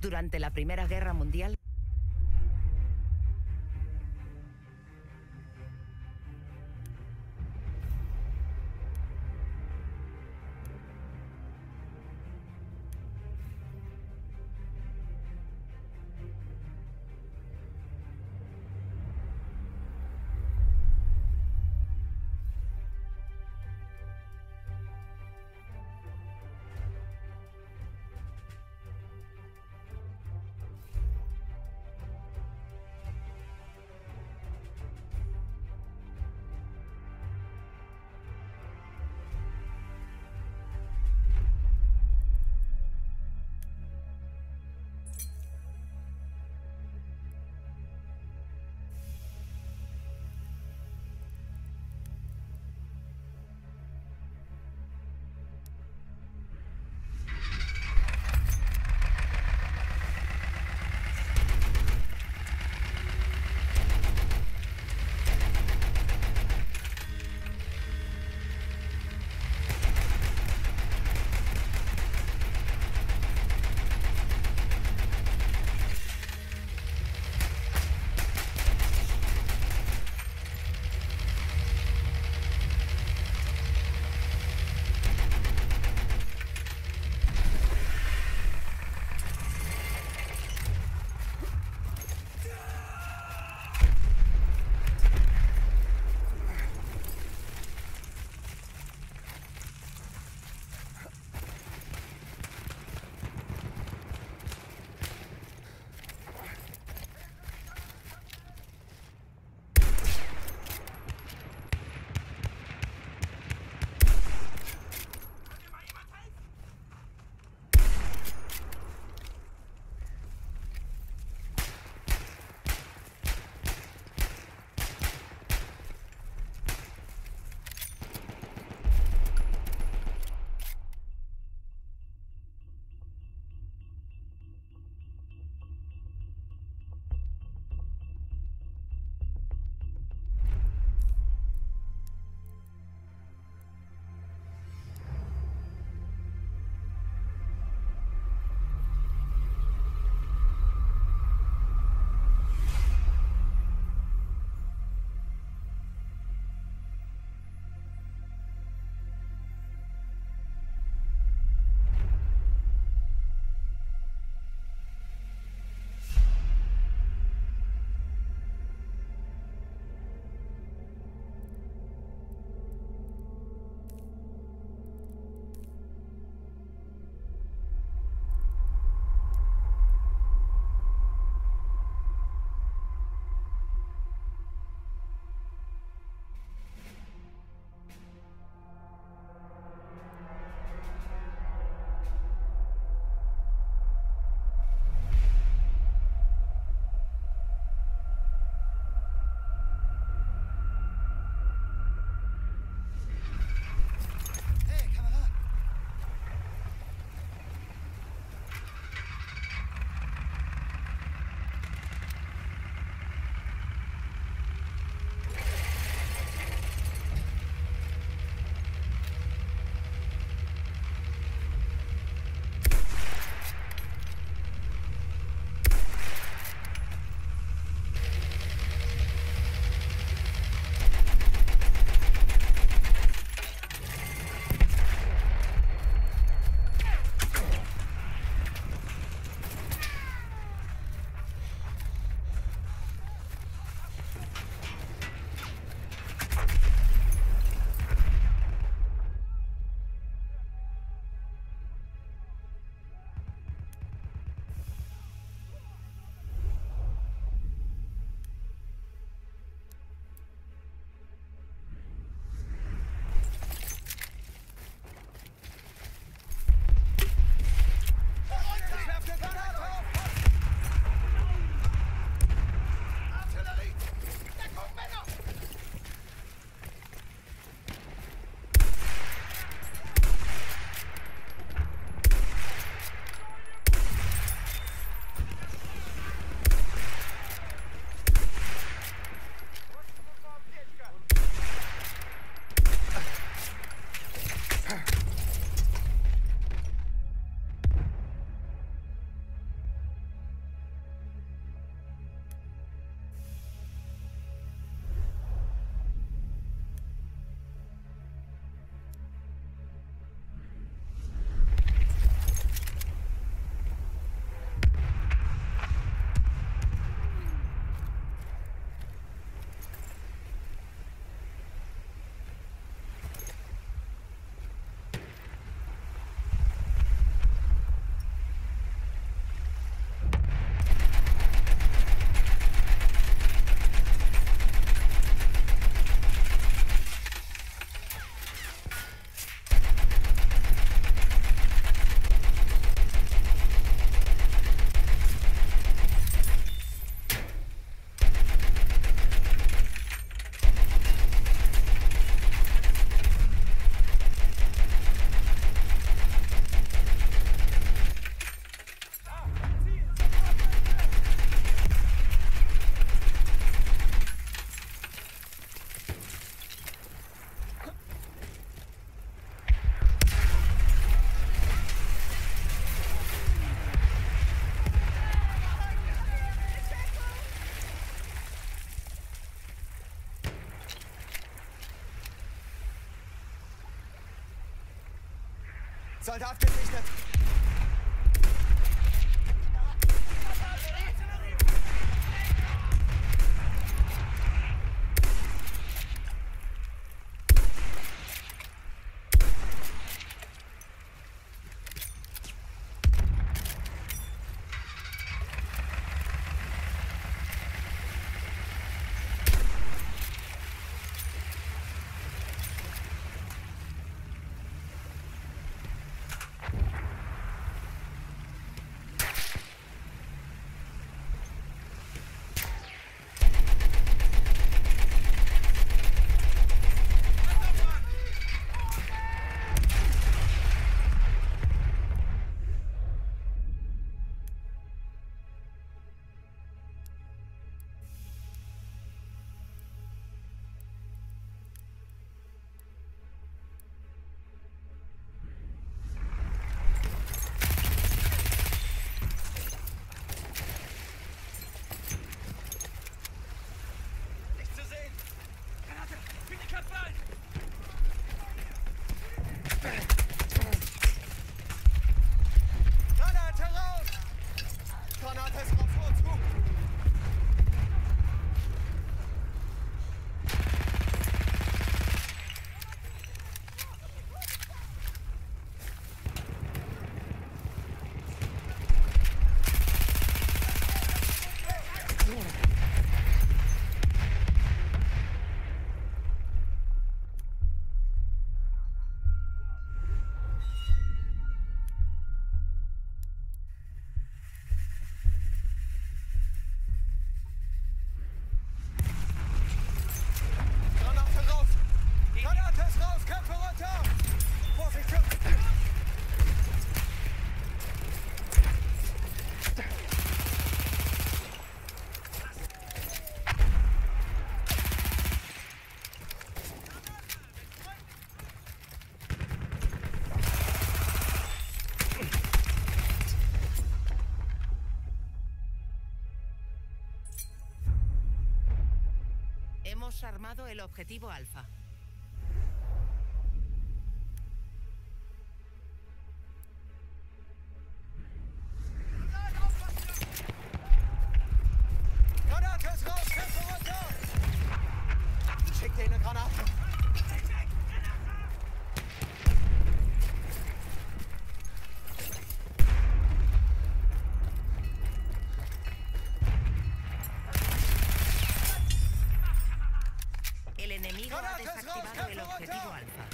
Durante la Primera Guerra Mundial, Soldat gesichtet! Hemos armado el objetivo Alfa. Granate ist raus! Kämpfe runter! Schick dir eine Granate! El enemigo ha desactivado el objetivo Alfa.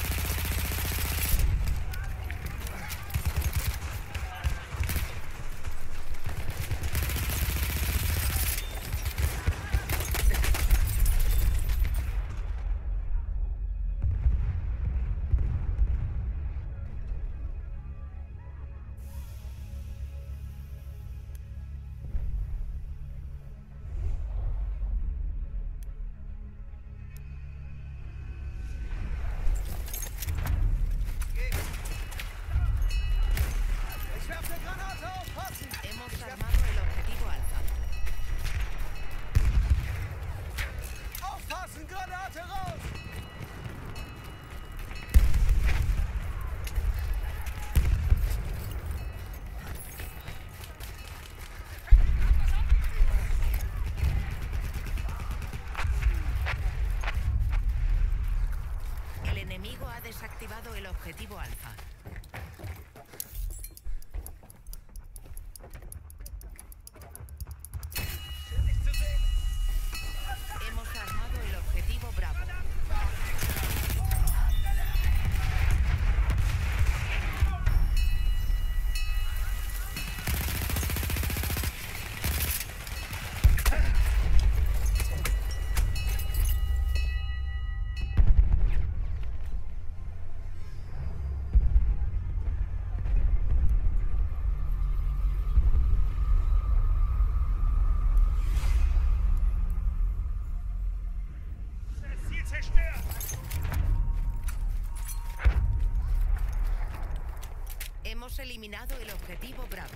Hemos armado el objetivo Alfa. Aufpassen! Granate raus! El enemigo ha desactivado el objetivo Alfa. Hemos armado el objetivo Bravo. Hemos eliminado el objetivo Bravo.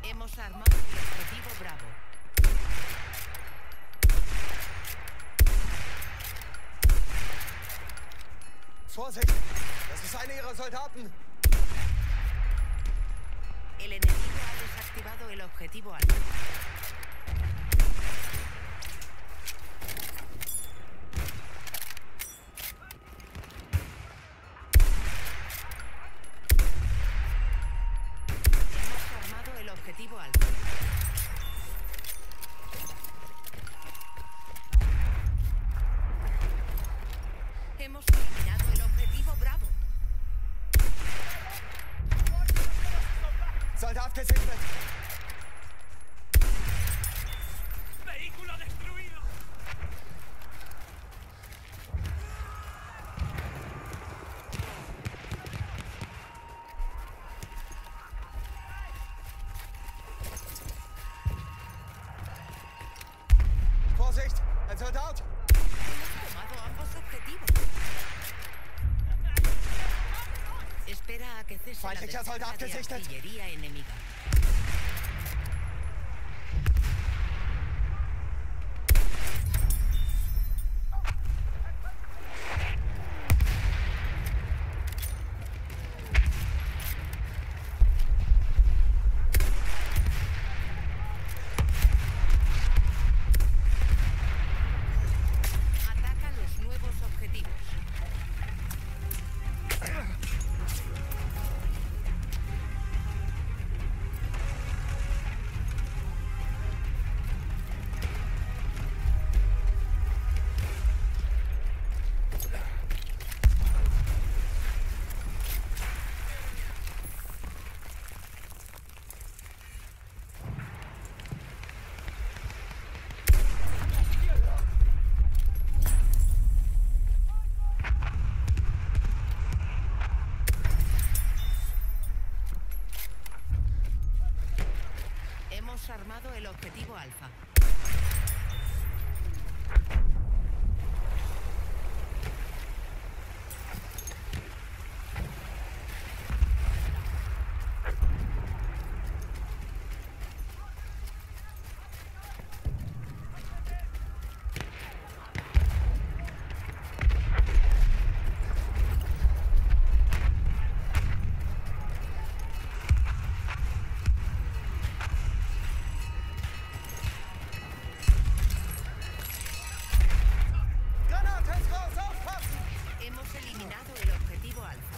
Hemos armado el objetivo Bravo. Vorsicht! Das ist einer ihrer Soldaten! El enemigo ha desactivado el objetivo Alfa. Hemos armado el objetivo Alfa. Hemos eliminado el objetivo Bravo. Soldat gesichtet! ¡Vehículo destruido! Vorsicht! Ein Soldat! Hemos tomado ambos objetivos. Espera a que cese la Feindlicher descarga Soldat de gesichtet. artillería enemiga. Ataca los nuevos objetivos. Hemos armado el objetivo Alfa. Granate ist raus! Aufpassen! Hemos eliminado el objetivo Alfa.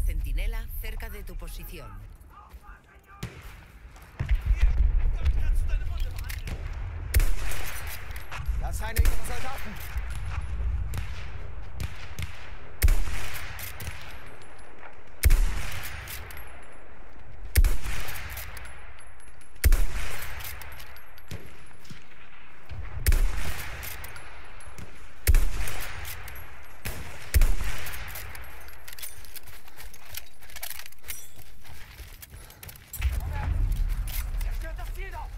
centinela cerca de tu posición. Das ist einer ihrer Soldaten. Zerstört das Ziel doch!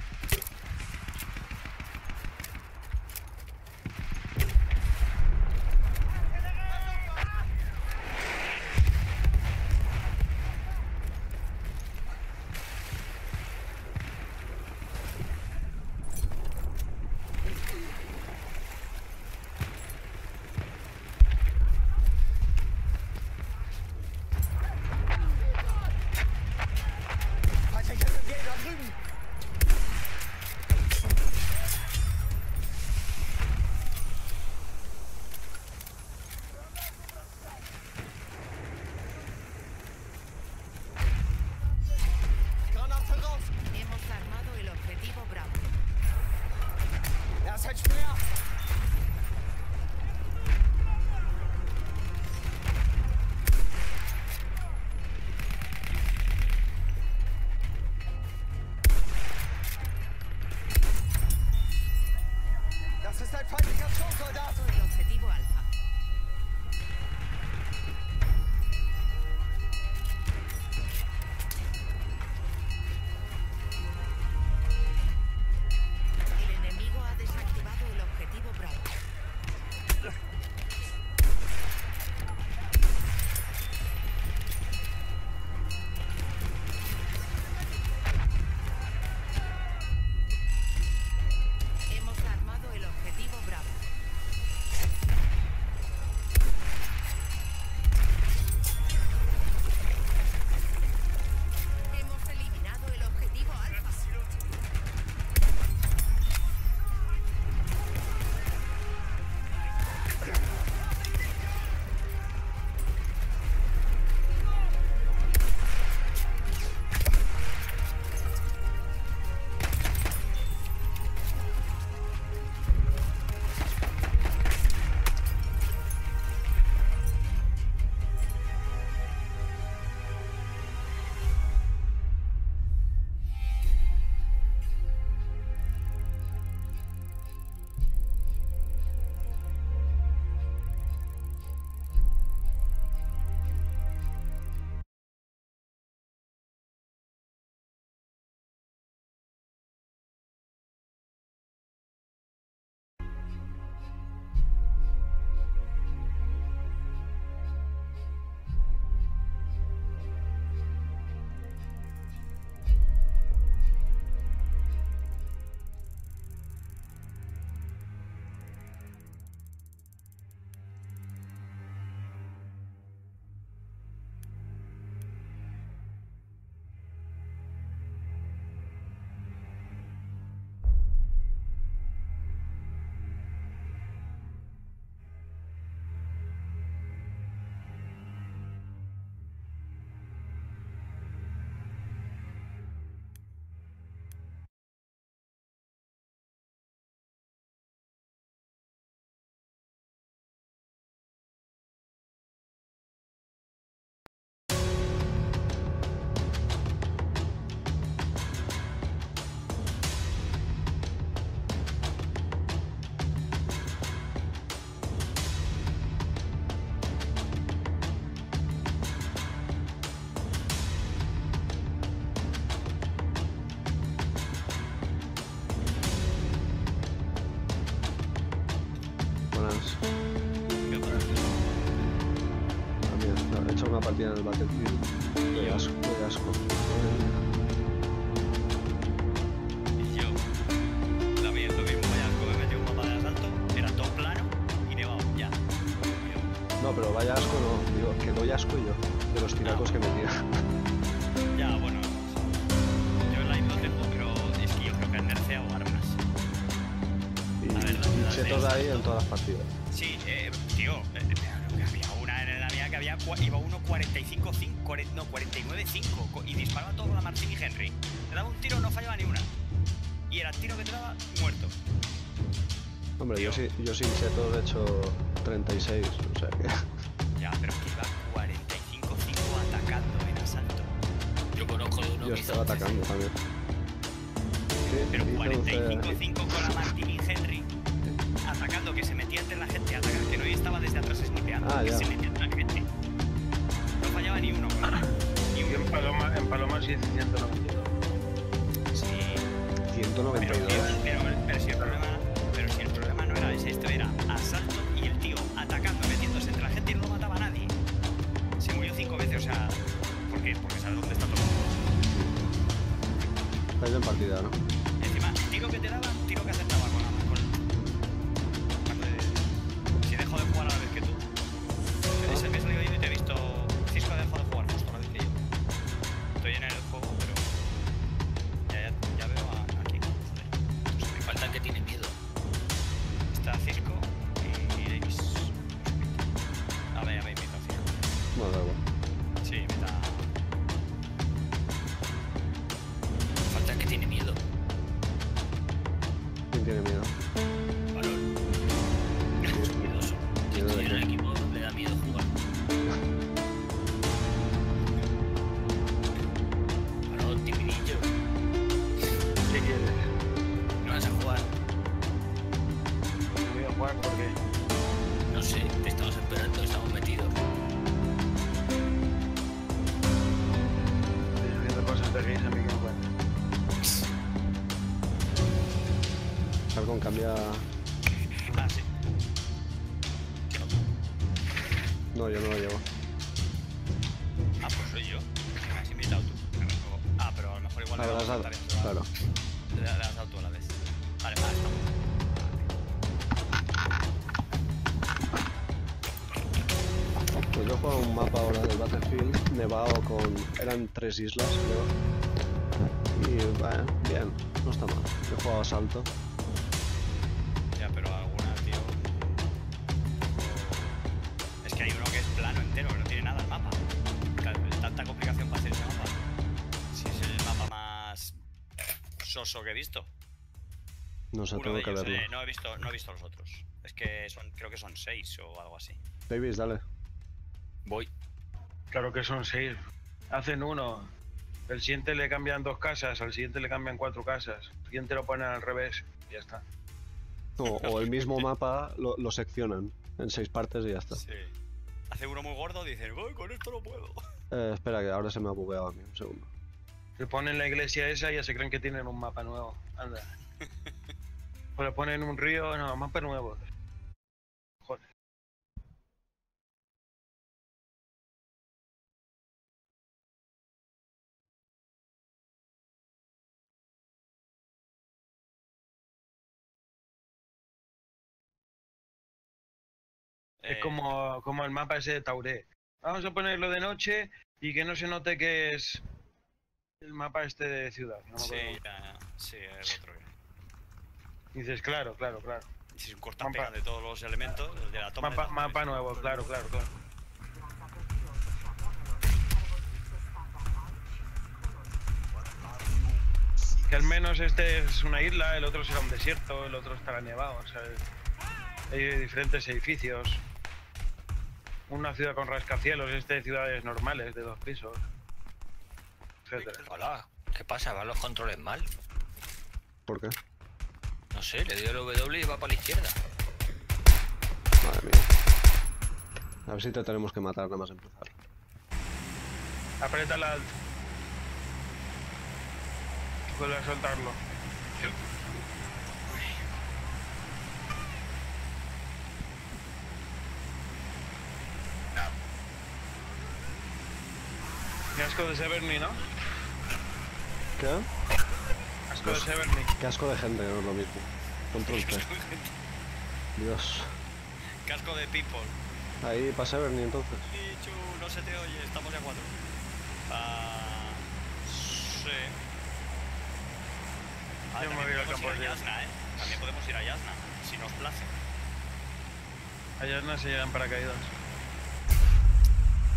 Falscher Kämpfer, geh da drüben. Granate raus. Hemos armado el objetivo Bravo. Er ist ein Speer. Das ist ein feindlicher Sturmsoldat. El objetivo Alfa. El enemigo ha desactivado el objetivo Bravo. Hemos armado el objetivo Bravo. Hemos eliminado el objetivo Alfa. He hecho una partida en el Battlefield. Qué asco, qué asco. Y yo, lo mismo, vaya, como me metí un mapa de asalto, era todo plano y nevado, ya. No, pero vaya asco no, digo, que doy asco yo, de los tiracos que me tiran. Ya, bueno, yo en la no tengo, pero es que yo creo que han nerfeado armas. Y chetos ahí en todas las partidas. Sí, tío, había una en la mía que había iba uno 49-5 y disparaba todo con la Martini Henry. Le daba un tiro, no fallaba ni una. Y era el tiro que te daba, muerto. Hombre, Tío. yo sin seto he hecho 36, o sea que... Ya, pero que iba 45-5 atacando en asalto. Yo conozco de uno Yo que hizo estaba atacando también. ¿Qué? Pero Hizo 45-5 con la Martini Henry atacando, que se metía entre la gente a atacar, que no estaba desde atrás snipeando, Ah, que ya. se metía entre la gente. No fallaba ni uno, ni Y uno. en Paloma sí, 192. Sí. 192. Pero si el problema no era ese, esto era asalto y el tío atacando, metiéndose entre la gente y no mataba a nadie. Se murió 5 veces, o sea, ¿por qué? Porque sabe dónde está todo el mundo. Estáis en partida, ¿no? Encima, tiro que te daban, tiro que acertaba con la mano. Si dejo de jugar a la vez que tú. Ese me he salido yo y te he visto. Cisco ha dejado de jugar justo a la vez que yo. Estoy en el juego, pero. Ya veo aquí. Joder. Entonces Me falta el que tiene miedo. está Cisco y Davis. A ver, ya me invito a Cisco. No, da igual. Sí, me da. Falta el que tiene miedo. ¿Quién tiene miedo? Valor. Miedoso. Si Miedo de estoy en el qué. equipo, le da miedo jugar. Valor, timidillo. ¿Qué quieres? No vas a jugar. No voy a jugar porque... No sé, te estamos esperando, estamos metidos. Estoy haciendo cosas de gays a mí que no cuentan. Falcon cambia... Ah, sí. No, yo no lo llevo. Ah, pues soy yo. Me has invitado tú. Ah, pero a lo mejor igual Ah, le lo das has dado. comentarios. Claro. Le has dado tú a la vez. Vale, estamos. Pues yo he jugado un mapa ahora del Battlefield, nevado con... eran 3 islas, creo. Y, bueno, bien, no está mal. Yo he jugado asalto. Ya, pero alguna, tío. Es que hay uno que es plano entero, que no tiene nada el mapa. Tanta complicación para hacer ese mapa. Si es el mapa más soso que he visto. No sé, Uno tengo de que ellos, verlo. no he visto los otros. Es que creo que son 6 o algo así. Davis, dale. Voy. Claro que son 6. Hacen uno. El siguiente le cambian 2 casas, al siguiente le cambian 4 casas. El siguiente lo ponen al revés y ya está. O el mismo mapa lo seccionan en 6 partes y ya está. Sí. Hace uno muy gordo, dicen, uy, con esto no puedo. Espera, que ahora se me ha bugueado a mí, un segundo. Le ponen la iglesia esa y ya se creen que tienen un mapa nuevo. Anda. O le ponen un río, no, mapa nuevo. Joder. Es como el mapa ese de Tauré. Vamos a ponerlo de noche y que no se note que es el mapa este de ciudad. No me Sí, acuerdo. ya, sí, el otro. Y dices, claro. Si es un corta-pega de todos los elementos, el de la toma. Mapa nuevo, claro. Que al menos este es una isla, el otro será un desierto, el otro estará nevado, o sea, hay diferentes edificios. Una ciudad con rascacielos, de ciudades normales de 2 pisos, etcétera. Hola, ¿qué pasa? ¿Van los controles mal? ¿Por qué? No sé, le doy el W y va para la izquierda. Madre mía. A ver si te tenemos que matar nada más empezar. Aprieta la... Vuelve a soltarlo. Qué asco de Severny, ¿no? ¿Qué? Asco de Severny. Qué asco de gente, que no es lo mismo. Control P. Dios. Casco de people. Ahí pasa Bernie entonces. Pichu, no se te oye, estamos ya 4. Sí. Ah, Yo me también voy al podemos campo ir de a Yasna, También podemos ir a Yasna, si nos place. Allá no se llegan paracaídas.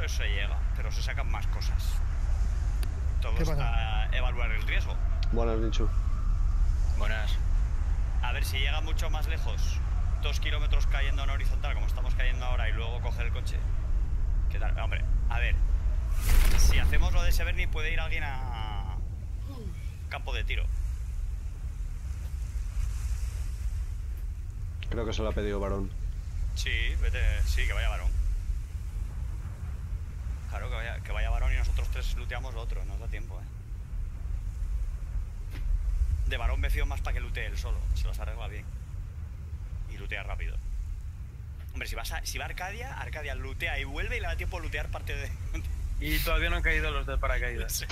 eso se llega, pero se sacan más cosas. Todo ¿Qué está evaluar el riesgo. Buenas, Ninchu. Buenas. A ver si llega mucho más lejos, 2 kilómetros cayendo en horizontal, como estamos cayendo ahora, y luego coger el coche. ¿Qué tal? Hombre, a ver. Si hacemos lo de Severny, puede ir alguien a campo de tiro. Creo que se lo ha pedido Varón. Sí, vete, sí, que vaya varón. Claro, que vaya varón y nosotros 3 looteamos lo otro, nos da tiempo, De varón me fío más para que lootee él solo, se las arregla bien. Y lootea rápido. Hombre, si va a Arcadia, Arcadia lootea y vuelve y le da tiempo a lootear parte de... Y todavía no han caído los de paracaídas.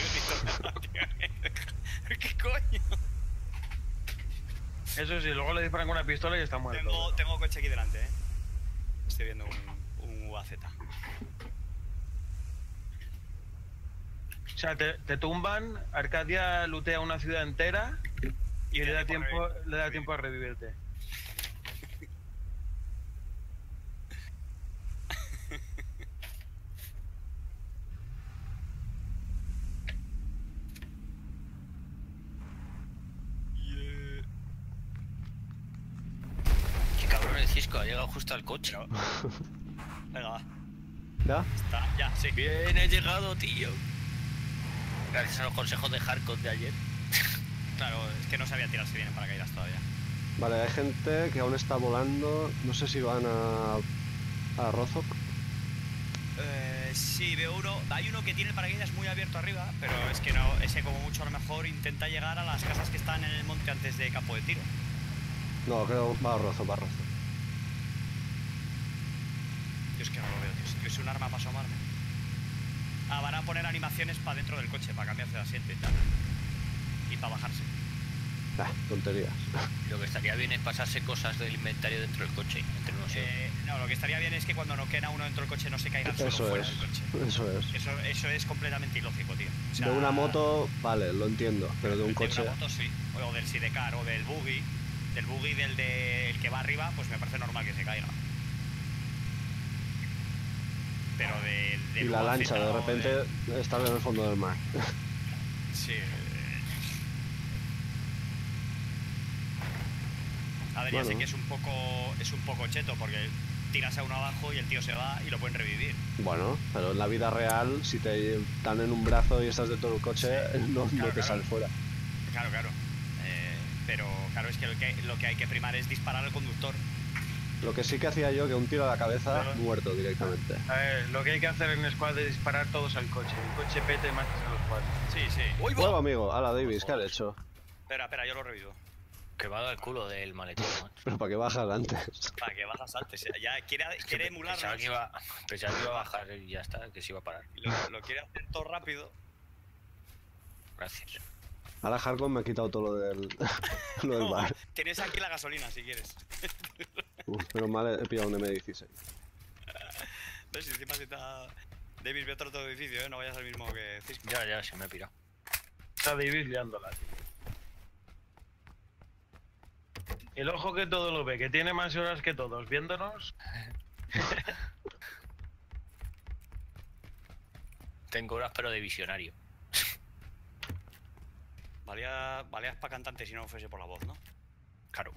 ¿Qué coño? Eso sí, luego le disparan con una pistola y está muerto. Tengo coche aquí delante, Estoy viendo un UAZ. O sea, te tumban, Arcadia lootea una ciudad entera y le da tiempo a revivirte. Qué cabrón el Cisco, ha llegado justo al coche. Venga, va. ¿Ya? Está, ya, sí. Bien, he llegado, tío. Gracias a los consejos de Hardcore de ayer. Claro, es que no sabía tirarse bien en paracaídas todavía. Vale, hay gente que aún está volando. No sé si van a Rozok. Sí, veo uno. Hay uno que tiene el paracaídas muy abierto arriba, pero es que no, ese como mucho a lo mejor intenta llegar a las casas que están en el monte antes de campo de tiro. No, creo va a Rozok, va a Rozok. Yo es que no lo veo, tío. Es un arma para asomarme. Ah, van a poner animaciones para dentro del coche, para cambiarse de asiento y tal. Y para bajarse. Tonterías. Lo que estaría bien es pasarse cosas del inventario dentro del coche, entre unos y otros. No, lo que estaría bien es que cuando noqueen a uno dentro del coche no se caiga al suelo Eso fuera es. del coche. Eso es. Eso es completamente ilógico, tío. O sea, De una moto, vale, lo entiendo. Pero de un coche. una moto sí. O del sidecar o del buggy. Del buggy del que va arriba, pues me parece normal que se caiga. Pero Y la lancha, de repente, estar en el fondo del mar. Sí. A ver, Bueno. ya sé que es un poco cheto porque tiras a uno abajo y el tío se va y lo pueden revivir. Bueno, pero en la vida real, si te dan en un brazo y estás dentro del coche, no te claro. sales fuera. Claro. Pero claro, es que lo que hay que primar es disparar al conductor. Lo que sí que hacía yo, que un tiro a la cabeza, Pero- muerto directamente. A ver, lo que hay que hacer en squad es disparar todos al coche. El coche pete y matas a los cuatro. Sí. ¡Uy, Juego, amigo. Ala, Davis, ¿qué has hecho? Espera, yo lo revivo. Que va a dar el culo del maletón, macho. Pero ¿para qué bajas antes? Para que bajas antes. Ya quiere emularlo. Pensaba que iba a bajar y ya está, que se iba a parar. Lo quiere hacer todo rápido. Gracias. Ahora Hardcore me ha quitado todo lo del, lo del No, bar. tienes aquí la gasolina si quieres. Pero mal he pillado un M16. ¿Ves? Y encima si está... Davis, ve otro edificio, no vayas al mismo que Cisco. Ya, se me ha pirado. Está Davis liándola, tío. El ojo que todo lo ve, que tiene más horas que todos viéndonos. Tengo horas, pero de visionario. Valías para cantante si no fuese por la voz, ¿no? Claro.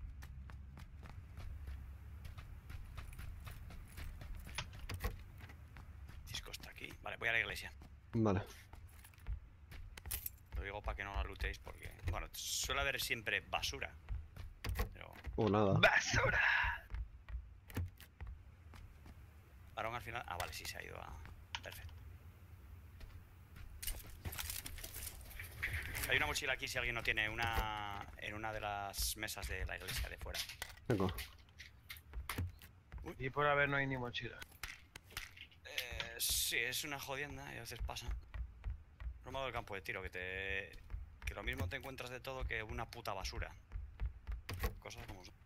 Cisco está aquí. Vale, voy a la iglesia. Vale. Lo digo para que no la lootéis porque... Bueno, suele haber siempre basura. Pero... O nada. ¡Basura! Varón al final... Ah, vale, sí se ha ido a... Perfecto. Hay una mochila aquí si alguien no tiene una... En una de las mesas de la iglesia de fuera. Venga. Y por haber no hay ni mochila. Sí, es una jodienda y a veces pasa. Broma del campo de tiro, que lo mismo te encuentras de todo que una puta basura. Cosas como son.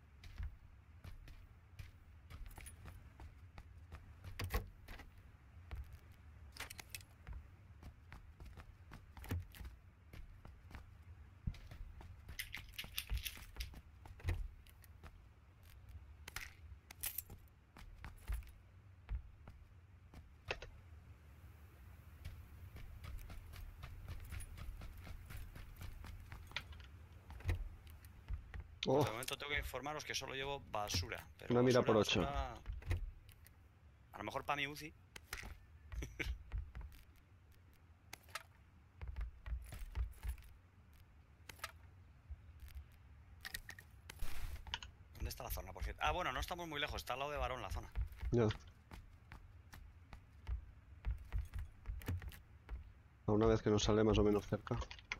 Oh, De momento tengo que informaros que solo llevo basura. Pero Una mira basura, por 8. basura- A lo mejor para mi UCI. ¿Dónde está la zona, por cierto? Ah, bueno, no estamos muy lejos. Está al lado de Barón la zona. ya. A una vez que nos sale más o menos cerca.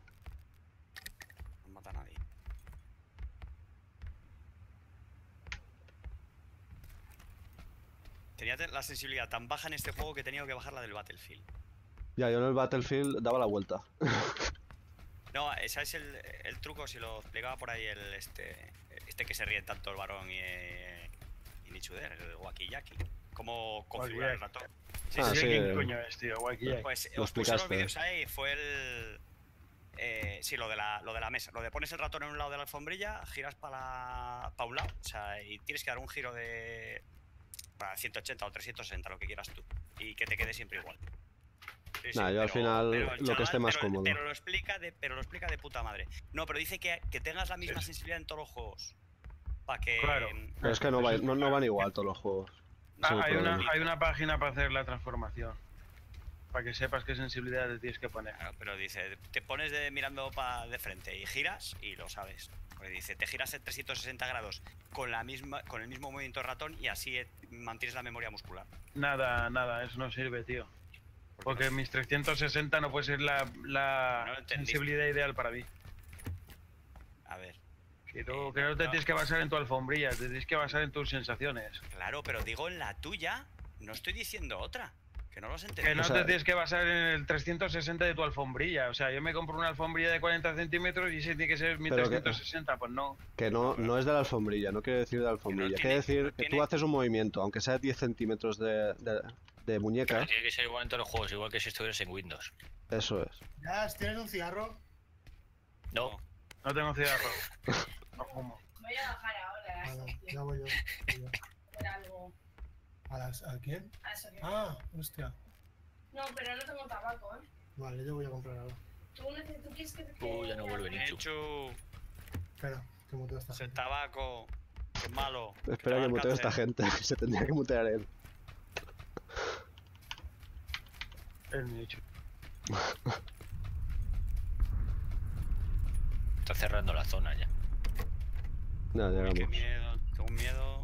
No mata a nadie. Tenía la sensibilidad tan baja en este juego que he tenido que bajar la del Battlefield. Ya, yo en el Battlefield daba la vuelta. No, ¿sabes el truco? Si lo explicaba por ahí este que se ríe tanto el Barón y Nichuder, el Wakiyaki. ¿Cómo configurar el ratón? Ah, Sí, sí. ¿quién coño es, tío? Wakiyaki. Pues Lo os puse los explicaste. vídeos ahí, fue sí, lo de la mesa. Lo de pones el ratón en un lado de la alfombrilla, giras para un lado, o sea, y tienes que dar un giro de para 180 o 360, lo que quieras tú. Y que te quede siempre igual. Sí, Nah, yo al final el lo que chaval- esté más cómodo. Pero lo explica de puta madre. No, pero dice que tengas la misma sensibilidad en todos los juegos. Para que. Claro. Pero es que no, no van igual todos los juegos. Ese es el Hay problema. hay una página para hacer la transformación. Para que sepas qué sensibilidad le tienes que poner. Claro, pero dice, te pones mirando de frente y giras y lo sabes. Porque dice, te giras en 360 grados con el mismo movimiento de ratón y así mantienes la memoria muscular. Nada, eso no sirve, tío. Porque mis 360 no puede ser la No lo entendiste. sensibilidad ideal para mí. A ver. Que no te tienes que basar en tu alfombrilla, te tienes que basar en tus sensaciones. Claro, pero digo en la tuya, no estoy diciendo otra. Que no lo has Que entendido. no O sea, te tienes que basar en el 360 de tu alfombrilla. O sea, yo me compro una alfombrilla de 40 centímetros y ese tiene que ser mi Pero que- 360, pues no. Que no es de la alfombrilla, no quiere decir de la alfombrilla. tiene- Quiere decir no que tiene- tú haces un movimiento, aunque sea 10 centímetros de muñeca, Pero tiene que ser igual en todos los juegos, igual que si estuvieras en Windows. eso es. Jazz, ¿tienes un cigarro? No, No tengo cigarro. No fumo. Voy a bajar ahora Vale, ya voy yo. por algo. ¿A quién? A eso que- Ah, hostia. No, pero no tengo tabaco, ¿eh? Vale, yo voy a comprar algo. ¿Tú quieres que te ya no vuelve Nichu. Nichu, Espera, que muteo esta el gente. tabaco, es malo. Espera te va a que dar muteo a esta cáncer. gente, que se tendría que mutear él. El nicho. Está cerrando la zona ya. Ya, Uy, qué llegamos. miedo, tengo un miedo.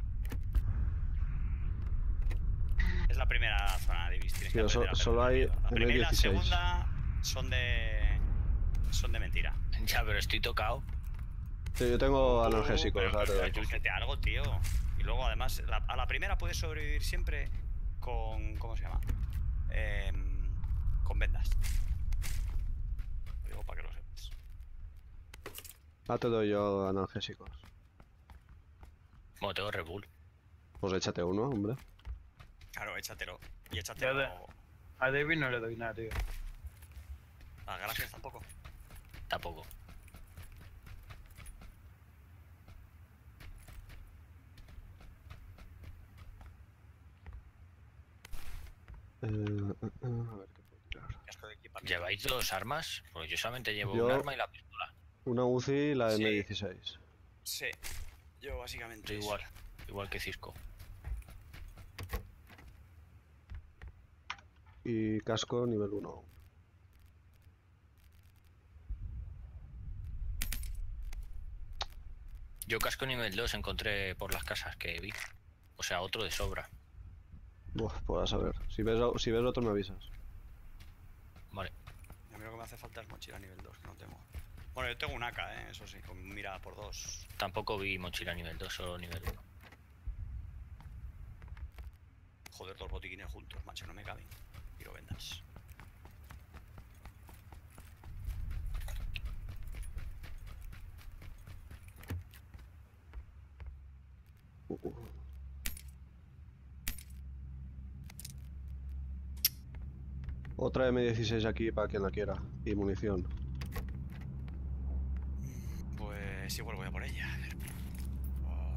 Es la primera zona de Ibis, tienes que Tío, aprender a solo perder hay miedo. La en el primera y la 16. segunda son de mentira. Ya, pero estoy tocado. Sí, yo tengo analgésicos, Pero, ahora te doy. cógete algo, tío. Y luego, además, a la primera puedes sobrevivir siempre con... ¿Cómo se llama? Con vendas. Lo digo para que lo sepas. Ahora te doy yo analgésicos. Bueno, tengo Red Bull. Pues échate uno, hombre. Claro, échatelo. Y Ya échatelo A David no le doy nada, tío. a Gracias tampoco. Tampoco. A ver qué puedo tirar. Casco de equipamiento. ¿Lleváis dos armas? Porque yo solamente llevo Yo- un arma y la pistola. Una UCI y la Sí. M16. Sí. Yo básicamente... Yo igual que Cisco. Y casco nivel 1. Yo casco nivel 2 encontré por las casas que vi. O sea, otro de sobra. Buah, pues a saber. Si ves otro me avisas. Vale. A mí lo que me hace falta es mochila nivel 2, que no tengo. Bueno, yo tengo un AK, eso sí, con mira por 2. Tampoco vi mochila nivel 2, solo nivel 1. Joder, dos botiquines juntos, macho, no me caben. Tiro vendas. Otra M16 aquí para quien la quiera. Y munición. Pues igual voy a por ella. A ver. Oh.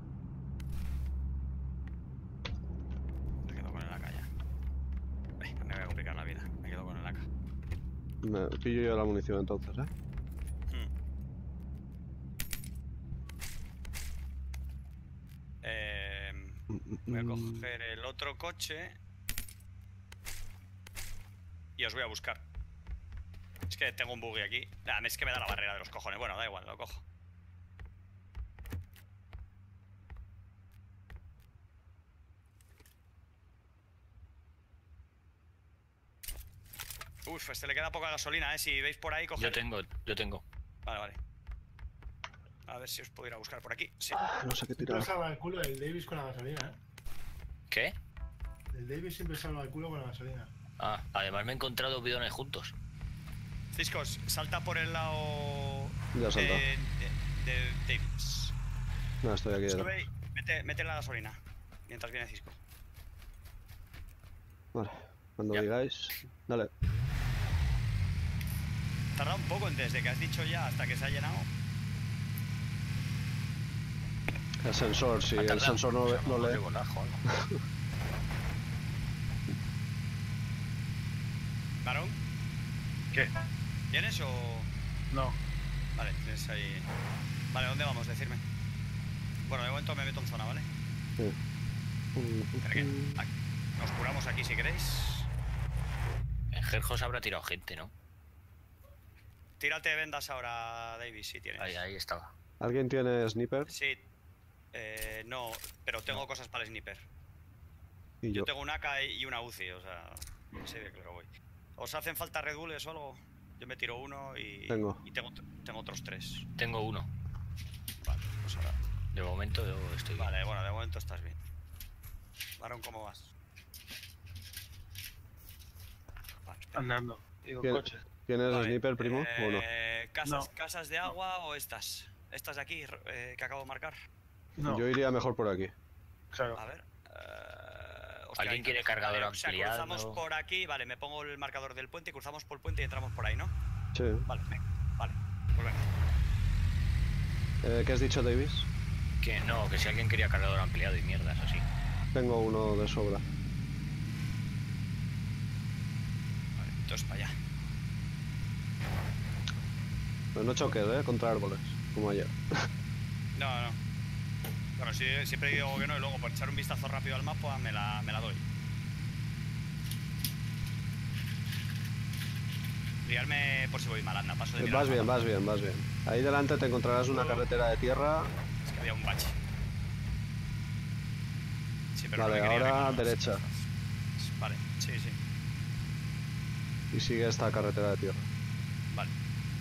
Me quedo con el AK ya. No me voy a complicar la vida. Me quedo con el AK. Me pillo yo la munición entonces, ¿eh? Voy a coger el otro coche. Y os voy a buscar. Es que tengo un buggy aquí. Nah, es que me da la barrera de los cojones. Bueno, da igual, lo cojo. Uf, este le queda poca gasolina, Si veis por ahí, coger. Yo tengo. Vale, vale. A ver si os puedo ir a buscar por aquí. Sí. No sé qué Siempre tirar. salva el culo del Davis con la gasolina, ¿Qué? El Davis siempre salva el culo con la gasolina. Ah, además me he encontrado bidones juntos. Ciscos, salta por el lado. Ya he saltado. de Davis. No, estoy aquí. Sube y mete la gasolina. Mientras viene Cisco. Vale, cuando Ya. digáis. Dale. Tarda un poco desde que has dicho ya hasta que se ha llenado. El sensor, si Ha el tardado. sensor no, O sea, no me lee. bolajo, algo. ¿Varón? ¿Qué? ¿Vienes o...? No. Vale, tienes ahí... Vale, ¿dónde vamos? Decirme. Bueno, de momento me meto en zona, ¿vale? Sí. Espera que... Nos curamos aquí si queréis. En Gerjos habrá tirado gente, ¿no? Tírate vendas ahora, Davis, si tienes. Ahí estaba. ¿Alguien tiene sniper? Sí. No, pero tengo cosas para el sniper. Y Yo yo. tengo un AK y una UCI, o sea... Sé de claro voy. ¿Os hacen falta Red Bulls o algo? Yo me tiro uno y... Tengo. Y tengo otros 3. Tengo uno. Vale, pues ahora... De momento yo estoy bien. Vale, bueno, de momento estás bien. Varón, ¿cómo vas? Vale, espera. Andando. Digo, ¿Quién- coche. ¿Tienes Vale, sniper, primo? ¿O no? ¿Casas de agua o estas? Estas de aquí que acabo de marcar. No, Yo iría mejor por aquí. claro. A ver. ¿Alguien quiere cargador O sea, ampliado? cruzamos por aquí. Vale, me pongo el marcador del puente y cruzamos por el puente y entramos por ahí, ¿no? Sí. Vale, venga. Vale, pues venga. ¿Qué has dicho, Davis? Que no, que si alguien quería cargador ampliado y mierdas así. Tengo uno de sobra. Vale, entonces para allá. Pero no choques, contra árboles, como ayer. No, no. Bueno, sí, siempre digo que no y luego por echar un vistazo rápido al mapa me la doy. Guiarme por si voy mal, anda, paso de mirar Vas el bien, mapa. vas bien, vas bien. Ahí delante te encontrarás una carretera de tierra. Es que había un bache. Sí, pero Vale, no me quería ahora reclamar. derecha. Vale, sí, sí. Y sigue esta carretera de tierra. Vale.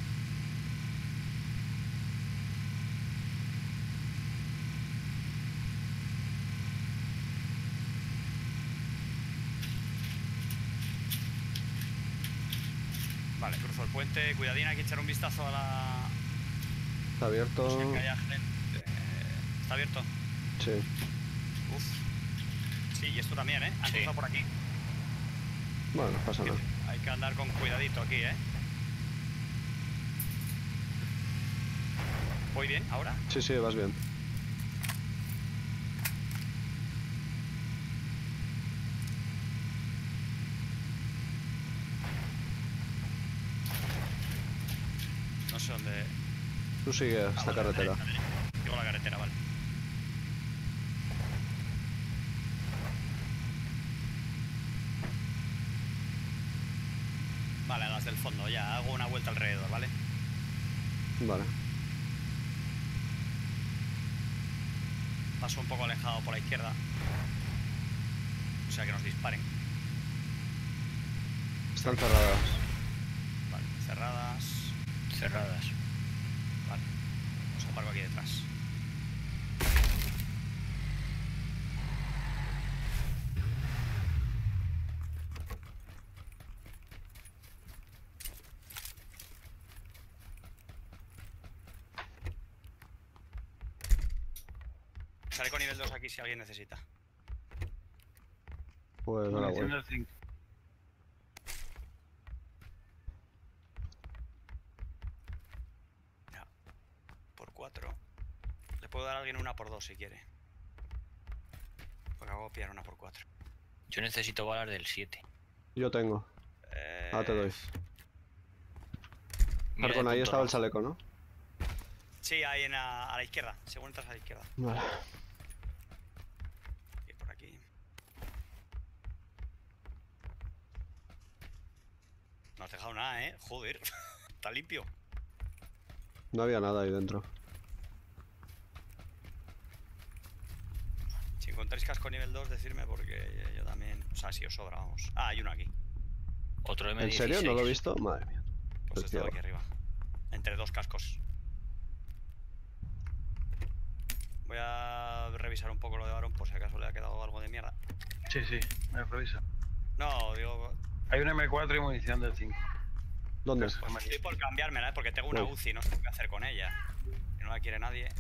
Vale, cruzo el puente. Cuidadín, hay que echar un vistazo a la... Está abierto. No sé que haya gente. ¿Está abierto? Sí. Uf. Sí, y esto también, ¿eh? Han Sí. cruzado por aquí. Bueno, no pasa nada. Hay que andar con cuidadito aquí, ¿eh? ¿Voy bien ahora? Sí, sí, vas bien. No sé dónde... Tú sigue esta vale, carretera. derecha. Digo la carretera, vale. Vale, a las del fondo, ya. Hago una vuelta alrededor, ¿vale? Vale. Paso un poco alejado por la izquierda. O sea, que nos disparen. Están cerradas. Vale, cerradas. Cerradas. Vale. Os aparco aquí detrás. Sale con nivel 2 aquí si alguien necesita. Pues no la voy. Munición del 5. Ya. Por 4. Le puedo dar a alguien una por 2 si quiere. Porque hago pillar una por 4. Yo necesito balas del 7. Yo tengo. Ahora te doy. Mira Arcon, el ahí punto estaba el rojo. chaleco, ¿no? Sí, ahí a la izquierda. Según entras a la izquierda. Vale. Y por aquí. nada, joder. Está limpio. No había nada ahí dentro. Si encontráis casco nivel 2, decirme porque yo también... O sea, si os sobra, vamos. Ah, hay uno aquí. Otro M16. ¿En serio? ¿No lo he visto? Madre mía. Pues Pues esto de ciego. aquí arriba. Entre dos cascos. Voy a revisar un poco lo de Barón por si acaso le ha quedado algo de mierda. Sí, sí, me revisa. No, digo... Hay un M4 y munición del 5. ¿Dónde? Pues estoy por cambiármela, porque tengo una Uy. UCI, no sé qué hacer con ella. Que no la quiere nadie.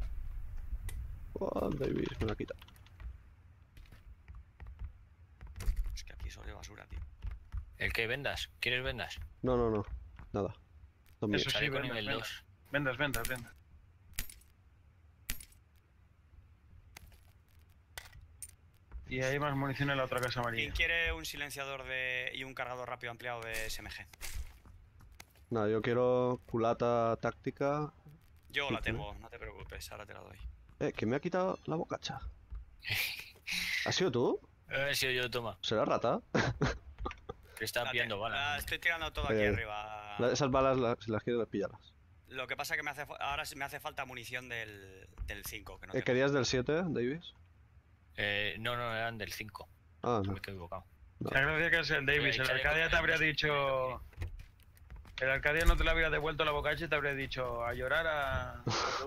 Oh, Davis, me la quita. Es que aquí solo hay basura, tío. ¿El que vendas? ¿Quieres vendas? No, no, no. Nada. Son míos. Eso sí, Chaleco vendas, nivel vendas. 2. Vendas, vendas, vendas. Y hay más munición en la otra casa ¿Quién amarilla. quiere un silenciador y un cargador rápido ampliado de SMG? Nada, yo quiero culata táctica. Yo la Sí, tengo, no te preocupes, ahora te la doy. ¿Quién me ha quitado la bocacha? ¿Has sido tú? He sido yo, toma. ¿Será rata? Que está pillando La balas. estoy tirando todo aquí Eh, arriba. Esas balas, si las quieres, pillarlas. Lo que pasa es que ahora sí me hace falta munición del 5. Que no tengo. ¿Querías del 7, Davis? No, no, eran del 5. Ah, Me no. he equivocado. La gracia que es el Davis. El Chaleco Arcadia te habría nivel dicho... El Arcadia no te le habría devuelto la bocacha y te habría dicho a llorar a...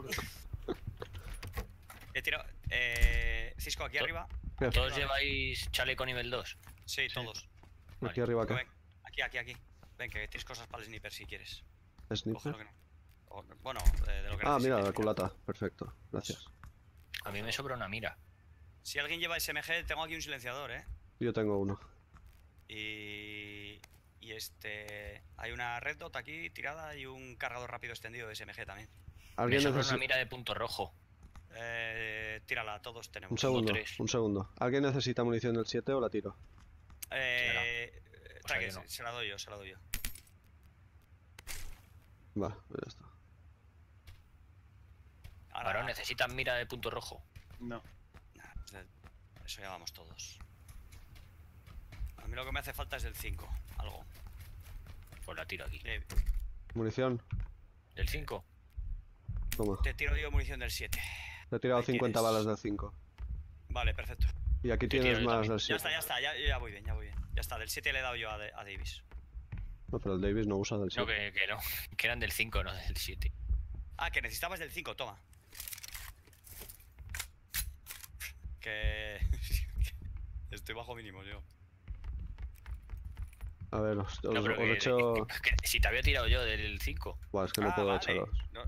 He tirado... Cisco, aquí arriba. Bien. ¿Todos lleváis chaleco nivel 2? Sí, todos. Aquí arriba, Ven, acá. aquí. Ven, que tienes cosas para el sniper si quieres. Sniper. Cógelo que no. Bueno, de lo que Ah, mira, necesites. la culata. Perfecto. Gracias. A mí me sobra una mira. Si alguien lleva SMG, tengo aquí un silenciador, Yo tengo uno. Y hay una red dot aquí tirada y un cargador rápido extendido de SMG también. Me ¿Alguien sobra una necesita...? mira de punto rojo. Tírala, todos tenemos. Un segundo, tres. un segundo. ¿Alguien necesita munición del 7 o la tiro? Trague, yo no. se la doy yo. Va, pues ya está. Ahora, Ahora necesitan mira de punto rojo. No. nah, eso ya vamos todos. A mí lo que me hace falta es del 5, algo. Pues la tiro aquí. ¿Munición? ¿Del 5? Toma. Te tiro yo munición del 7. Te he tirado Ahí 50 tienes. balas del 5. Vale, perfecto. Y aquí Te tienes tiro yo más también. del Ya 7. está, ya voy bien. Ya está, del 7 le he dado yo a Davis. No, pero el Davis no usa del No, 7. que no. Que eran del 5, no del 7. Ah, que necesitabas del 5, toma. Que... Estoy bajo mínimo yo. A ver, os No, pero he hecho... que si te había tirado yo del 5. Buah, es que no puedo vale. echaros. No,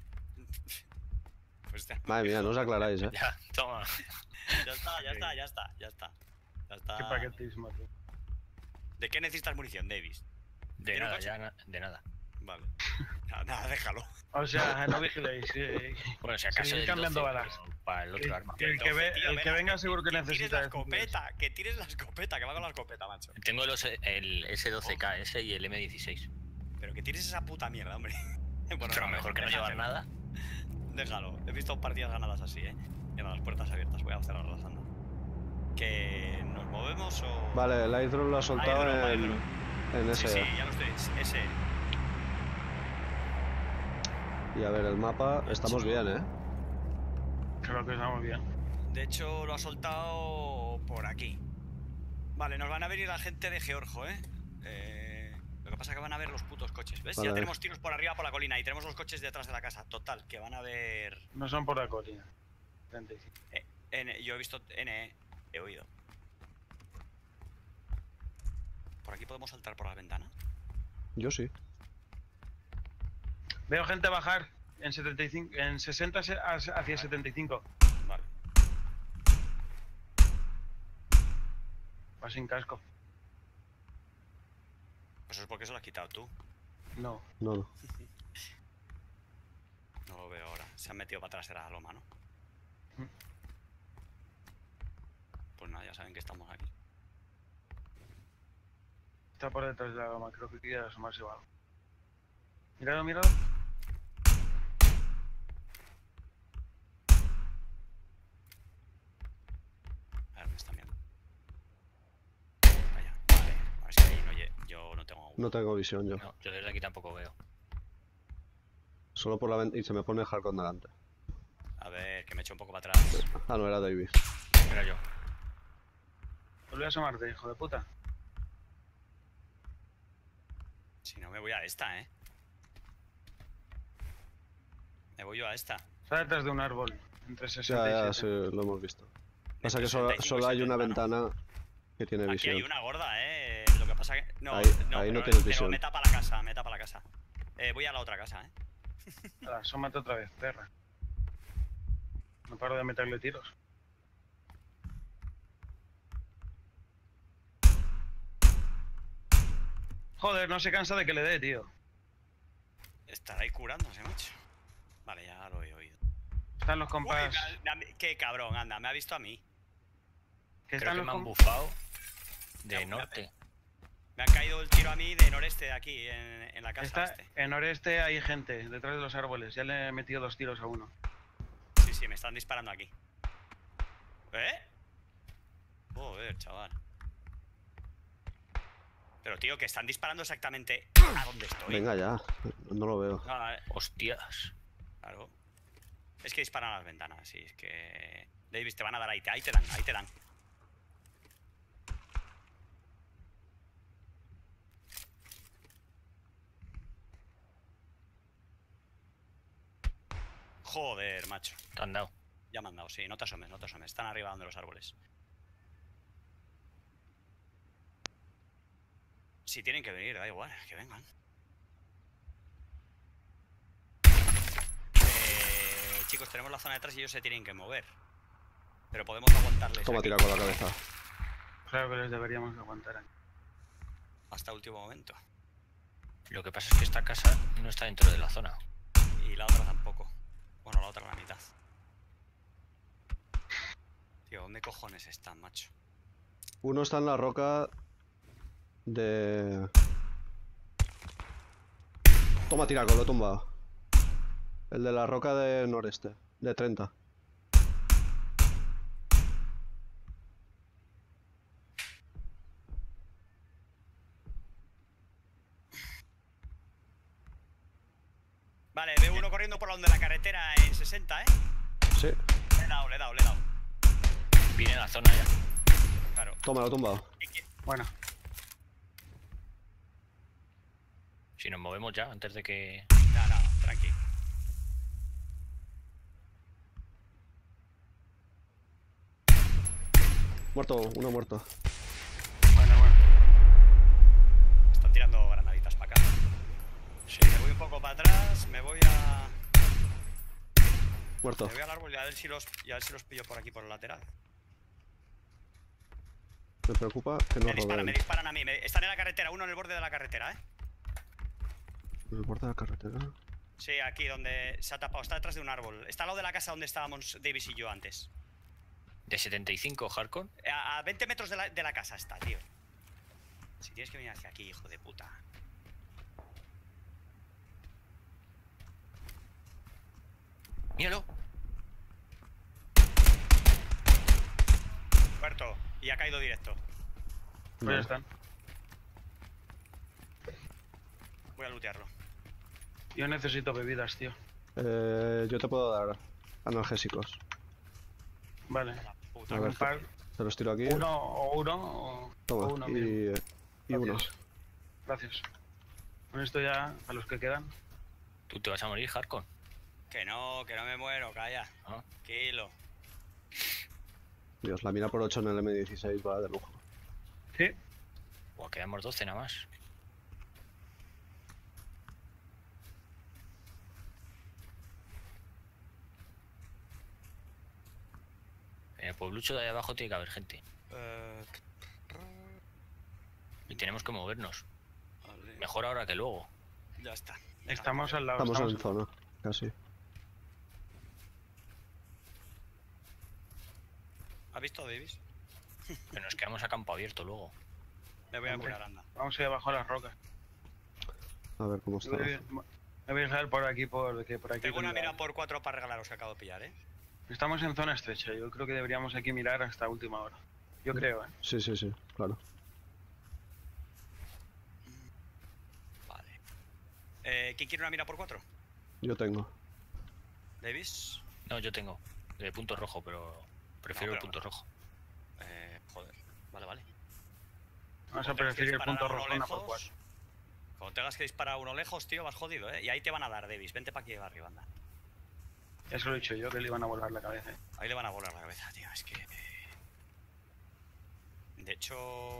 pues Madre mía, no os aclaráis, Ya, toma. Ya está. Qué paquetismo, tío. ¿De qué necesitas munición, Davis? De ¿Tiene un nada, coche? ya de nada. Vale. Nada, déjalo. O sea, no vigiléis. Bueno, si acaso Seguid del cambiando 12, balas. pero para el otro arma. El que venga seguro que necesita... Que tires la escopeta, que va con la escopeta, macho. Tengo el S12K, ese y el M16. Pero que tires esa puta mierda, hombre. Bueno, Pero mejor que no llevar nada. Déjalo. He visto partidas ganadas así, Lleva las puertas abiertas. Voy a cerrarlas, anda. ¿Que nos movemos o...? Vale, el airdrop lo ha soltado Airdrop. en ese. Sí, ya lo estoy. Ese. Y a ver, el mapa... Estamos bien, ¿eh? Creo que estamos bien. De hecho, lo ha soltado por aquí. Vale, nos van a venir la gente de Georgo, Lo que pasa es que van a ver los putos coches. ¿Ves? Vale. Ya tenemos tiros por arriba por la colina y tenemos los coches detrás de la casa. Total, que van a ver... No son por la colina. 35. Yo he visto N, he oído. ¿Por aquí podemos saltar por la ventana? Yo sí. Veo gente bajar en 75, en 60 hacia 75. Vale. Va sin casco. Eso es porque se lo has quitado tú. No. No, no. No lo veo ahora. Se han metido para atrás de la loma, ¿no? Pues nada, ya saben que estamos aquí. Está por detrás de la goma. Creo que quiere asomarse o algo. Míralo, míralo. A ver, me están viendo. Vaya, vale. A ver si ahí no yo no tengo No tengo visión yo. No, yo desde aquí tampoco veo. Solo por la ventana. Y se me pone Hardcore delante. A ver, que me echo un poco para atrás. Ah, no, era David. Era yo. Vuelve a asomarte, hijo de puta. Si no, me voy a esta, ¿eh? Me voy yo a esta. Está detrás de un árbol. Entre 60 Ya, y sí, 70. lo hemos visto. Pasa Entre que solo, 65 y solo hay una 70, ¿no? ventana que tiene Aquí visión. hay una gorda, Lo que pasa que... No, Ahí- no, ahí no pero, tienes pero visión. me tapa la casa, me tapa la casa. Voy a la otra casa, Ahora, asómate otra vez, perra. No paro de meterle tiros. Joder, no se cansa de que le dé, tío. Estará ahí curándose, macho. Vale, ya lo he oído. Están los Uy, compas. qué cabrón, anda, me ha visto a mí. Que Creo están que los me han com- bufado de Ya, norte. Me ha caído el tiro a mí de noreste de aquí, en la casa Está este. en noreste hay gente detrás de los árboles. Ya le he metido 2 tiros a uno. Sí, sí, me están disparando aquí. ¿Eh? Joder, chaval. Pero tío, que están disparando exactamente a donde estoy. Venga ya, no lo veo. No, Hostias. claro. Es que disparan a las ventanas, sí, es que... Davis, te van a dar ahí te dan, ahí te dan. Joder, macho. Te han dado. Ya me han dado, sí, no te asomes, no te asomes. Están arriba de los árboles. Si tienen que venir, da igual, que vengan. Chicos, tenemos la zona detrás y ellos se tienen que mover. Pero podemos aguantarles Toma, aquí tira con la cabeza. Claro que les deberíamos aguantar aquí. hasta último momento. Lo que pasa es que esta casa no está dentro de la zona. Y la otra tampoco. Bueno, la otra la mitad. Tío, ¿dónde cojones están, macho? Uno está en la roca de... Toma, tiraco, lo he tumbado. El de la roca de noreste, de 30. Vale, veo uno corriendo por donde la carretera en 60, ¿eh? Sí, Le he dado, le he dado, le he dado. Viene la zona ya. Claro. toma, lo he tumbado. Bueno, Si nos movemos ya, antes de que... No, no, tranqui. Muerto, uno muerto. bueno. Están tirando granaditas para acá. Sí. Me voy un poco para atrás, me voy Muerto. al árbol y a ver si los pillo por aquí por el lateral. Me preocupa que no Me roben. disparan a mí. Están en la carretera, uno en el borde de la carretera, ¿eh? ¿En el borde de la carretera? Sí, aquí donde se ha tapado, está detrás de un árbol. Está al lado de la casa donde estábamos Davis y yo antes. De 75, Hardcore. A 20 metros de la casa está, tío. Si tienes que venir hacia aquí, hijo de puta. Míralo. Muerto. Y ha caído directo. Pues No. ya están. Voy a lootearlo. Yo necesito bebidas, tío. Yo te puedo dar analgésicos. Vale. Puta, A ver, Un par. te los tiro aquí. Uno o Toma, uno mismo. y uno. Gracias. Gracias. Con esto ya, a los que quedan. Tú te vas a morir, Hardcore. que no me muero, calla. Ah. Tranquilo. Dios, la mira por 8 en el M16 va de lujo. Sí. Buah, quedamos 12 nada más. En el pueblucho de ahí abajo tiene que haber gente. Y tenemos que movernos. Vale, Mejor ahora que luego. ya está. Venga. Estamos al lado. Estamos en zona, casi. ¿Has visto, Davis? Pero nos quedamos a campo abierto luego. Me voy a Hombre. curar, anda. Vamos a ir abajo a las rocas. A ver cómo está. Me voy a dejar por aquí, porque por aquí. Tengo una tendrá- mira por 4 para regalaros que acabo de pillar, ¿eh? Estamos en zona estrecha. Yo creo que deberíamos aquí mirar hasta última hora. Yo creo, ¿eh? Sí, sí, sí, claro. ¿Quién quiere una mira por 4? Yo tengo. ¿Davis? No, yo tengo. De punto rojo, pero prefiero No, el pero- punto rojo. Joder. Vale. Vamos a Como tengas que preferir el disparar punto a uno rojo una por lejos, 4. Como tengas que disparar a uno lejos, tío, vas jodido, ¿eh? Y ahí te van a dar, Davis. Vente para aquí arriba, anda. Eso lo he dicho yo, que le iban a volar la cabeza. Ahí le van a volar la cabeza, tío. Es que... De hecho...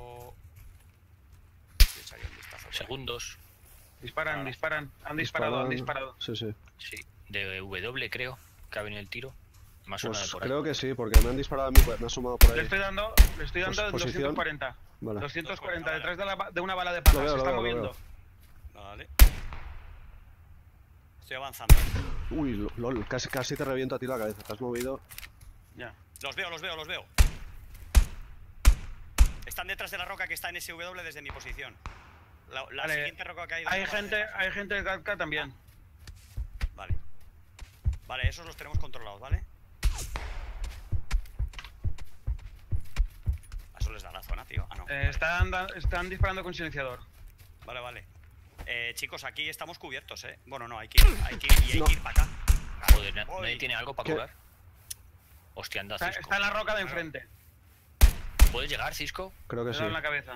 Yo echaría un vistazo por ahí. Segundos. Disparan. Han disparado. Sí, sí. Sí. De W creo que ha venido el tiro. Más o menos Pues por ahí. creo que sí, porque me han disparado a mí, pues me ha asomado por Le ahí. estoy dando Posición. 240. Vale. 240, Vale. detrás de una bala de pala. Lo veo, Se lo está veo, lo moviendo. Vale. Estoy avanzando. Uy, lol, casi te reviento a ti la cabeza. Te has movido. Ya. Los veo. Están detrás de la roca que está en SW desde mi posición. La Vale. siguiente roca que hay... Hay gente de Gatka también. Vale. Vale, esos los tenemos controlados, ¿vale? A eso les da la zona, tío. Ah, no. Vale. Están disparando con silenciador. Vale. Chicos, aquí estamos cubiertos, ¿eh? Bueno, no, hay que ir para acá. Joder, Voy. ¿nadie tiene algo para ¿Qué? curar? Hostia, anda, Cisco. Está en la roca de enfrente. ¿Puedes llegar, Cisco? Creo Le que he sí. dado en la cabeza.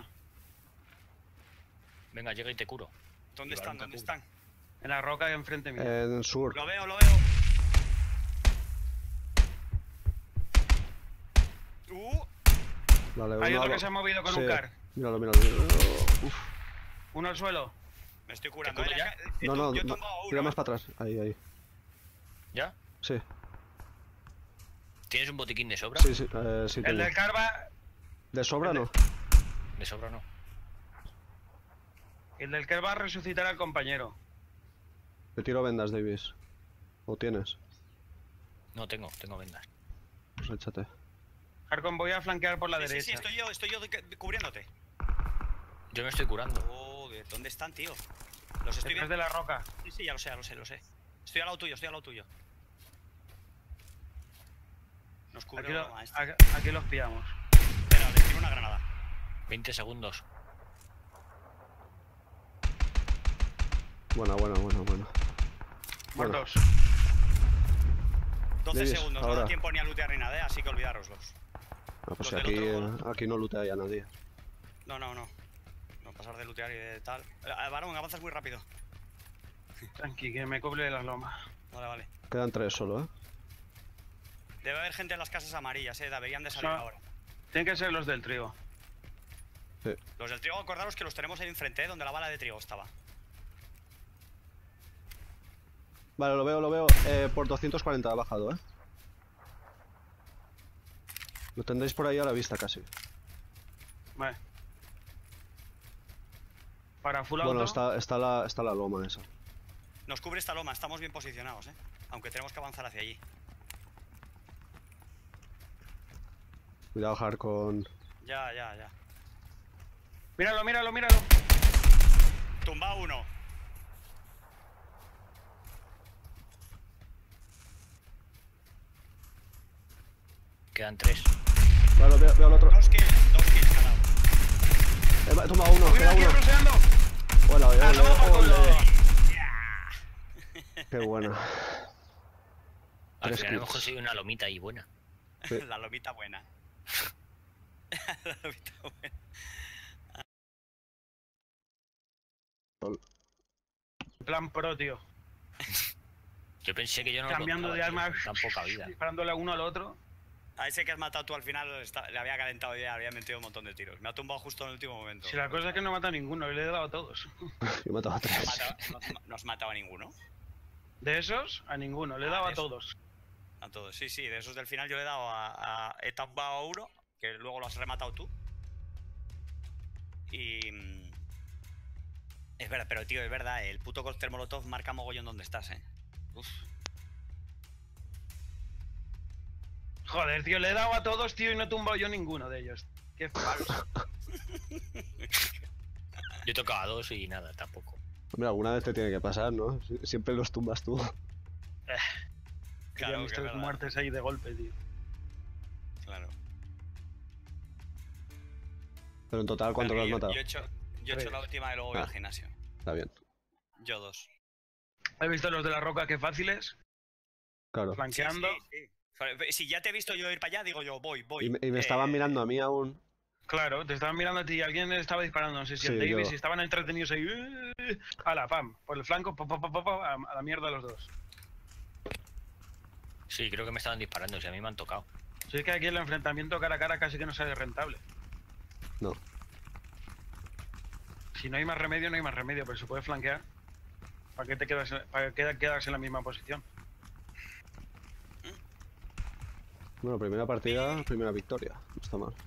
Venga, llega y te curo. ¿Dónde Y están? Barón ¿Dónde te cura. están? En la roca de enfrente mío. En el sur. Lo veo. Vale, Hay uno otro a- que se ha movido con sí. un car. Míralo. Uf. Uno al suelo. Me estoy curando. curo ya? No, Yo he no, tumbado a uno, tira más ¿eh? para atrás. Ahí. ¿Ya? Sí, ¿Tienes un botiquín de sobra? sí, sí El tengo. del car va. ¿De sobra el de- no? De sobra no. El del car va a resucitar al compañero. Te tiro vendas, Davis. ¿O tienes? No tengo vendas. Pues échate. Harkon, voy a flanquear por la Sí, derecha. estoy yo cubriéndote. Yo me estoy curando. Joder, ¿dónde están, tío? Los estoy Detrás viendo. de la roca. Sí, ya lo sé. Estoy al lado tuyo. Nos cubre Aquí, la broma este. aquí los pillamos. Espera, les tiro una granada. 20 segundos. Buena. Muertos. 12 Davis, segundos, no ahora. da tiempo ni a lootear ni nada, así que olvidároslos. Ah, pues Los si del aquí no lootea ya nadie. No. No pasar de lootear y de tal. Varón, avanzas muy rápido. Tranqui, que me cubre las lomas. Vale. Quedan 3 solo, ¿eh? Debe haber gente en las casas amarillas, deberían de salir Son- ahora. Tienen que ser los del trigo. Los del trigo, acordaros que los tenemos ahí enfrente, donde la bala de trigo estaba. Vale, lo veo. Por 240 ha bajado, ¿eh? Lo tendréis por ahí a la vista casi. Vale. Para full Bueno, auto. está la loma esa. Nos cubre esta loma, estamos bien posicionados, aunque tenemos que avanzar hacia allí. Cuidado, Harkon. Ya. Míralo. Tumba uno. Quedan 3. Vale, veo al otro. Dos kills cada uno. Toma uno, Mira queda aquí uno. ruseando. Hola, ¡A tomar por culo! Qué buena. Al 3 final hemos kills. conseguido una lomita ahí buena. Sí. La lomita buena. La lomita buena. Plan pro, tío. Yo pensé que yo no Cambiando lo de contaba, armas. tío, con tan poca vida. Disparándole a uno al otro. A ese que has matado tú al final le había calentado y había metido un montón de tiros. Me ha tumbado justo en el último momento. Si la cosa es que no mata a ninguno, le he dado a todos. Yo he matado a 3. No has matado a ninguno. De esos, a ninguno, le he dado de a esos. todos. A todos, sí, de esos del final yo le he dado he tumbado a uno, que luego lo has rematado tú. Y... Es verdad, pero tío, es verdad, el puto cóctel molotov marca mogollón donde estás, Uf. Joder, tío, le he dado a todos, tío, y no he tumbado yo ninguno de ellos. Qué falso. Yo he tocado a 2 y nada, tampoco. Hombre, alguna vez te tiene que pasar, ¿no? Siempre los tumbas tú. Quería mis que es 3 verdad. muertes ahí de golpe, tío. Claro. Pero en total, ¿cuánto lo has matado? Yo he hecho la última y luego voy al gimnasio. Está bien. Yo 2. ¿Has visto los de la roca qué fáciles? Claro. Flanqueando. Sí. Si ya te he visto yo ir para allá, digo yo, voy. Y me estaban mirando a mí aún. Claro, te estaban mirando a ti y alguien estaba disparando, no sé si Sí, el Davis, yo. y estaban entretenidos ahí. A la pam, por el flanco, a la mierda los dos. Sí, creo que me estaban disparando, si a mí me han tocado. Si es que aquí el enfrentamiento cara a cara casi que no sale rentable. No. Si no hay más remedio, no hay más remedio, pero se puede flanquear. ¿Para qué te quedas, quedarse en la misma posición? Bueno, primera partida, primera victoria. No está mal.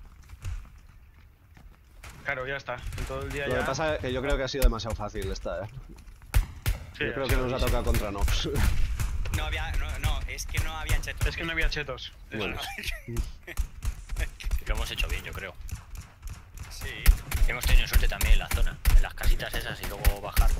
Claro, ya está. En todo el día Lo ya. que pasa es que yo creo que ha sido demasiado fácil esta, Sí, yo creo ha que sido nos ha easy. tocado contra Nox. No, es que no había chetos. Es que no había chetos. Bueno. Lo hemos hecho bien, yo creo. Sí. Hemos tenido suerte también en la zona, en las casitas esas y luego bajar.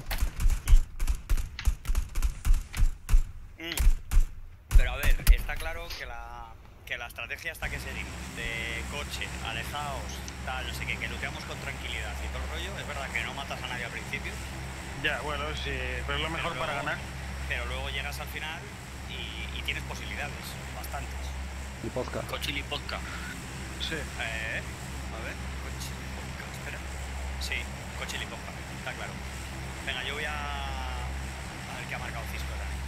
Pero a ver, está claro que la estrategia hasta que seguimos de coche, alejaos, tal, no sé qué, que looteamos con tranquilidad y todo el rollo, es verdad que no matas a nadie al principio, Ya, bueno, sí, pero es lo mejor Pero para luego- ganar. pero luego llegas al final y tienes posibilidades, bastantes. Y podcast. Cochili podcast. Sí. A ver, coche podcast, espera. Sí, coche y podcast, está claro. Venga, yo voy a ver qué ha marcado Cisco también.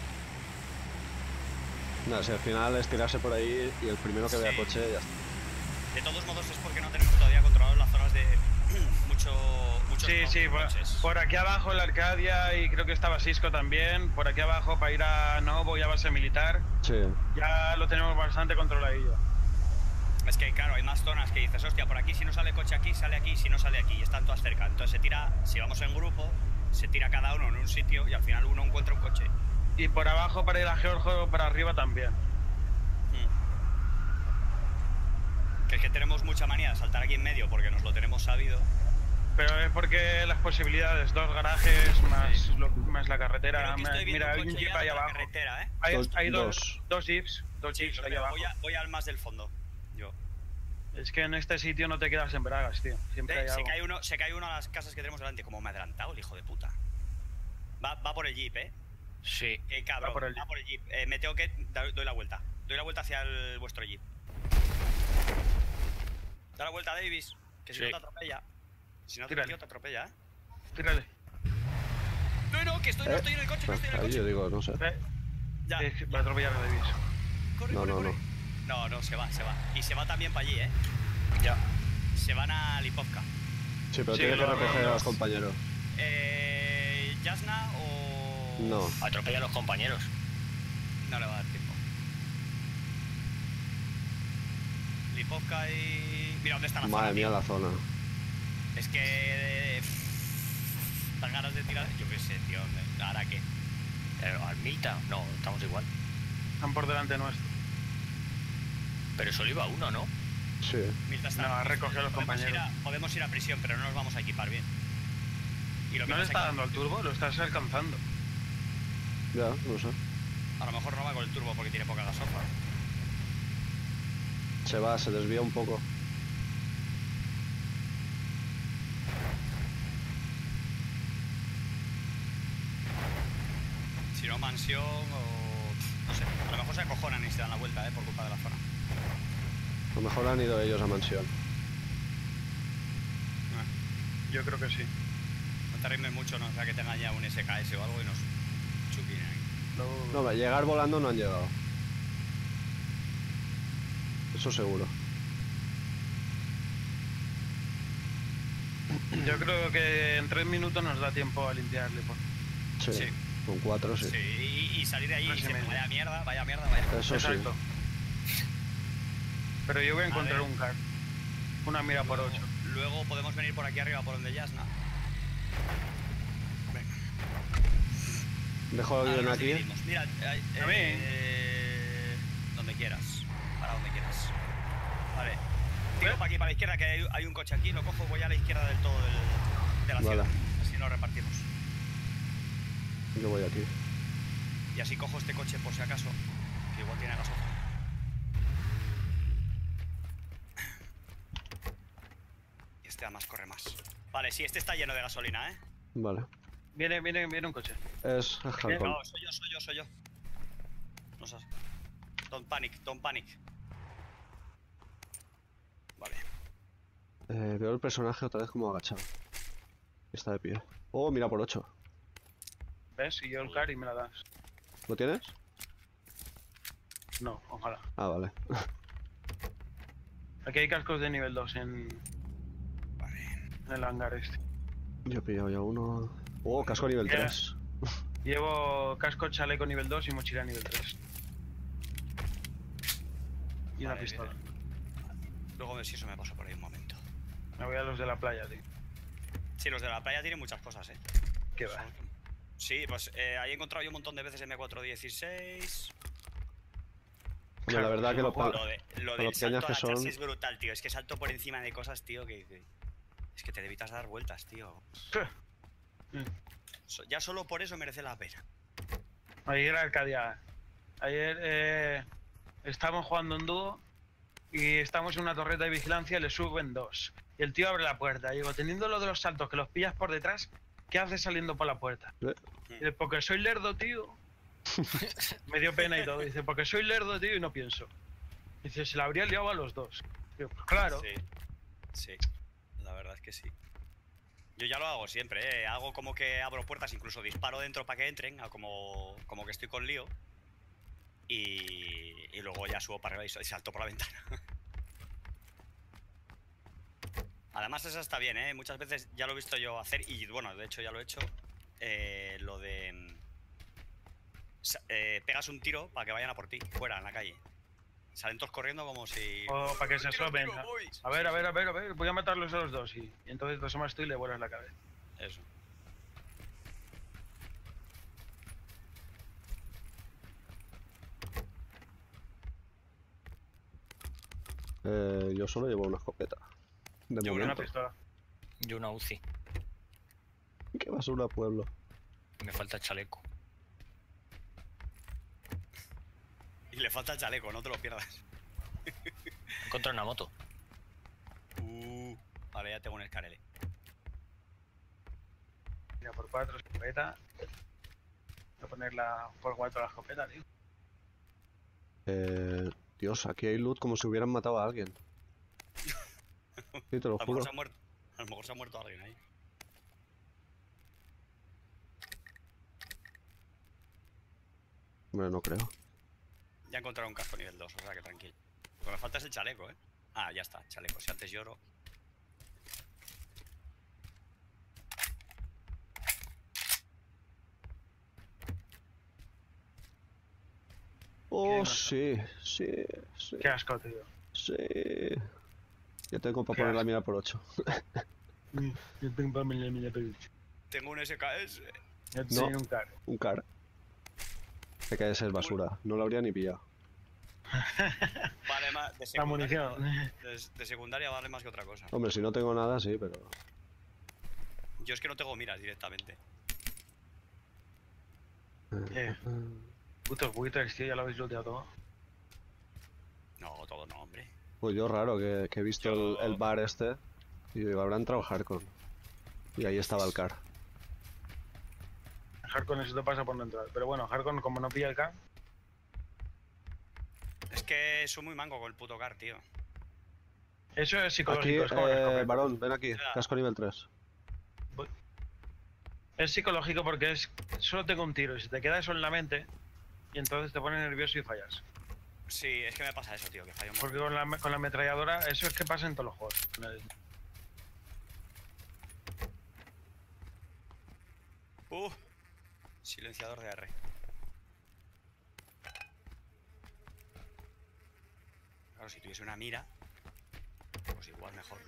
No, si al final es tirarse por ahí y el primero que vea Sí. coche ya está. De todos modos es porque no tenemos todavía controladas las zonas de muchos Sí, coches. por aquí abajo en la Arcadia y creo que estaba Cisco también. Por aquí abajo para ir a Novo y a base militar. Sí. Ya lo tenemos bastante controladillo. Es que claro, hay más zonas que dices, hostia, por aquí si no sale coche aquí, sale aquí, si no sale aquí, y están todas cerca. Entonces se tira, si vamos en grupo, se tira cada uno en un sitio y al final uno encuentra un coche. Y por abajo para ir a Georgio, para arriba también. Que es que tenemos mucha manía de saltar aquí en medio porque nos lo tenemos sabido. Pero es porque las posibilidades, 2 garajes más, Sí. más la carretera. Creo que estoy viendo Mira, hay un un coche jeep ya ahí de la abajo. carretera, ¿eh? Hay Dos. dos jeeps, dos Sí, jeeps ahí pero abajo. voy al más del fondo. Yo. Es que en este sitio no te quedas en bragas, tío. Siempre hay Se algo. cae uno a las casas que tenemos delante. Como me ha adelantado el hijo de puta. Va por el jeep, ¿eh? Sí. Cabrón, Va por el jeep. Me tengo que... Doy la vuelta. Doy la vuelta hacia vuestro jeep. Da la vuelta, Davis. Que si Sí. no te atropella. Si no te Tírale. metió, te atropella, ¿eh? Tírale. No, que no estoy en el coche, no estoy en el Ahí coche. yo digo, no sé. Ya. Va a atropellar a Davis. Corre, No, corre, no, corre. No, se va. Y se va también para allí, ¿eh? Ya. Se van a Lipovka. Sí, pero Sí, tiene que lo recoger a veo. los compañeros. ¿Jasna o...? No. Atropella a los compañeros. No le va a dar tiempo. Lipovka y... Mira, ¿dónde está la Madre zona, mía tío? la zona. Es que... Dan ganas de tirar... Yo qué sé, tío. ¿Ahora qué? ¿Al Milta? No, estamos igual. Están por delante nuestro. Pero solo iba uno, ¿no? Sí. Milta está... No, ha recogido a los compañeros. Podemos ir a prisión, pero no nos vamos a equipar bien. Y lo que ¿No le pasa está que dando al turbo? Lo estás alcanzando. Ya, no sé. a lo mejor no va con el turbo porque tiene poca gasofa. Se desvía un poco. Si no, mansión o... no sé, a lo mejor se acojonan y se dan la vuelta, por culpa de la zona. A lo mejor han ido ellos a mansión. Yo creo que sí. No te arrimes mucho, no sea que tengan ya un SKS o algo y nos chupinen ahí. No, llegar volando no han llegado. Eso seguro. Yo creo que en 3 minutos nos da tiempo a limpiarle. Sí. Sí. Con 4 sí. Sí, y salir de ahí y Más o decir, menos. vaya mierda. Eso Exacto. Pero yo voy a encontrar ver. un car. Una mira por 8. Luego podemos venir por aquí arriba, por donde Jasna. Dejo Ahora el guión nos aquí. dividimos. Mira, donde quieras. Para donde quieras. Vale. Tiro para aquí, para la izquierda, que hay un coche aquí. Lo cojo, voy a la izquierda del todo de la Vale. ciudad. Así nos repartimos. Yo voy aquí. Y así cojo este coche por si acaso, que igual tiene gasofa. Y este además corre más. Vale, sí, este está lleno de gasolina, ¿eh? Vale. Viene un coche. Es Halcón. No, soy yo. No sé. Don't panic. Vale. Veo el personaje otra vez como agachado. Está de pie. Oh, mira por 8. ¿Ves? Y yo el car y me la das. ¿Lo tienes? No, ojalá. Ah, vale. Aquí hay cascos de nivel 2 en el hangar este. Yo he pillado ya uno. Oh, casco nivel Ya. 3. Llevo casco, chaleco nivel 2 y mochila nivel 3. Y una Vale, pistola. Luego a ver si eso me pasa por ahí un momento. Me voy a los de la playa, tío. Sí, los de la playa tienen muchas cosas, ¿Qué va? Sí, pues ahí he encontrado yo un montón de veces M416. Hombre, la verdad que lo Claro, pa- Lo con del lo pequeñas salto a que agacharse son. es brutal, tío. Es que salto por encima de cosas, tío, que es que te evitas dar vueltas, tío. Ya solo por eso merece la pena. Ayer Arcadia. Ayer estamos jugando en dúo y estamos en una torreta de vigilancia y le suben 2. Y el tío abre la puerta. Y digo, teniendo lo de los saltos que los pillas por detrás, ¿qué haces saliendo por la puerta? ¿Eh? Y dice, porque soy lerdo, tío. Me dio pena y todo. Dice, porque soy lerdo, tío, y no pienso. Dice, se la habría liado a los dos. Digo, pues claro. Sí, la verdad es que sí. Yo ya lo hago siempre, ¿eh? Hago como que abro puertas, incluso disparo dentro para que entren, como que estoy con lío. Y luego ya subo para arriba y salto por la ventana. Además esa está bien, ¿eh? Muchas veces ya lo he visto yo hacer, y bueno, de hecho ya lo he hecho. Lo de... pegas un tiro para que vayan a por ti, fuera, en la calle. Salen todos corriendo como si... O para que se Tiro, asomen. tiro, boys. A ver, voy a matarlos a los dos. Y entonces te asomas tú y le vuelas la cabeza. Eso. Yo solo llevo una escopeta. De Yo Una momento. pistola. Yo una UCI. ¿Qué basura, pueblo? Me falta chaleco. Y le falta el chaleco, no te lo pierdas. Encontré una moto. Vale, ya tengo un escarele. Mira, por 4 escopeta. Voy a ponerla por 4 la escopeta, tío. Dios, aquí hay loot como si hubieran matado a alguien. Sí, te lo A lo juro. mejor se ha muerto. A lo mejor se ha muerto alguien ahí. Hombre, no creo. Ya he encontrado un casco nivel 2, o sea que tranquilo. Lo que me falta es el chaleco, ¿eh? Ah, ya está, chaleco. Si antes lloro. Oh, ¿Qué? sí, sí, sí, Qué asco, tío. sí. Ya tengo para Qué poner la asco. mira por 8. Yo tengo para mi peluche. Tengo un SKS. Yo No. tengo un car. Un car. Se cae de ser basura. No lo habría ni pillado. Vale más. De La secundaria, munición. de secundaria vale más que otra cosa. Hombre, si no tengo nada, sí, pero... Yo es que no tengo miras directamente. Putos buitres, tío, ya lo habéis looteado todo. No, todo no, hombre. Pues yo raro que he visto Yo- el bar este y digo, habrá entrado Hardcore. Y ahí estaba el car. Hardcore eso te pasa por no entrar. Pero bueno, Hardcore como no pilla el car. Es que soy muy mango con el puto car, tío. Eso es Aquí, psicológico. Es como la escopeta. varón, ven aquí. Ya. Casco nivel 3. Es psicológico porque es solo tengo un tiro y se te queda eso en la mente y entonces te pones nervioso y fallas. Sí, es que me pasa eso, tío, que fallo un montón. Porque con la ametralladora eso es que pasa en todos los juegos. Silenciador de R. Claro, si tuviese una mira, pues igual mejor.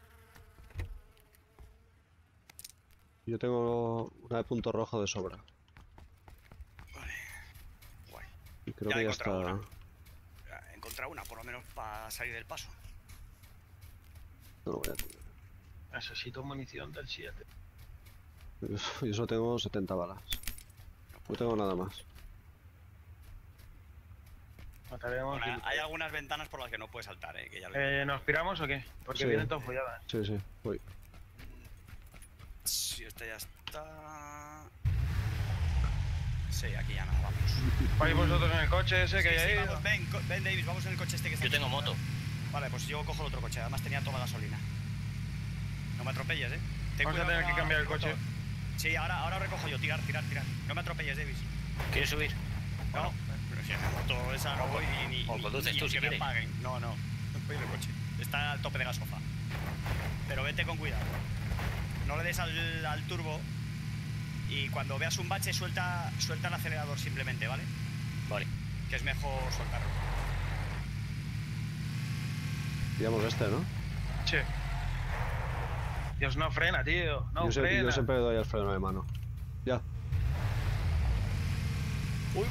Yo tengo una de punto rojo de sobra. Vale. Guay. Y creo Ya que he ya está... encontrado He encontrado una, por lo menos para salir del paso. No lo voy a tener. Necesito munición del 7. Yo solo tengo 70 balas. No tengo nada más. Mataremos. Bueno, y- hay algunas ventanas por las que no puedes saltar, que ya lo he ¿Nos piramos o qué? Porque Sí. vienen todas folladas. Sí, sí, voy. Sí, este ya está. Sí, aquí ya no, vamos. ¿Vais vosotros en el coche ese que Sí, hay sí, ahí? vamos, ven, Davis, vamos en el coche este que está Yo aquí. tengo moto. Vale, pues yo cojo el otro coche, además tenía toda la gasolina. No me atropelles, Ten Vamos a cuidado tener con que la cambiar el moto. coche. Sí, ahora recojo yo, tirar. No me atropelles, Davis. ¿Quieres subir? No, pero si en la moto esa no voy ni o conduces tú, que si me quieres. paguen. No, voy en el coche. Está al tope de gasofa. Pero vete con cuidado. No le des al turbo y cuando veas un bache suelta el acelerador simplemente, ¿vale? Vale. Que es mejor soltarlo. Pillamos este, ¿no? Sí. Dios, no frena, tío. No frena. Yo siempre doy el freno de mano. Ya. ¡Uy,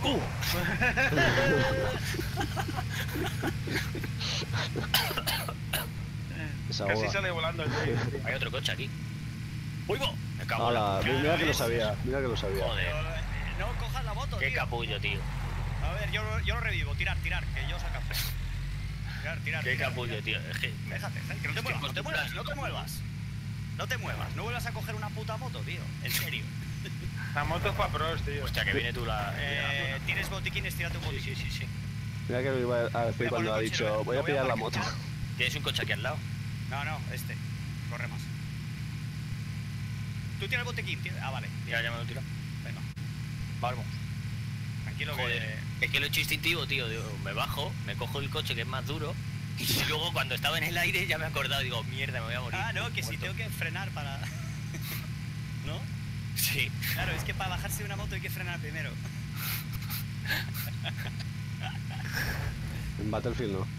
Esa Casi boda. sale volando el tío. Hay otro coche aquí. ¡Uy, Me cago en Hala, la... mira que lo ¿ves? sabía, mira que lo sabía. Joder, No cojas la moto, qué tío. capullo, tío. A ver, yo lo revivo. Tirar, que yo saco. Tirar. Qué capullo, tío. Es que... Déjate, que no te muevas, no te muevas. No vuelvas a coger una puta moto, tío. En serio. La moto es para pros, tío. Hostia, que viene tú la... Tienes botiquines, tírate un botiquín. Sí. Mira que lo iba a decir Mira, cuando por ha el coche, dicho, lo voy a voy a pillar la aparcar. moto. ¿Tienes un coche aquí al lado? No, este. Corre más. Tú tira el botiquín, tira. Ah, vale. Ya me lo tiro. Venga. Vamos. Tranquilo Joder, es que lo he hecho instintivo, tío. Digo, me bajo, me cojo el coche que es más duro y luego cuando estaba en el aire ya me he acordado. Digo, mierda, me voy a morir. Ah, no, que si Muerto. tengo que frenar para... ¿No? Sí. Claro, es que para bajarse de una moto hay que frenar primero. En Battlefield no.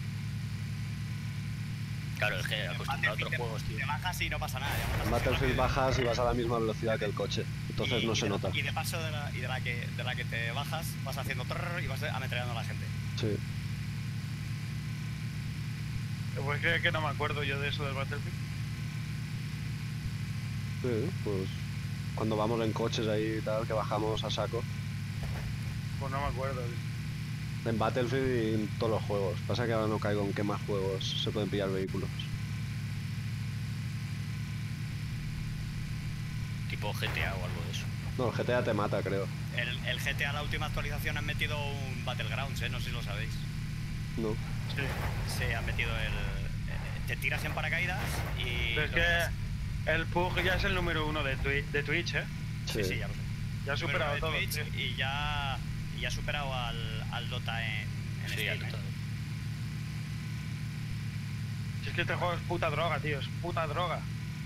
Claro, es que acostumbrado a otros juegos, tío. Te bajas y no pasa nada. ya En Battlefield bajas y vas a la misma velocidad que el coche. Entonces no se nota. Y de paso de la que te bajas, vas haciendo trrr y vas ametrallando a la gente. Sí. ¿Puedes creer que no me acuerdo yo de eso del Battlefield? Sí, pues cuando vamos en coches ahí y tal, que bajamos a saco. Pues no me acuerdo, tío. En Battlefield y en todos los juegos. Pasa que ahora no caigo en qué más juegos se pueden pillar vehículos. Tipo GTA o algo de eso. No, el GTA te mata, creo. El GTA, la última actualización, han metido un Battlegrounds, no sé si lo sabéis. No. Sí. Sí, han metido te tiras en paracaídas y... Pero es que el PUG ya es el número 1 de Twitch, ¿eh? Sí, ya lo sé. Ya ha superado Número todo. de Twitch tío. y ya ha superado al Dota en Sí, Steam, al todo. Si es que este juego es puta droga, tío. Es puta droga.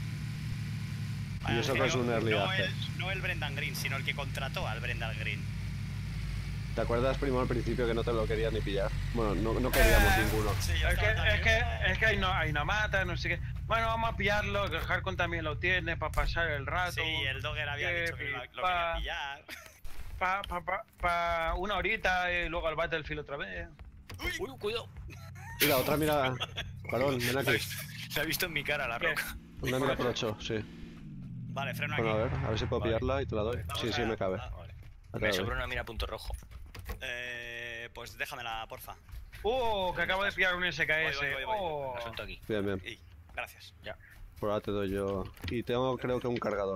Y eso que es un early access. No el Brendan Green, sino el que contrató al Brendan Green. ¿Te acuerdas, primo, al principio que no te lo querías ni pillar? Bueno, no queríamos ninguno. Sí, yo Es que, estaba también. es que ahí no mata, no sé qué. Bueno, vamos a pillarlo, que el Hardcore también lo tiene para pasar el rato. Sí, el Dogger había que dicho que lo pipa. quería pillar. Pa una horita y luego al Battlefield otra vez. Uy, cuidado. Mira, otra mira. Varón, ven aquí. Se ha visto en mi cara la ¿Qué? roca. Una mira por 8, sí. Vale, freno aquí. Bueno, a ver si puedo Vale. pillarla y te la doy. Vamos Sí, a- me cabe. Vale. La Me doy. sobra una mira punto rojo. Pues déjamela, porfa. Que acabo de pillar un SKS. Voy. La suelto aquí. Bien, bien. Y, gracias. Ya. Por ahora te doy yo. Y tengo, creo que un cargador.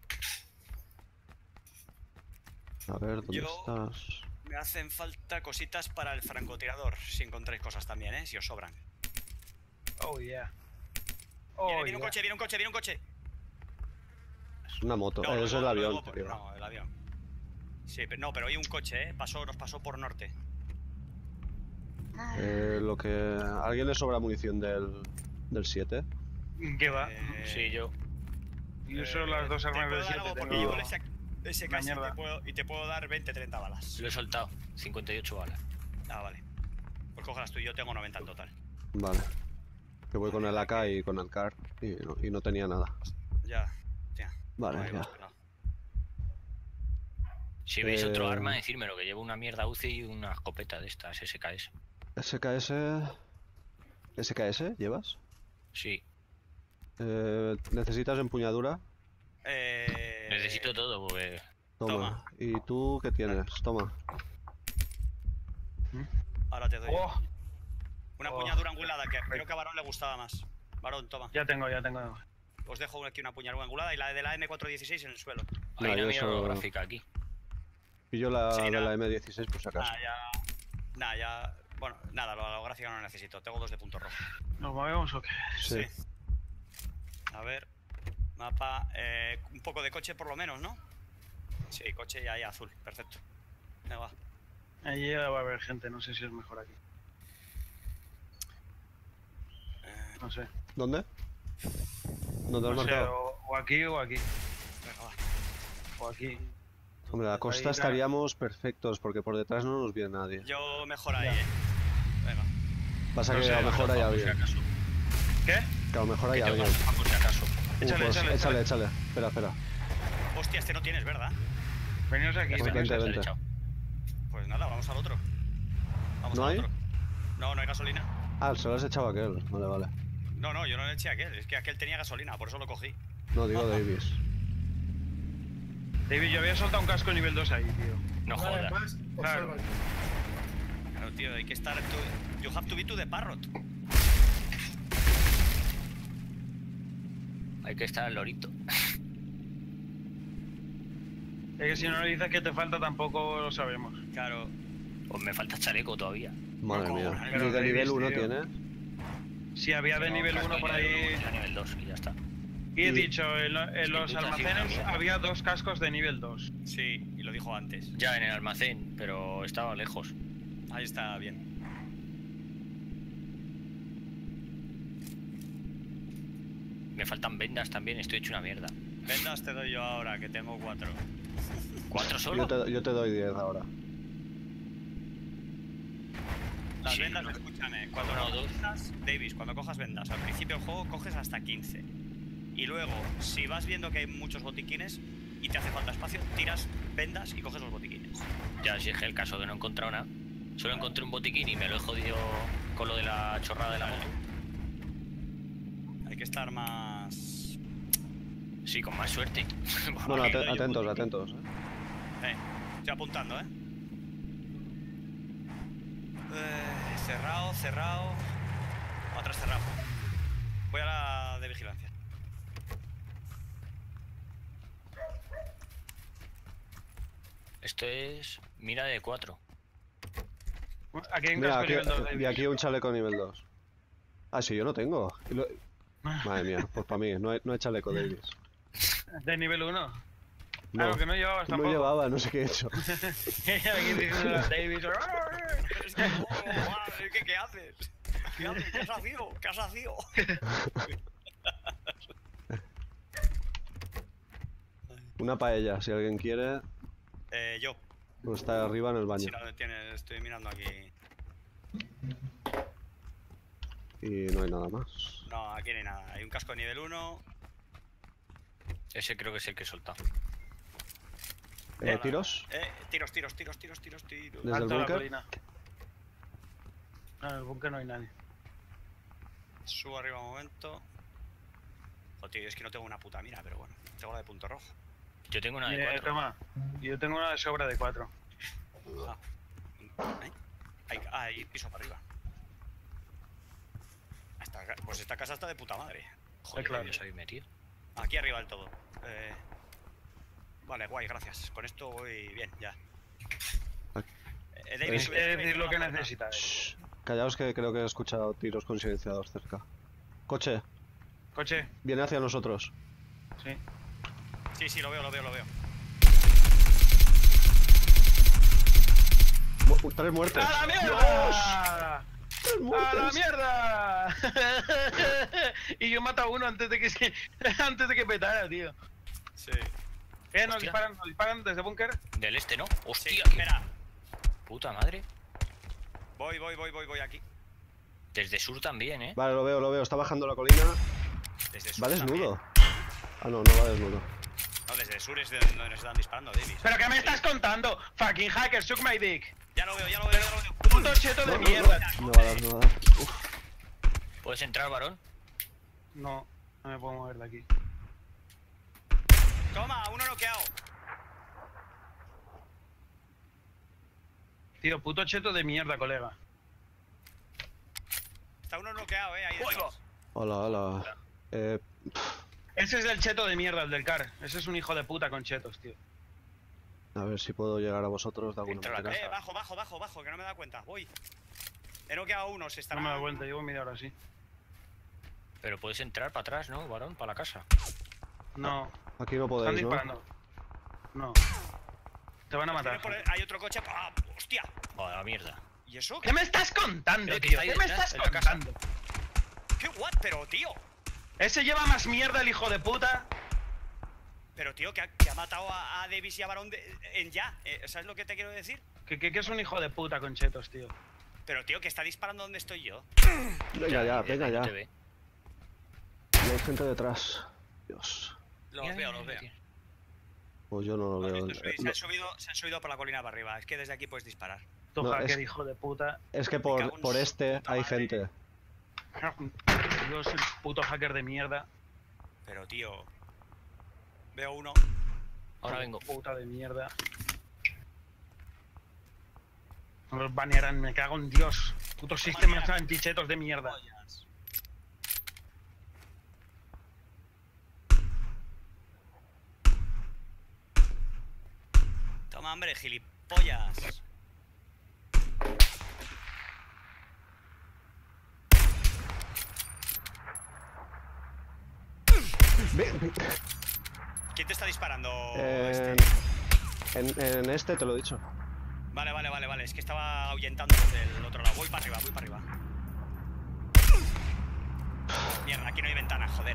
A ver, ¿dónde Yo- estás? Me hacen falta cositas para el francotirador, si encontráis cosas también, si os sobran. Oh, yeah. Viene un coche. Es una moto. No, Es el luego- avión. luego- tío. No, el avión. Sí, pero hay un coche, nos pasó por norte. Lo que. ¿A alguien le sobra munición del 7? ¿Qué va? Sí, yo. Yo uso las dos armas del 7. Porque Tengo... llevo ese una casi mierda. y te puedo dar 20-30 balas. Lo he soltado. 58 balas. Ah, vale. Pues cógelas tú y yo tengo 90 en total. Vale. Que voy con el AK y con el CAR. Y no tenía nada. Ya. Vale, No, ya. hemos pelado. Si veis otro Eh, arma, decírmelo, que llevo una mierda UCI y una escopeta de estas SKS. SKS. ¿SKS llevas? Sí. ¿Necesitas empuñadura? Necesito todo, porque... Toma. Toma. ¿Y tú qué tienes? Toma. Ahora te doy. Oh, Una Oh. puñadura angulada que creo que a Varón le gustaba más. Varón, toma. ya tengo. Os dejo aquí una puñalada angulada y la de la M416 en el suelo. Hay No, una yo mierda eso- holográfica aquí. Pillo la Sí, de nada. la M16 por si acaso. Nada, ya. Nada, ya. Bueno, nada, la holográfica no necesito. Tengo 2 de punto rojo. ¿Nos movemos o qué? Sí. A ver. Mapa. Un poco de coche por lo menos, ¿no? Sí, coche y ahí azul. Perfecto. Venga, va. Allí ya va a haber gente, no sé si es mejor aquí. No sé. ¿Dónde? ¿Dónde has No sé, marcado? o aquí o aquí. Venga, va. O aquí. Hombre, a la costa Ahí, estaríamos perfectos porque por detrás no nos viene nadie. Yo mejor ahí, Ya. Venga. Pasa no que sé, a lo mejor hay Por si alguien. acaso. ¿Qué? Que a lo mejor hay Que tengo alguien. más por si acaso. Échale, Pues échale. échale. Espera, espera. Hostia, este no tienes, ¿verdad? Venimos aquí. Pues venimos vente, aquí. vente. Chao. Pues nada, vamos al otro. Vamos ¿No al hay? otro. No, no hay gasolina. Ah, se lo has echado a aquel. Vale, vale. No, no, yo no le eché a aquel. Es que aquel tenía gasolina, por eso lo cogí. No, digo Davis. David, yo había soltado un casco nivel 2 ahí, tío. No Una vez jodas. más, Claro. observa. Claro, tío, hay que estar. You have to be to the parrot. Hay que estar al lorito. Es que si no le dices que te falta tampoco lo sabemos. Claro. Pues me falta chaleco todavía. Madre ¿Cómo? mía. Pero Ni de nivel Davis, 1 tío. tiene. Si había de No, nivel casco 1 por nivel ahí. uno, ya nivel 2 y ya está. Y he Y- dicho, en que los tú te has ido una almacenes mierda. había 2 cascos de nivel 2. Sí, y lo dijo antes. Ya en el almacén, pero estaba lejos. Ahí está bien. Me faltan vendas también, estoy hecho una mierda. Vendas te doy yo ahora, que tengo 4. ¿4 solo? Yo te doy 10 ahora. Las Sí, vendas, no. escúchame. Cuando Uno o dos. cojas, Davis, cuando cojas vendas, al principio del juego coges hasta 15. Y luego, si vas viendo que hay muchos botiquines y te hace falta espacio, tiras vendas y coges los botiquines. Ya, si es que el caso que no he encontrado nada. Solo encontré un botiquín y me lo he jodido con lo de la chorrada de la moto. Hay que estar más. Sí, con más suerte. Bueno, Aquí doy yo atentos, botiquín. atentos. Estoy apuntando, Cerrado, cerrado. Atrás cerrado. Voy a la de vigilancia. Esto es mira de 4. Aquí hay un Mira, casco aquí, nivel 2, David. y aquí un chaleco nivel 2. Ah, sí, yo no tengo. Madre mía, pues para mí, no hay chaleco Davis. ¿De nivel 1? No, Claro, que no llevabas no tampoco. llevaba, no sé qué he hecho. Aquí diciendo a Davis. Es que, madre, ¿qué haces? ¿Qué haces? ¿Qué has hacido? ¿Qué has hacido? Una paella, si alguien quiere, Yo. pues está arriba en el baño. Si no tiene, estoy mirando aquí. Y no hay nada más. No, aquí no hay nada. Hay un casco de nivel 1. Ese creo que es el que he soltado. ¿Tiros? Tiros. Desde el Alto la búnker. colina. No, en el búnker no hay nadie. Subo arriba un momento. Joder, tío, es que no tengo una puta mira, pero bueno. Tengo la de punto rojo. Yo tengo una de 4. Toma, yo tengo una de sobra de 4. Ah. Hay piso para arriba. Pues esta casa está de puta madre. Joder, claro. yo soy metido. Aquí arriba del todo. Vale, guay, gracias. Con esto voy bien, ya. David, Es sube, sube, decir lo sube que la puerta. necesitas. Shh, callaos que creo que he escuchado tiros con silenciador cerca. Coche, Coche, viene hacia nosotros. sí. Sí, lo veo. 3 muertes. ¡A la mierda! ¡A la mierda! Y yo he matado a uno antes de que petara, tío. Sí. Nos Hostia. disparan desde búnker. Del este, ¿no? Sí, Hostia, qué espera. puta madre. Voy aquí. Desde sur también, ¿eh? Vale, lo veo. Está bajando la colina. Desde sur Va desnudo. también. Ah, no va desnudo. No, desde sur es de donde nos están disparando, Davis. ¿Pero qué me estás contando? Fucking hacker, suck my dick. Ya lo veo. Puto cheto de mierda. No va a dar. ¿Puedes entrar, varón? No me puedo mover de aquí. Toma, uno noqueado. Tío, puto cheto de mierda, colega. Está uno noqueado, ahí Oiga. detrás. Hola. Ese es el cheto de mierda, el del car. Ese es un hijo de puta con chetos, tío. A ver si puedo llegar a vosotros de alguna Entra a la manera. casa. Bajo, que no me da cuenta. Voy. He noqueado a uno, se No estará... me da cuenta, llevo media hora así. Pero puedes entrar para atrás, ¿no, varón? Para la casa. No, Aquí no están podéis, ¿no? disparando. No. Te van a matar. Hay otro coche... ¡Ah! ¡Hostia! Joder, la mierda. ¿Y eso? ¿Qué me estás contando, Que tío? está ahí ¿Qué me detrás, estás en la casa. contando? ¿Qué what? Pero, tío... Ese lleva más mierda, el hijo de puta. Pero, tío, que ha matado a Davis y a Barón en ya. ¿Sabes lo que te quiero decir? Que es un hijo de puta con chetos, tío. Pero, tío, que está disparando donde estoy yo. Venga ya, venga no ya. te ve. Y hay gente detrás. Dios. Los Mira, veo, mira, los veo. mira. Pues yo no lo veo. Se han subido por la colina para arriba. Es que desde aquí puedes disparar. Tu No, hacker, es- hijo de puta. Es que Me cago en por su este puta hay madre. gente. Yo soy el puto hacker de mierda. Pero, tío... Veo uno. Ahora vengo. Puta de mierda. No los banearán, me cago en Dios. Putos sistemas antichetos de mierda. Pollas. Toma, hombre, gilipollas. ¿Quién te está disparando? En, en este te lo he dicho. Vale. Es que estaba ahuyentando desde el otro lado. Voy para arriba. Mierda, aquí no hay ventana, joder.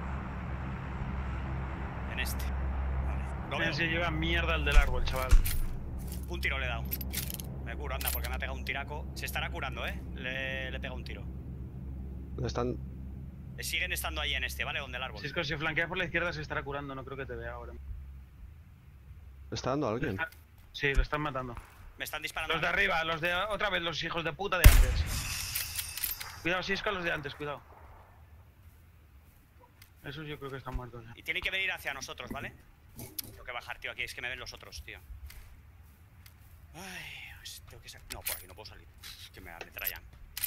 En este. Vale. Lo veo. Se lleva mierda el del árbol, chaval. Un tiro le he dado. Me curo, anda, porque me ha pegado un tiraco. Se estará curando, ¿eh? Le he pegado un tiro. Están. Siguen estando ahí en este, ¿vale? Donde el árbol. Si es que si flanqueas por la izquierda se estará curando, no creo que te vea ahora. ¿Está dando alguien? Sí, lo están matando. Me están disparando. Los de arriba, los de otra vez, los hijos de puta de antes. Cuidado, si es con los de antes, cuidado. Esos yo creo que están muertos ya. Y tienen que venir hacia nosotros, ¿vale? Tengo que bajar, tío. Aquí es que me ven los otros, tío. Ay, pues tengo que salir. No, por aquí no puedo salir. Es que me ametrallan.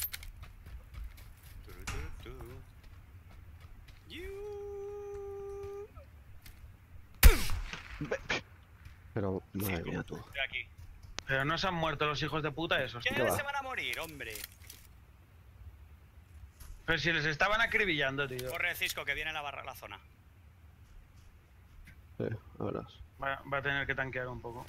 Pero, madre mía, tú. Estoy aquí. Pero no se han muerto los hijos de puta esos, ¿Qué tío. va? se van a morir, hombre? Pero si les estaban acribillando, tío. Corre, Cisco, que viene la zona. Sí, a verás. Va a tener que tanquear un poco.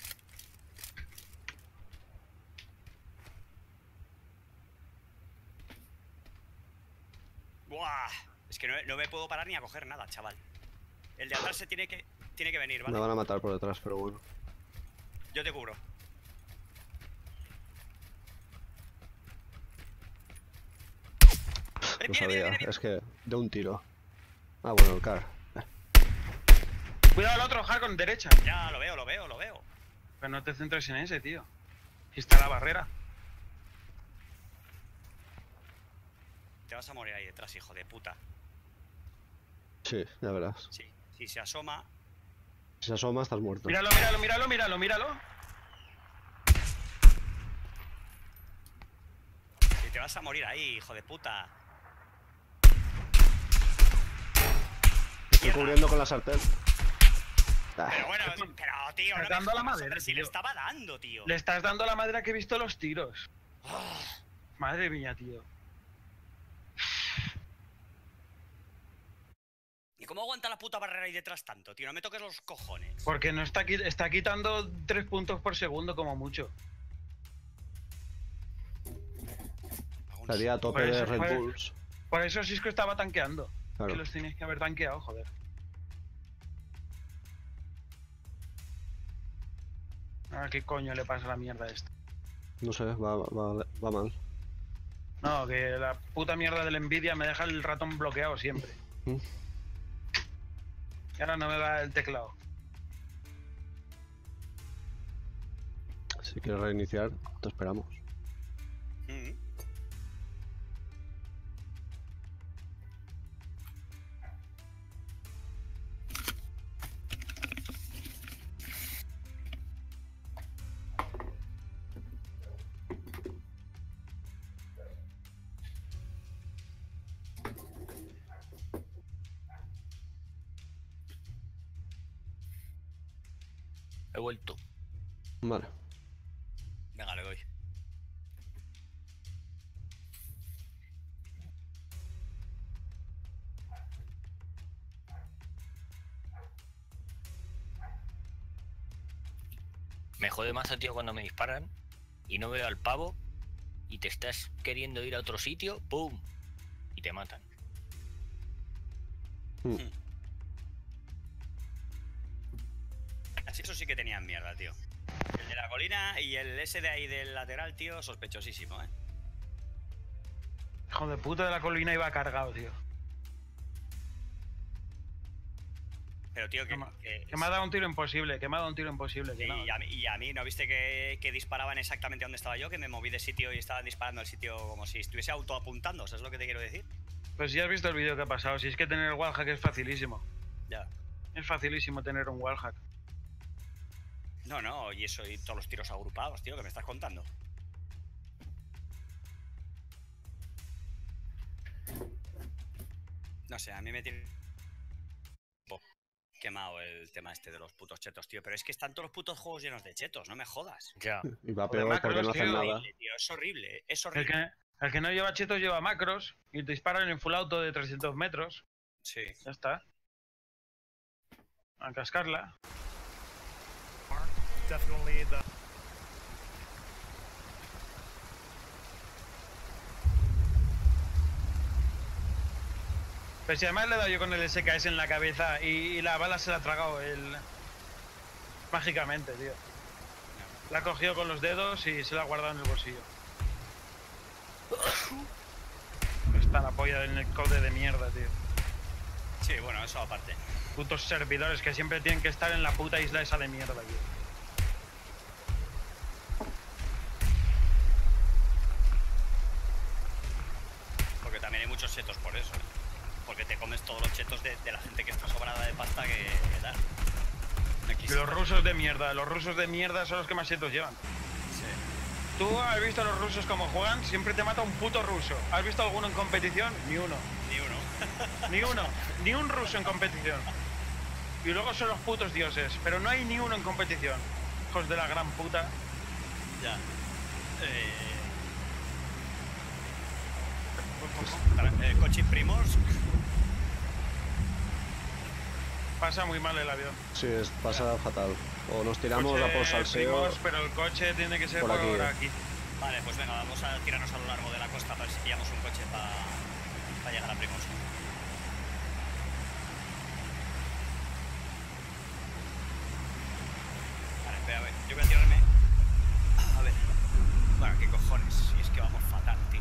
Buah. Es que no me puedo parar ni a coger nada, chaval. El de atrás se tiene que venir, ¿vale? Me van a matar por detrás, pero bueno. Yo te cubro. No Viene, sabía. viene. Es que de un tiro. Ah, bueno, el car. Cuidado al otro, Harkon, derecha. Ya, lo veo. Pero no te centres en ese, tío. Aquí está la barrera. Te vas a morir ahí detrás, hijo de puta. Sí, ya verás. Sí, si se asoma. Si se asoma, estás muerto. Míralo. Si te vas a morir ahí, hijo de puta. Estoy cubriendo con la sartén. Ah, Pero bueno, pero tío, no me Dando a la jodas, madera, hombre, si le tío. estaba dando, tío. Le estás dando la madera que he visto los tiros. Ah, Madre mía, tío. ¿Y cómo aguanta la puta barrera ahí detrás tanto, tío? No me toques los cojones. Porque no está quitando 3 puntos por segundo como mucho. estaría a tope Por de eso, Red joder. Bulls. Por eso Cisco estaba tanqueando. Claro. Que los tenéis que haber tanqueado, joder. Ah, ¿qué coño le pasa a la mierda esta? No sé, va mal. No, que la puta mierda del Nvidia me deja el ratón bloqueado siempre. ¿Mm? Y ahora no me va el teclado. Si quieres reiniciar, te esperamos. Mm. He vuelto. Vale. Venga, le doy. Me jode más a tío cuando me disparan y no veo al pavo y te estás queriendo ir a otro sitio, ¡pum! Y te matan. Así eso sí que tenían mierda, tío. El de la colina y el ese de ahí del lateral, tío, sospechosísimo, ¿eh? Hijo de puta de la colina iba cargado, tío. Pero, tío, Que me ha dado un tiro imposible, que me ha dado un tiro imposible. Que no. y a mí, ¿no viste que disparaban exactamente donde estaba yo? Que me moví de sitio y estaban disparando al sitio como si estuviese autoapuntando, ¿sabes lo que te quiero decir? Pues si has visto el vídeo que ha pasado, si es que tener el wallhack es facilísimo. Ya. Es facilísimo tener un wallhack. No, y eso, y todos los tiros agrupados, tío, que me estás contando. No sé, a mí me tiene quemado el tema este de los putos chetos, tío. Pero es que están todos los putos juegos llenos de chetos, no me jodas. Ya. Y va O de peor porque macros, no hacen tío. nada. Horrible, tío, es horrible, es horrible. El que no lleva chetos lleva macros y te disparan en full auto de 300 metros. Sí. Ya está. A cascarla. Definitely the Pero si además le he dado yo con el SKS en la cabeza y la bala se la ha tragado él. Mágicamente, tío. La ha cogido con los dedos y se la ha guardado en el bolsillo. Está la polla en el code de mierda, tío. Sí, bueno, eso aparte. Putos servidores que siempre tienen que estar en la puta isla esa de mierda, tío. Porque también hay muchos chetos por eso. Porque te comes todos los chetos de la gente que está sobrada de pasta que da. Y los rusos de mierda son los que más chetos llevan. Sí. ¿Tú has visto a los rusos cómo juegan? Siempre te mata un puto ruso. ¿Has visto alguno en competición? Ni uno. Ni uno. Ni uno. Ni un ruso en competición. Y luego son los putos dioses. Pero no hay ni uno en competición. Hijos de la gran puta. Ya. Coche Primos. Pasa muy mal el avión. Sí, pasa fatal. O nos tiramos Coche a por salseo. Primos, pero el coche tiene que ser por por aquí. aquí. Vale, pues venga, vamos a tirarnos a lo largo de la costa para ver si pillamos un coche para llegar a Primos. Vale, espera, a ver, yo voy a tirarme. A ver. Bueno, qué cojones, si es que vamos fatal, tío.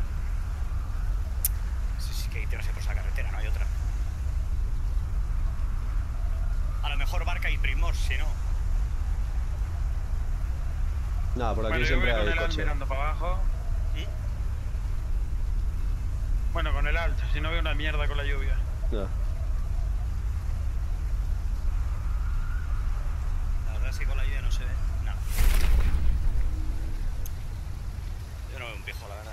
Sí, que hay que tirarse por esa carretera, no hay otra. A lo mejor Barca y Primos, si no. Nada, por aquí Bueno, yo siempre voy con hay el alt coche. mirando para abajo. Bueno, con el alt, si no veo una mierda con la lluvia. Ya. La verdad es que con la lluvia no se ve nada. Yo no veo un pijo, la verdad.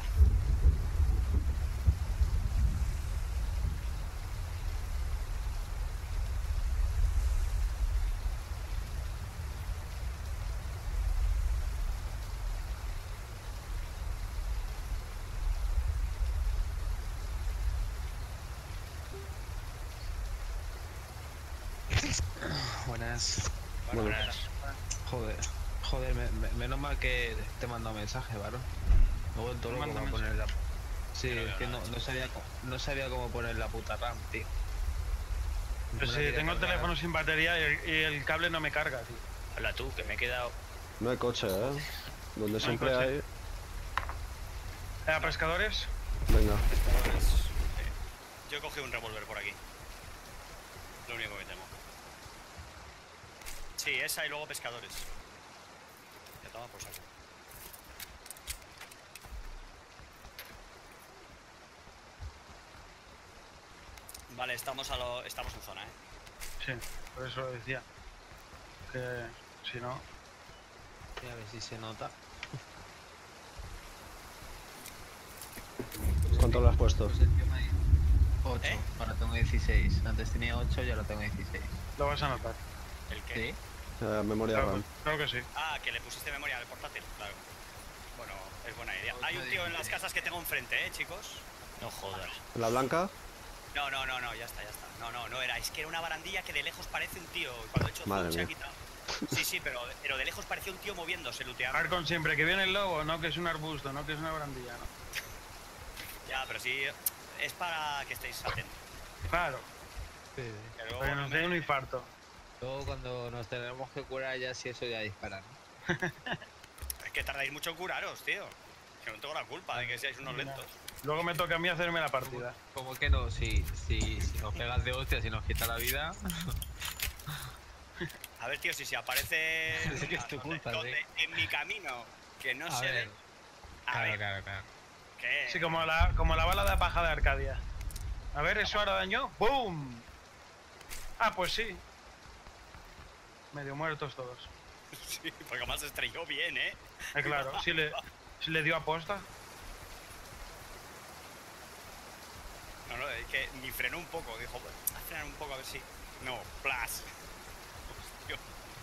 Buenas. Bueno, Joder, menos mal que te he mandado mensaje, varón. Me he vuelto ¿Te loco manda para poner la... Sí, es que no sabía cómo poner la puta RAM, tío. Pues No la si quería tengo el cargar. teléfono sin batería y el cable no me carga, tío. Habla tú, que me he quedado. no hay coche, ¿eh? Donde siempre coche. hay... ¿A pescadores? Venga. Pescadores. Yo cogí un revólver por aquí. Lo único que temo. Sí, esa y luego pescadores. Ya toma por saco. Vale, estamos en zona, ¿eh? Sí, por eso lo decía. Que si no... Sí, a ver si se nota. ¿Cuánto lo has puesto? 8, ¿Eh? ahora tengo 16. Antes tenía 8 y ahora tengo 16. Lo vas a notar. ¿El qué? ¿Sí? Memoria Claro, RAM. creo que sí. Ah, que le pusiste memoria al portátil, claro. Bueno, es buena idea. Otra Hay un tío en las idea. casas que tengo enfrente, chicos. No jodas. ¿La blanca? No, ya está. No era. Es que era una barandilla que de lejos parece un tío. Y cuando he hecho Madre zoom se ha mía. quitado. Sí, pero de lejos parecía un tío moviéndose, luteando. Arcon siempre, que viene el lobo, no que es un arbusto, no que es una barandilla, no. Ya, pero sí, es para que estéis atentos. Claro, Sí. Que luego para que no nos me- dé un infarto. Luego cuando nos tenemos que curar ya si eso ya dispara, ¿no? Es que tardáis mucho en curaros, tío. Que no tengo la culpa de que seáis unos lentos. Luego me toca a mí hacerme la partida. ¿Cómo que no? Si nos pegas de hostia, si nos quita la vida. A ver, tío, si se aparece Es que es tu culpa, donde- en mi camino, que no A se ver. ve. A ver, Claro. ¿qué? Sí, como la bala de paja de Arcadia. A ver, ¿eso ahora daño? ¡Boom! Ah, pues sí. Medio muertos todos. Sí, porque además se estrelló bien, ¿eh? Claro, si le dio aposta. No, es que ni frenó un poco. Dijo, bueno, a frenar un poco a ver si... No, plas. Hostia.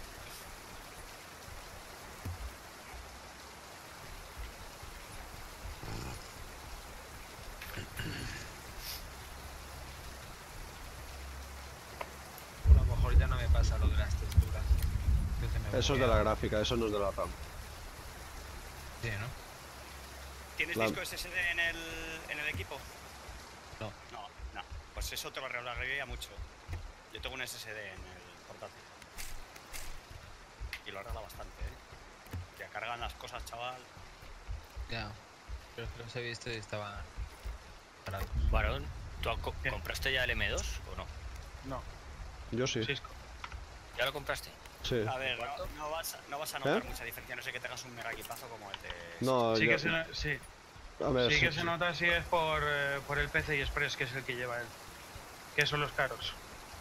A lo mejor ya no me pasa lo de las texturas. Que se me Eso es de buguea. la gráfica, eso no es de la RAM. Sí, ¿no? ¿Tienes La- disco SSD en el equipo? No. No. Pues eso te lo arreglaría mucho. Yo tengo un SSD en el portátil. Y lo arregla bastante, ¿eh? Que cargan las cosas, chaval. Ya. Pero es que los he visto y estaban parados. Varón, ¿tú ¿Qué? compraste ya el M2 o no? No, Yo sí. Cisco. ¿Ya lo compraste? Sí. A ver, ¿Cuánto? no vas a notar mucha diferencia, no sé que tengas un mega equipazo como el de... No, Sí yo- que sí. a ver, Sí sí, que se nota si es por el PCI Express, que es el que lleva él. Que son los caros.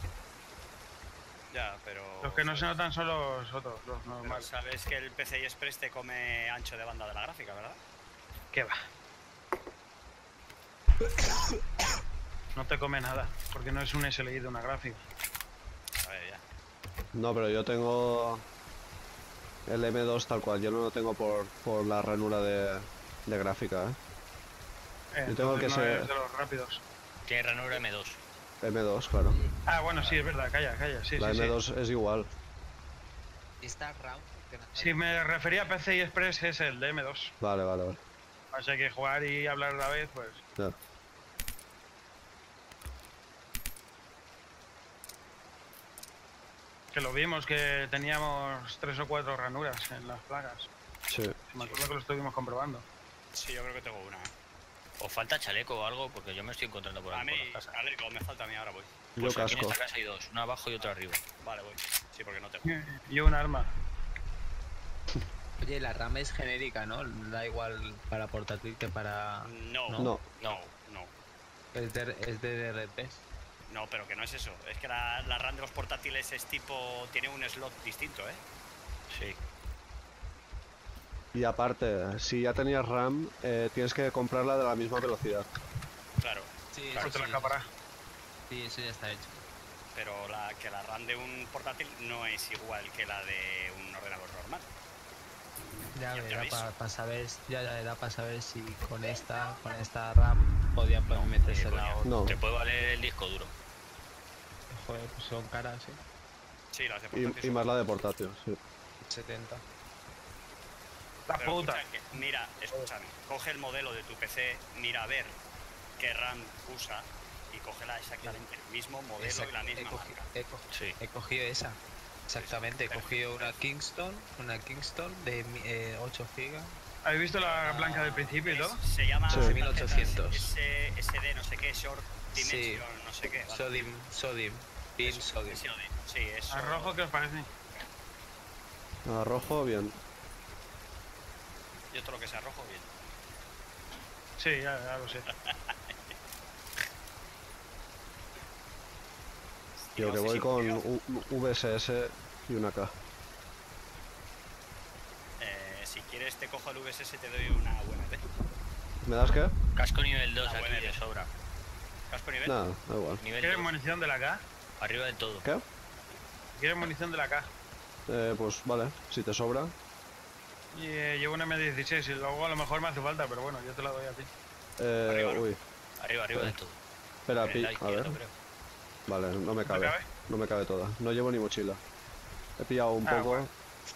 Ya, pero... Los que no se notan son los otros, los Pero normales. sabes que el PCI Express te come ancho de banda de la gráfica, ¿verdad? ¿Qué va? No te come nada, porque no es un SLI de una gráfica. A ver, ya. No, pero yo tengo el M2 tal cual, yo no lo tengo por la ranura de gráfica, Yo tengo Entonces que no ser- es de los rápidos. Tiene ranura M2. M2, claro. Ah, bueno, sí, es verdad, calla, sí, La sí, M2 es igual. ¿Y está RAM? Si me refería a PCI Express es el de M2. Vale. O sea que jugar y hablar a la vez, pues... Ya. Que lo vimos, que teníamos 3 o 4 ranuras en las plagas. Sí. Me acuerdo que lo estuvimos comprobando. Sí, yo creo que tengo una, ¿eh? ¿O falta chaleco o algo? Porque yo me estoy encontrando por A aquí mí, por las casas. Aleco, me falta a mí, ahora voy. Yo Pues aquí en casco. esta casa hay dos, una abajo y otra arriba. Vale, voy. Sí, porque no tengo. Y un arma. Oye, la RAM es genérica, ¿no? Da igual para portátil que para... No. No. No. Es de DRPs. No, pero que no es eso. Es que la RAM de los portátiles es tipo... Tiene un slot distinto, ¿eh? Sí. Y aparte, si ya tenías RAM, tienes que comprarla de la misma velocidad. Claro. Sí, Eso te la escapará. Sí, eso ya está hecho. Pero la RAM de un portátil no es igual que la de un ordenador normal. Ya Ya te era aviso. para saber, era para saber si con esta RAM podía meterse la otra. No. Te puede valer el disco duro. Joder, pues son caras, ¿eh? Sí, las de portátil Y son- más la de portátil, sí. 70. La Pero puta. escucha, mira, escúchame. Coge el modelo de tu PC, mira a ver qué RAM usa y cógela exactamente el mismo modelo y la misma marca. Sí. He cogido esa. Exactamente, he cogido una Kingston de 8 GB. ¿Habéis visto la blanca del principio y todo? Se llama Sí. 1800. SD no sé qué, Short Dimension, no sé qué. ¿vale? Sodim. Pin Sodim. Sí, eso. ¿A rojo qué os parece? A rojo, bien. Yo todo lo que sea rojo, bien. Sí, ya lo sé. Yo no que sé voy si con confío. VSS y una K. Si quieres te cojo el VSS, te doy una UMP. ¿Me das qué? Casco nivel 2 Ah, aquí bueno, de sobra. ¿Casco nivel? Nada, da igual. Nivel ¿Quieres 2. munición de la K? Arriba del todo. ¿Qué? ¿Quieres munición de la K? Pues vale, si te sobra. Y llevo una M16 y luego a lo mejor me hace falta, pero bueno, yo te la doy a ti. Arriba, ¿no? Uy, Arriba de todo. espera, En el lado a ver. izquierdo, creo. Vale, no me ¿Te cabe. cabe? No me cabe toda. No llevo ni mochila. He pillado un Ah, poco. bueno.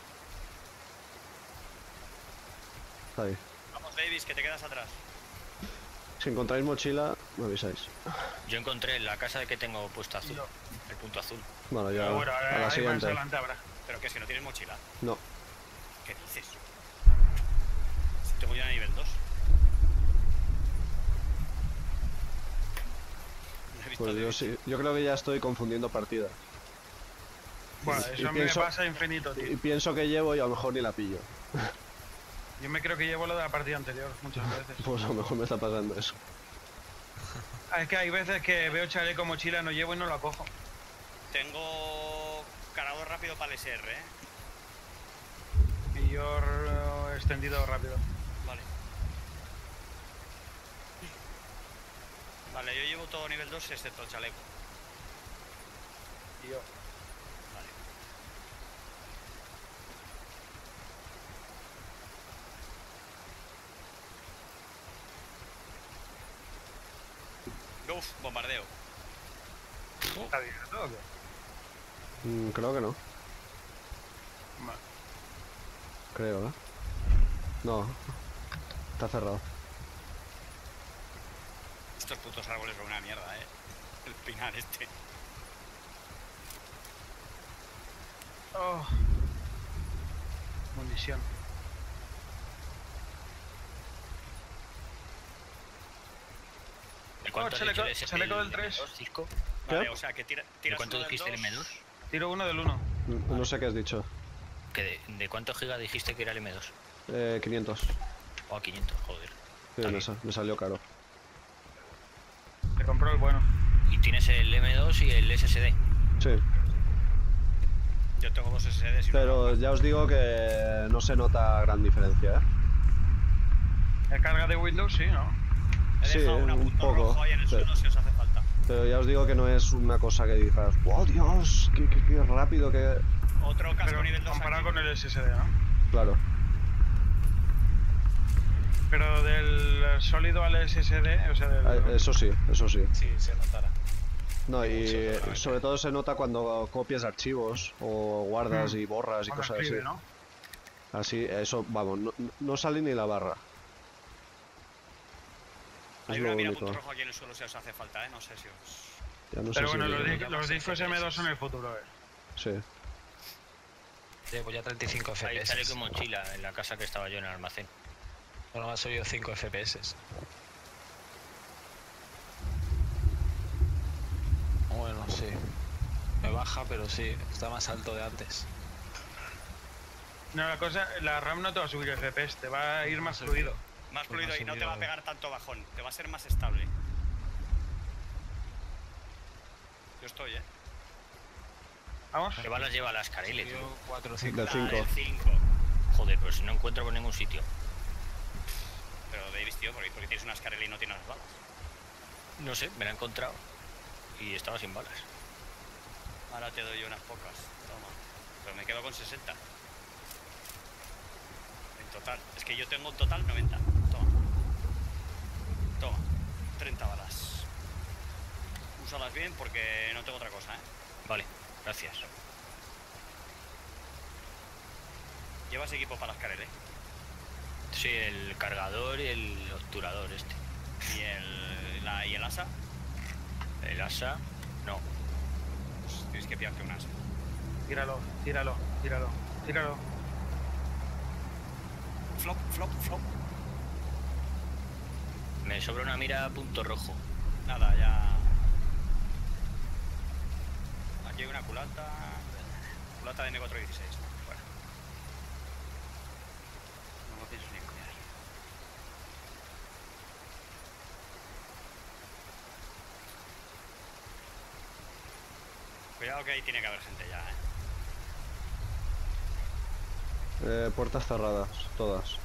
Está ahí. Vamos, Davis, que te quedas atrás. Si encontráis mochila, me avisáis. Yo encontré en la casa que tengo puesto azul. Yo. El punto azul. Bueno, ya Pero bueno, a la ahí más siguiente. adelante habrá. Pero que es que no tienes mochila. No, ¿Qué dices? Si tengo ya nivel 2. No he visto pues a yo Davis. sí. Yo creo que ya estoy confundiendo partida. Bueno, Y eso a mí pienso- me pasa infinito, tío. Y pienso que llevo y a lo mejor ni la pillo. Yo me creo que llevo lo de la partida anterior muchas veces. Pues a lo mejor me está pasando eso. Es que hay veces que veo chaleco mochila, no llevo y no la cojo. Tengo cargador rápido para el SR, ¿eh? Y yo extendido rápido. Vale. Vale, yo llevo todo nivel 2 excepto el chaleco. Y yo. Vale. Uf, bombardeo. ¿Está bien o qué? Creo que no. Vale. Creo, ¿eh? No. Está cerrado. Estos putos árboles son una mierda, El pinar este. Oh. Munición. ¿De cuánto Oh, has chaleco- dicho ese chaleco del el 3. M2, Cisco? ¿Qué? Vale, o sea que ¿De tiras cuánto uno del dijiste el 2. M2? Tiro uno del 1. No sé qué has dicho. ¿De cuántos gigas dijiste que era el M2? 500. O 500, joder. Sí, me salió caro. Te compró el bueno. Y tienes el M2 y el SSD. Sí. Yo tengo 2 SSDs y Pero ya os digo que no se nota gran diferencia, ¿eh? ¿La carga de Windows? Sí, ¿no? he sí, dejado un un punto poco, rojo ahí en el sí. suelo si os hace falta. Pero ya os digo que no es una cosa que digas, ¡oh, Dios! ¡Qué rápido que...! Otro casco Pero nivel 2 comparado aquí. con el SSD, ¿no? Claro. Pero del sólido al SSD, o sea, del... Eso sí, eso sí. Sí, se notará. No, y Mucho, totalmente. sobre todo se nota cuando copias archivos o guardas y borras y cuando cosas escribe, así. ¿no? Así, eso, vamos, no sale ni la barra. Hay Es una lo mira único. punto rojo aquí en el suelo si os hace falta, No sé si os... Ya no Pero sé bueno, si... los discos M2 son el futuro, Sí. Llevo ya 35 Hay FPS. chaleco y mochila en la casa que estaba yo en el almacén. Bueno, me ha subido 5 FPS. Bueno, sí. Me baja, pero sí. Está más alto de antes. No, la RAM no te va a subir el FPS, te va a ir más Sí. fluido. Más Pues fluido me ha y no te va a subido- pegar tanto bajón. Te va a ser más estable. Yo estoy, ¿Vamos? ¿Qué balas lleva las careles? Yo 4 o 5. Del 5. El 5. Joder, pero si no encuentro por ningún sitio. Pero Davis, tío, ¿por qué tienes una Scarlet y no tienes las balas? No sé, me la he encontrado. Y estaba sin balas. Ahora te doy unas pocas. Toma. Pero me quedo con 60. En total. Es que yo tengo en total 90. Toma. Toma. 30 balas. Úsalas bien porque no tengo otra cosa, Vale, gracias. Llevas equipo para las careles. Sí, el cargador y el obturador este. ¿Y el asa? El asa, no. Pues tienes que pillarte un asa. Tíralo. Flop, flop, flop. Me sobra una mira punto rojo. Nada, ya... Aquí hay una culata... Culata de M416. Bueno. No lo pienso ni en mirar. Cuidado que ahí tiene que haber gente ya, Puertas cerradas, todas.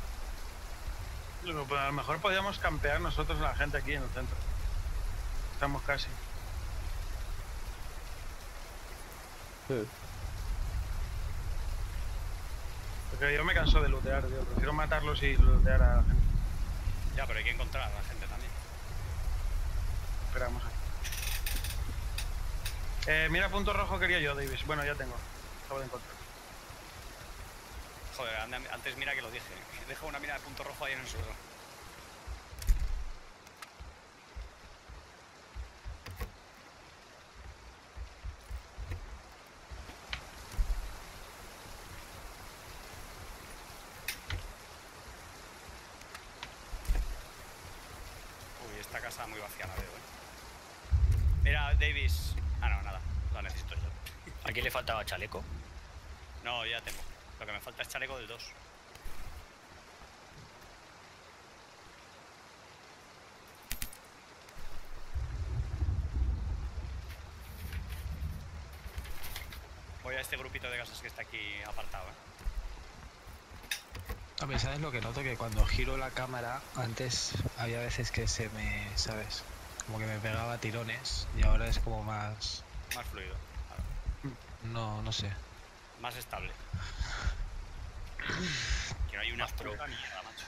A lo mejor podríamos campear nosotros la gente aquí en el centro. Estamos casi. Sí. Porque yo me canso de lootear, tío. Prefiero matarlos y lootear a la gente. Ya, pero hay que encontrar a la gente también. Esperamos. Mira, punto rojo quería yo, Davis. Bueno, ya tengo. Acabo de encontrar. Joder, antes mira que lo dije. Deja una mira de punto rojo ahí en el suelo. Uy, esta casa muy vacía la veo, Mira, Davis. Ah, no, nada. La necesito yo. ¿A quién le faltaba chaleco? No, ya tengo. Lo que me falta es chaleco del 2. Voy a este grupito de casas que está aquí apartado, A mí, ¿sabes lo que noto? Que cuando giro la cámara, antes había veces que se me, ¿sabes? Como que me pegaba tirones y ahora es como más... Más fluido. No, no sé. Más estable. Que no hay una puta mierda, macho.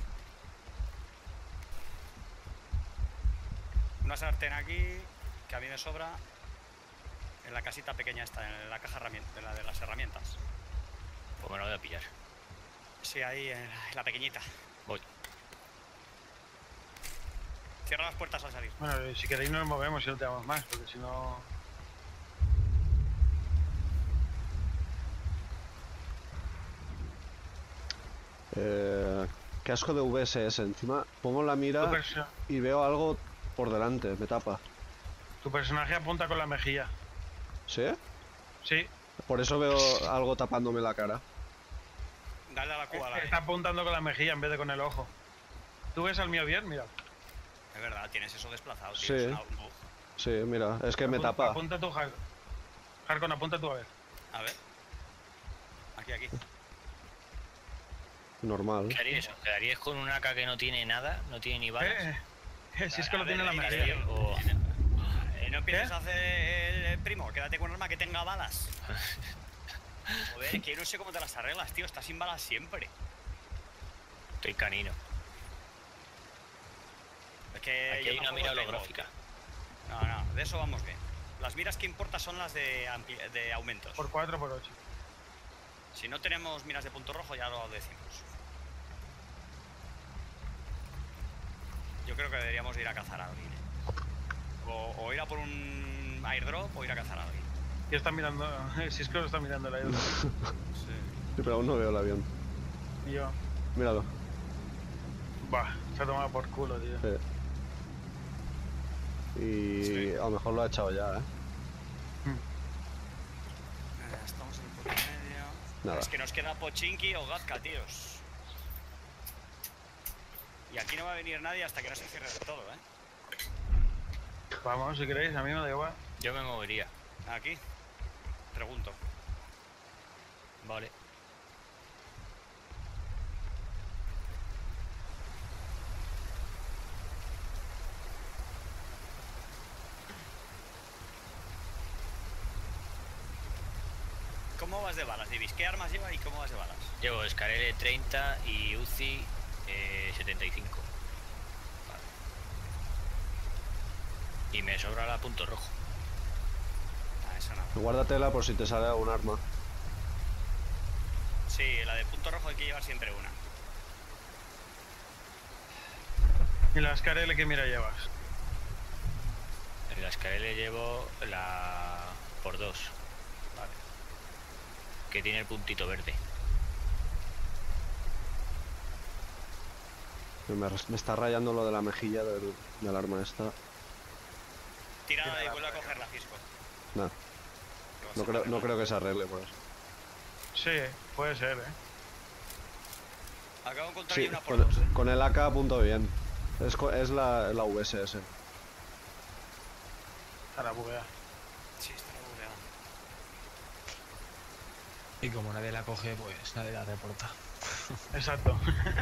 Una sartén aquí, que a mí me sobra. En la casita pequeña está, en la caja en la de las herramientas. Pues me lo voy a pillar. Sí, ahí en la pequeñita. Voy. Cierra las puertas al salir. Bueno, si queréis nos movemos y no te damos más, porque si no... Qué asco de VSS. Encima pongo la mira y veo algo por delante, me tapa. Tu personaje apunta con la mejilla. ¿Sí? Sí. Por eso veo algo tapándome la cara. Dale a la cuba, Está apuntando con la mejilla en vez de con el ojo. ¿Tú ves al mío bien? Mira. Es verdad, tienes eso desplazado, tío. Sí. Es un bug. Sí, mira, es que me tapa. Apunta tú, Harkon, apunta tú a ver. A ver. Aquí. Normal. ¿Qué haríais? ¿Os quedaríais con un AK que no tiene nada? ¿No tiene ni balas? Si es que lo A ver, tiene la venga, mejilla. O... No empieces a hacer el primo, quédate con un arma que tenga balas. Joder, que yo no sé cómo te las arreglas, tío. Estás sin balas siempre. Estoy canino. Es que Aquí yo hay una tampoco mira tengo. holográfica. No, de eso vamos bien. Las miras que importan son las de aumentos. Por 4 por 8. Si no tenemos miras de punto rojo, ya lo decimos. Yo creo que deberíamos ir a cazar a alguien. O ir a por un airdrop o ir a cazar a alguien. Y está mirando, si es que lo está mirando el aire. Sí. Sí, pero aún no veo el avión. Y yo, Míralo. bah, se ha tomado por culo, tío. Sí. Y Sí. a lo mejor lo ha echado ya, ¿eh? Estamos en el punto medio. Nada. Es que nos queda Pochinki o Gazka, tíos. Y aquí no va a venir nadie hasta que no se cierre del todo, Vamos, si queréis, a mí me da igual. Yo me movería. Aquí. Pregunto. Vale. ¿Cómo vas de balas, Davis? ¿Qué armas lleva y cómo vas de balas? Llevo Scarlet 30 y Uzi 75. Vale. Y me sobra la punto rojo. Ah, esa nada. Guárdatela por si te sale algún arma. Sí, la de punto rojo hay que llevar siempre una. ¿Y las KRL que mira llevas? En la Scarlet llevo la por 2. Vale. Que tiene el puntito verde. Me está rayando lo de la mejilla del arma esta. Tírala y vuelve a cogerla, Fisco. Nah, no creo que se arregle por eso. Sí, puede ser, Acabo de encontrar Sí, aquí una por dos, con el AK apunto bien. Es la VSS. Ahora buguea. Sí, está bugueada. Y como nadie la coge, pues nadie la reporta. Exacto.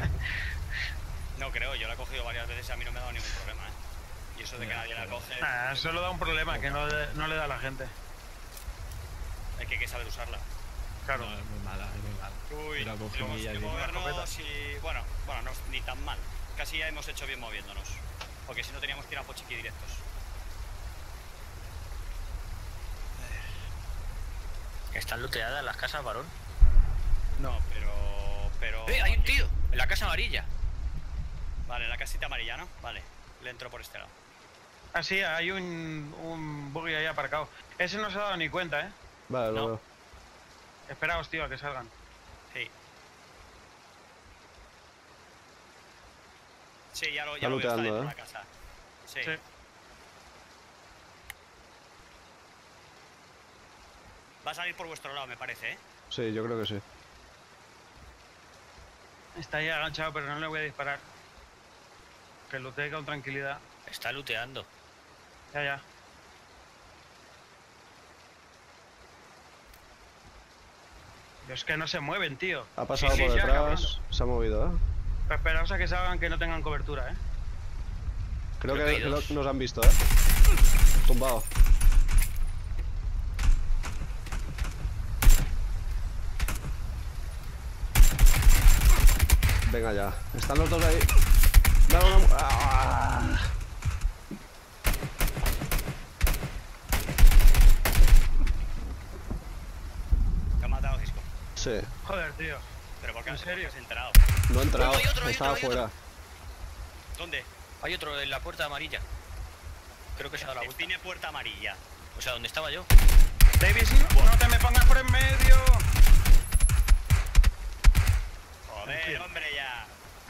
No creo, yo la he cogido varias veces y a mí no me ha dado ningún problema, Y eso de que nadie la coge, Nah, solo da un problema, que no le da a la gente. hay que saber usarla. Claro. No, es muy mala, es muy mala. Uy, Pero con tenemos jumilla, que tío. movernos y... Bueno, no, ni tan mal. Casi ya hemos hecho bien moviéndonos. Porque si no teníamos que ir a Pochiqui directos. ¿Están looteadas las casas, varón? No, pero... Hay un tío! En la casa amarilla. Vale, la casita amarilla, ¿no? Vale, le entro por este lado. Ah, sí, hay un buggy ahí aparcado. Ese no se ha dado ni cuenta, ¿eh? Vale, No. lo veo. Esperaos, tío, a que salgan. Sí. Sí, ya lo Está veo, está looteando, dentro de ¿eh? la casa. Sí. Sí. Va a salir por vuestro lado, me parece, ¿eh? Sí, yo creo que sí. Está ahí agachado, pero no le voy a disparar. Que lo tenga con tranquilidad. Está looteando. Ya. Pero es que no se mueven, tío. Ha pasado Sí, por ya, cabrón. detrás, se ha movido, ¿eh? Pero esperaos a que salgan, que no tengan cobertura, ¿eh? Creo Creo que que hay dos. nos han visto, ¿eh? Tumbado. Venga ya. Están los dos ahí. Dale una... ¡Ah! Te ha matado, Cisco. Sí. Joder, tío. ¿Pero por qué ¿En serio? has enterado? No ha entrado. Hay otro, Estaba hay otro. fuera. ¿Dónde? Hay otro en la puerta amarilla. Creo que se ha dado la vuelta. Define puerta amarilla. O sea, donde estaba yo. Davis, no te me pongas por en medio. Joder, Tranquilo. hombre, ya.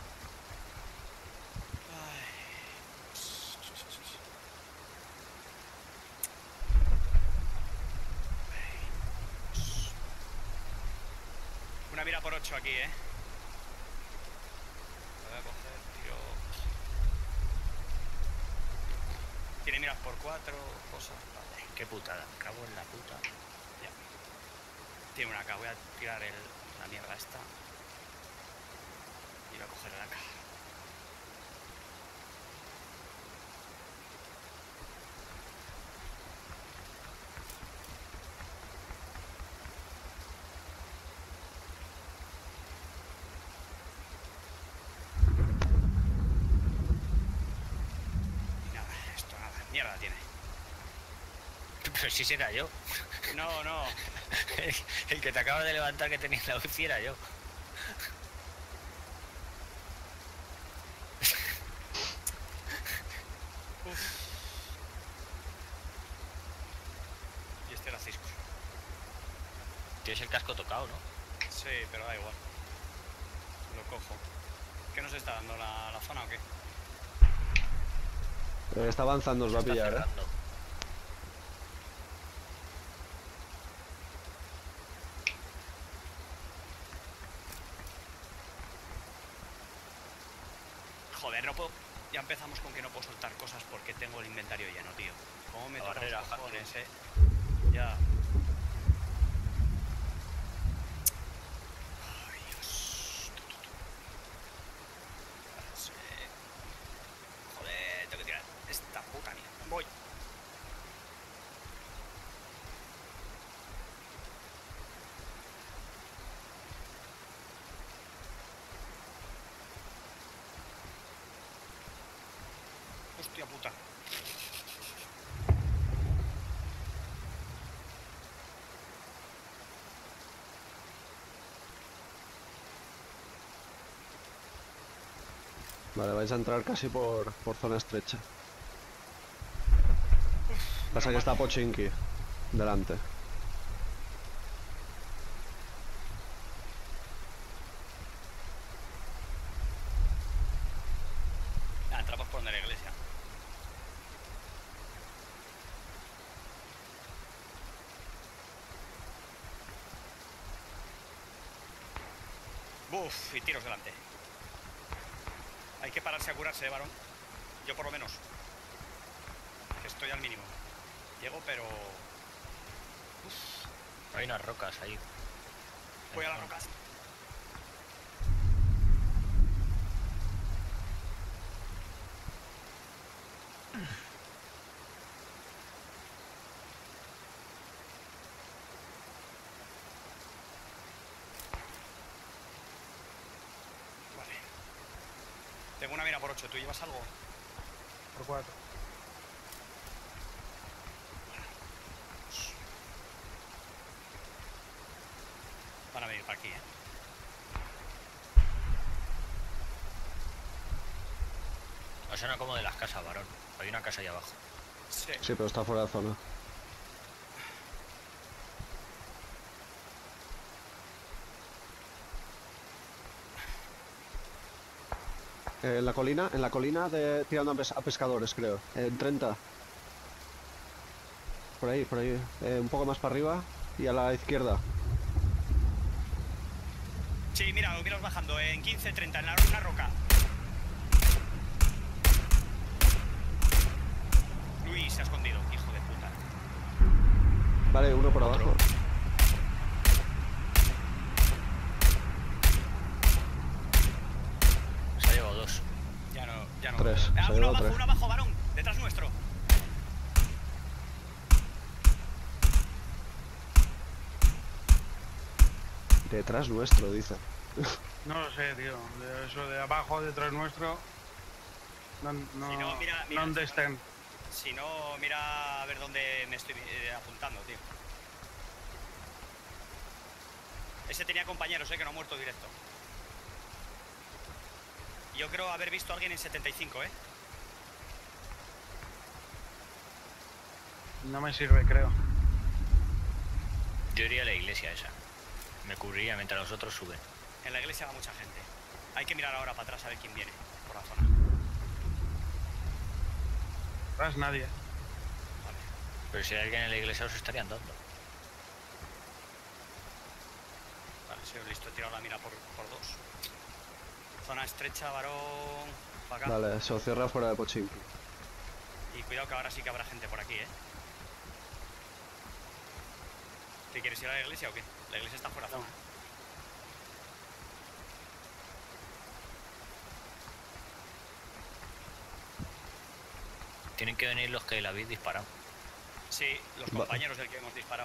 Una mira por 8 aquí, ¿eh? Voy a coger, tiro... Tiene miras por 4, cosas. Vale. Qué putada. Me cago en la puta. Ya. Tiene una acá, voy a tirar la mierda esta. Y voy a coger la caja. Y nada, esto nada, mierda tiene. Pero si sí era yo. No, no. El que te acaba de levantar que tenía la UCI era yo. Y este era Cisco. Tienes el casco tocado, ¿no? Sí, pero da igual. Lo cojo. ¿Qué nos está dando la zona o qué? Está avanzando, os va a Está pillar, ¿eh? cerrando. Joder, no puedo... Ya empezamos con que no puedo soltar cosas porque tengo el inventario lleno, tío. ¿Cómo me La toca barrera, los cojones, Jaque. Ya. Ay, Dios. Sí. Joder, tengo que tirar esta puta mierda. Voy. Hostia puta. Vale, vais a entrar casi por zona estrecha. Pasa que está Pochinki delante. Ah, entramos por donde la iglesia. Buf, y tiros delante. Hay que pararse a curarse, varón. Yo por lo menos. Que estoy al mínimo. Llego, pero... Hay unas rocas ahí. Voy a las rocas. Tengo una mira por 8, ¿tú llevas algo? Por 4. Van a venir para aquí, ¿eh? O sea, no como de las casas, varón. Hay una casa ahí abajo. Sí. Sí, pero está fuera de zona. En la colina de tirando a pescadores, creo. En 30. Por ahí. Un poco más para arriba y a la izquierda. Sí, mira, lo miras bajando en 15, 30, en una roca. Luis se ha escondido, hijo de puta. Vale, uno por abajo. Se ha llevado 2. Ya no. 3. Se ha Uno llevado abajo, 3. uno abajo, varón. Detrás nuestro. Detrás nuestro, dice. No lo sé, tío. Eso de abajo, detrás nuestro. No, Si no, mira, no understand. Si no, mira a ver dónde me estoy apuntando, tío. Ese tenía compañeros, que no ha muerto directo. Yo creo haber visto a alguien en 75, No me sirve, creo. Yo iría a la iglesia esa. Me cubriría mientras los otros suben. En la iglesia va mucha gente. Hay que mirar ahora para atrás a ver quién viene por la zona. Atrás nadie. Pero si hay alguien en la iglesia os estarían dando. Vale, sí, listo, he tirado la mira por 2. Zona estrecha, varón. Para acá. Vale, se os cierra fuera de Pochinki. Y cuidado que ahora sí que habrá gente por aquí, ¿Te quieres ir a la iglesia o qué? La iglesia está fuera de zona. Tienen que venir los que le habéis disparado. Sí, los compañeros del que hemos disparado.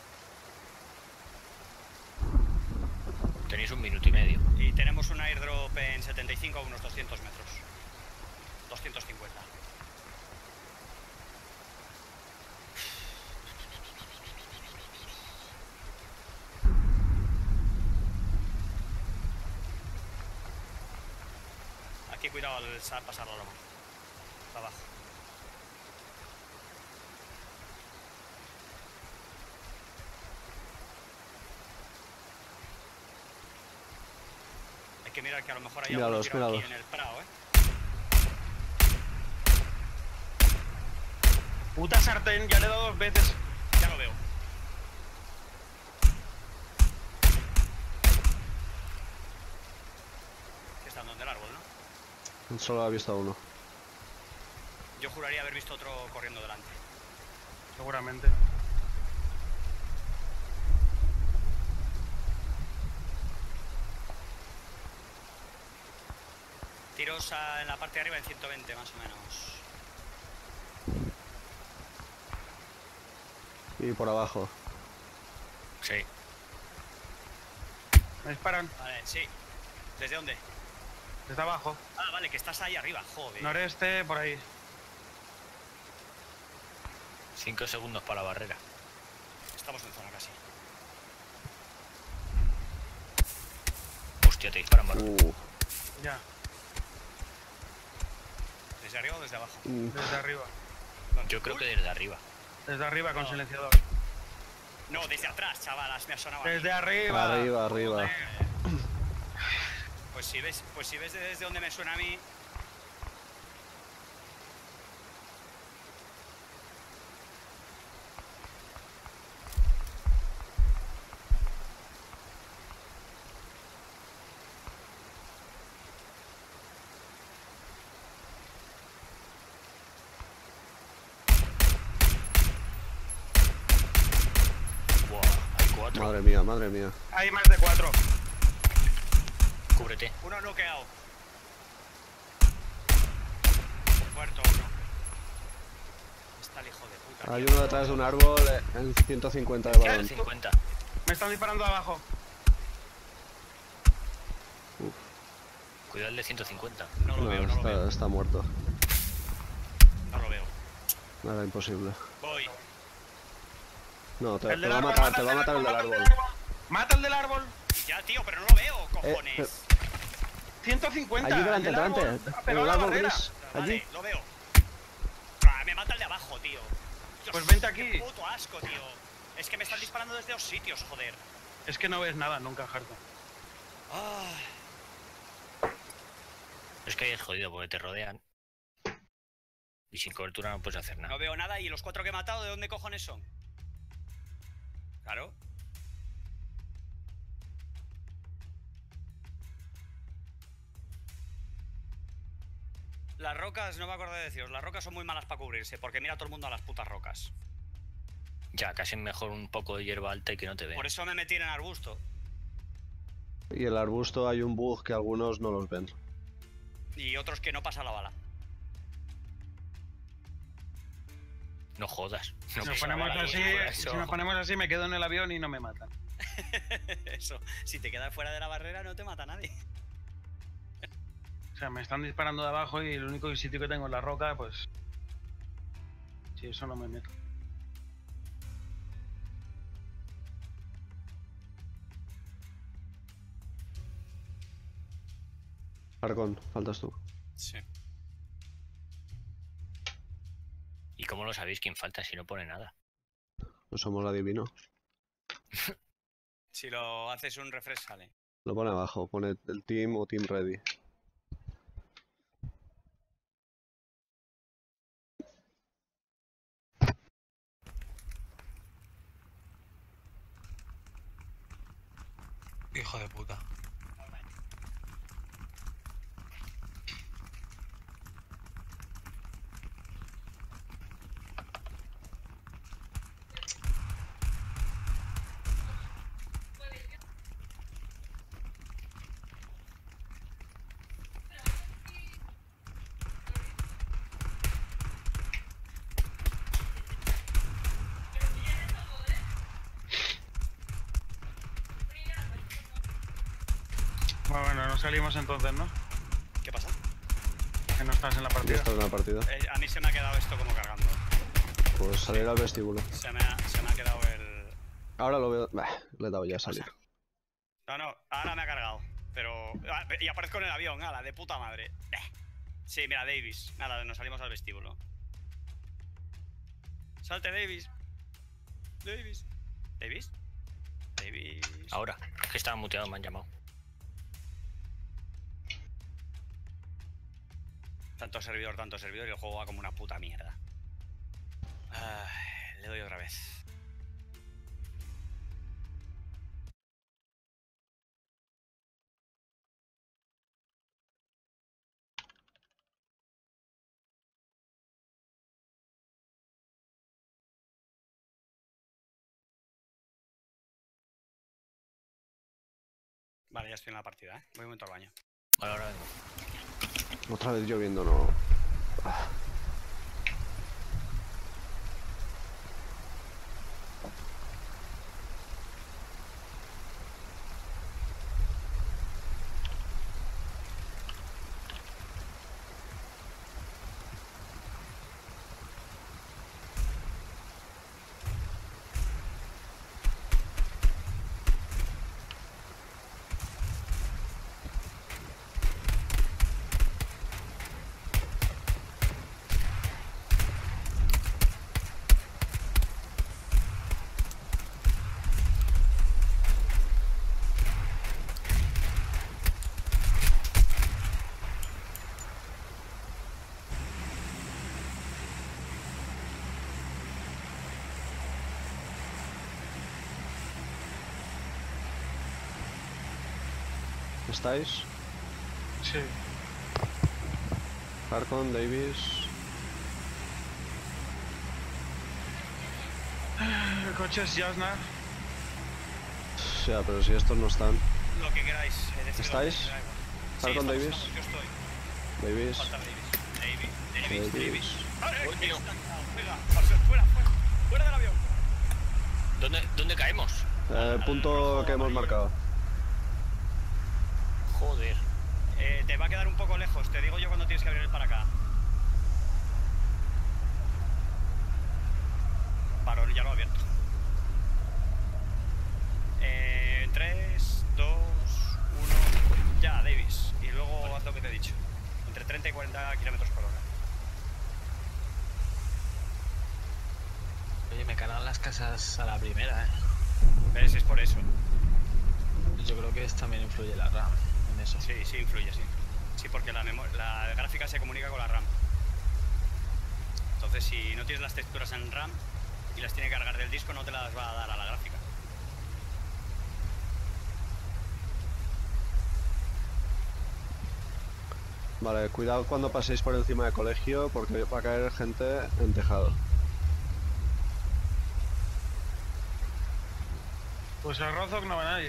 Tenéis 1 minuto y medio. Y tenemos un airdrop en 75 a unos 200 metros. 250. Aquí cuidado al pasar la loma. Para abajo. Hay que mirar que a lo mejor hay algo Míralos, tirado aquí míralos. en el prado, Puta sartén, ya le he dado 2 veces. Ya lo veo. Que está donde el árbol, ¿no? Solo ha visto a uno. Yo juraría haber visto otro corriendo delante. Seguramente. Tiros en la parte de arriba en 120 más o menos. Y por abajo. Sí. Me disparan. Vale, sí. ¿Desde dónde? Desde abajo. Ah, vale, que estás ahí arriba, joder. Noreste, por ahí. 5 segundos para la barrera. Estamos en zona casi. Hostia, te disparan, varón. Ya, ¿Desde arriba o desde abajo? desde arriba. Yo creo que desde arriba. Desde arriba con No. silenciador. No, desde atrás, chavalas, me ha sonado. Desde arriba. Arriba. Pues si ves desde donde me suena a mí. Buah, hay 4. Madre mía. Hay más de 4. Cúbrete. Uno noqueado. Muerto uno. Está el hijo de puta. Hay tío. uno detrás de un árbol en 150 de balón. 50. Me están disparando abajo. Cuidado el de 150. No lo No, veo, no lo veo. está muerto. No lo veo. Nada, imposible. Voy. No, te El del va a árbol, matar, mata te al va a del matar el del árbol, árbol. ¡Mata el del árbol! Ya, tío, pero no lo veo, cojones. 150. Allí delante, el del árbol delante. ha En pegado el la árbol barrera. gris. Vale, Allí. lo veo. Me mata el de abajo, tío. Dios, Pues vente aquí. Qué puto asco, tío. Es que me están disparando desde dos sitios, joder. Es que no ves nada nunca, Harto. Ah, Es que ahí es jodido porque te rodean. Y sin cobertura no puedes hacer no nada. veo nada y los 4 que he matado, ¿de dónde cojones son? Claro. Las rocas, no me acuerdo de deciros, las rocas son muy malas para cubrirse, porque mira todo el mundo a las putas rocas. Ya, casi mejor un poco de hierba alta y que no te vean. Por eso me metí en el arbusto. Y el arbusto hay un bug que algunos no los ven. Y otros que no pasa la bala. No jodas. Si No nos pasa ponemos nada, así, eso. si nos ponemos así, me quedo en el avión y no me matan. Eso, si te quedas fuera de la barrera no te mata nadie. O sea, me están disparando de abajo y el único sitio que tengo es la roca, pues... Sí, eso no me meto. Arcón, faltas tú. Sí. ¿Y cómo lo sabéis quién falta si no pone nada? No somos adivino. Si lo haces un refresh sale. Lo pone abajo, pone el team o team ready. Hijo de puta. Bueno, no salimos entonces, ¿no? ¿Qué pasa? Que no estás en la Ya partida. estás en la partida. A mí se me ha quedado esto como cargando. Pues salir al vestíbulo. Se me ha quedado el... Ahora lo veo. Bah, le he dado ya a salir. No, ahora me ha cargado. Pero... y aparezco en el avión, ala, de puta madre. Sí, mira, Davis. Nada, nos salimos al vestíbulo. Salte, Davis. Davis. ¿Davis? Davis... Ahora, es que estaba muteado, me han llamado. Tanto servidor y el juego va como una puta mierda. Le doy otra vez. Vale, ya estoy en la partida, Voy un momento al baño. Vale, ahora vengo. Otra vez lloviendo, no. Ah. ¿Estáis? Sí. Harkon, Davis. El coche es Jasnar. O sea, pero si estos no están. Lo que queráis. ¿Estáis? Sí, Harkon, Davis. yo estoy. Davis. Falta Davis. Davis. ¡Vale! Uy, mío. Venga, fuera del avión. ¿Dónde caemos? Punto que hemos marcado. Joder. Te va a quedar un poco lejos, te digo yo cuando tienes que abrir el para acá. Paro, ya lo he abierto. 3, 2, 1. Ya, Davis. Y luego haz lo que te he dicho. Entre 30 y 40 kilómetros por hora. Oye, me cargan las casas a la primera, ¿Ves? Es por eso. Yo creo que también influye la RAM en eso. Sí, sí, influye, sí. Sí, porque la gráfica se comunica con la RAM. Entonces, si no tienes las texturas en RAM y las tiene que cargar del disco, no te las va a dar a la gráfica. Vale, cuidado cuando paséis por encima del colegio porque va a caer gente en tejado. Pues el Rozok no va nadie.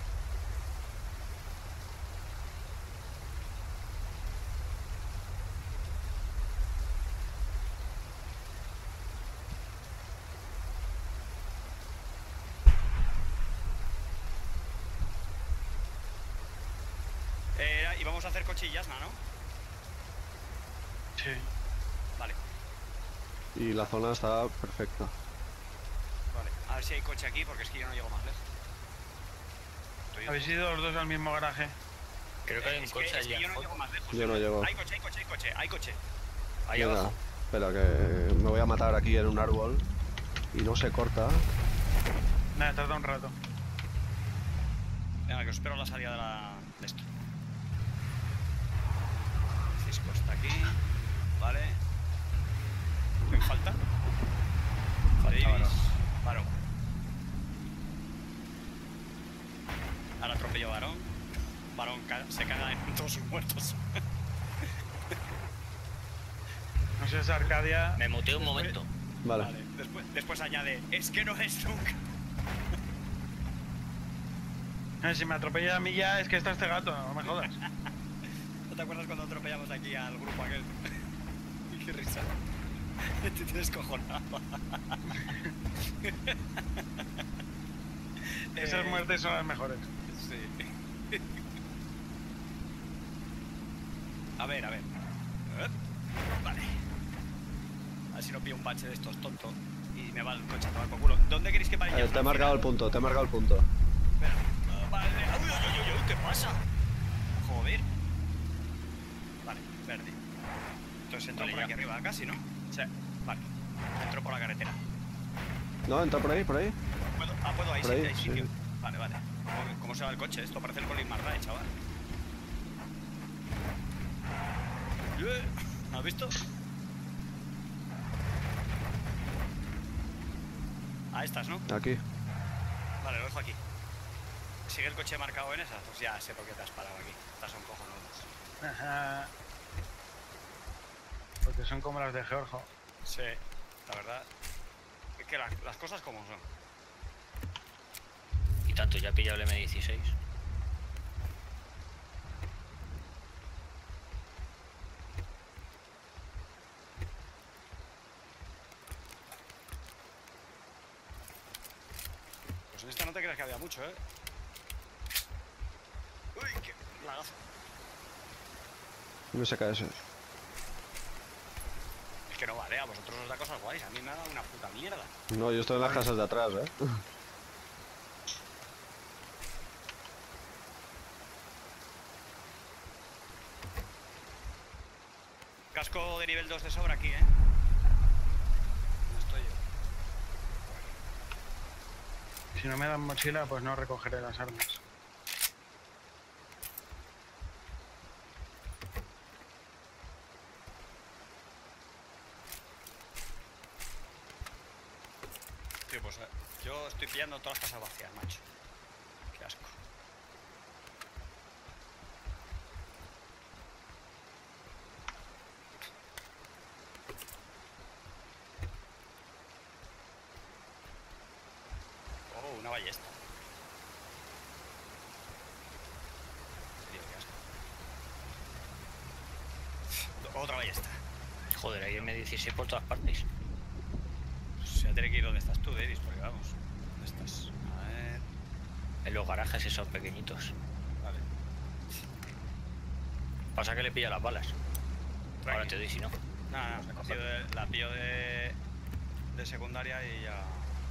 Y vamos a hacer coche y Yasna, ¿no? Sí. Vale, Y la zona está perfecta. vale. A ver si hay coche aquí, porque es que yo no llego más lejos. Estoy- ¿Habéis ido los dos al mismo garaje? Creo que hay un es coche que allí. yo no llego más lejos. Yo no llego. Hay coche, hay coche, hay coche, hay coche. Ahí Venga, abajo. espera que me voy a matar aquí en un árbol y no se corta. Nada, tarda un rato. Venga, que os espero la salida de esto. Cisco está aquí. Vale. ¿Quién falta? Davis. Varón. Ahora atropello a Varón. Varón se caga en todos sus muertos. No sé, es Arcadia. Me muteé un momento. Vale. Vale. Después añade, es que no es nunca. Si me atropella a mí ya, es que está este gato, no me jodas. ¿No te acuerdas cuando atropellamos aquí al grupo aquel? Qué risa. Te tienes cojonado. Esas muertes son las mejores. Sí. A ver. Vale. A ver si no pillo un bache de estos tontos y me va el coche a tomar por culo. ¿Dónde queréis que pare ya? Te he marcado el punto, te he marcado el punto. Espera. Vale. Uy, ¿qué pasa? Joder. Vale, verde. Entonces entro Vale, por ya. aquí arriba, casi, ¿no? Sí. Vale. Entro por la carretera. No, entra por ahí, por ahí. ¿Puedo? Ahí Por sí, ahí, hay sitio. sí. Vale. ¿Cómo se va el coche? Esto parece el Colin McRae, chaval. ¿Has visto? A estas, ¿no? Aquí. Vale, lo dejo aquí. ¿Sigue el coche marcado en esas? Pues ya sé por qué te has parado aquí. Estas son cojonudas. Ajá. Porque son como las de Georgo. Sí, la verdad. Es que las cosas como son. Y tanto, ya he pillado el M16. Pues en esta no te creas que había mucho, ¿eh? Uy, qué lagazo. No se cae ese. Es que no vale, a vosotros os da cosas guays. A mí me ha dado una puta mierda. No, yo estoy en las casas de atrás, Casco de nivel 2 de sobra aquí, ¿eh? No estoy yo. Si no me dan mochila, pues no recogeré las armas. Tío, pues yo estoy pillando todas las casas vacías, macho. Qué asco. Oh, una ballesta. Tío, qué asco. Otra ballesta. Joder, hay M16 por todas partes. Se va a tener que ir donde estás tú, Davis, porque vamos. ¿Dónde estás? A ver. En los garajes esos pequeñitos. Vale. Pasa que le pilla las balas. Ahora te doy si no. Nada, la pillo de secundaria y ya.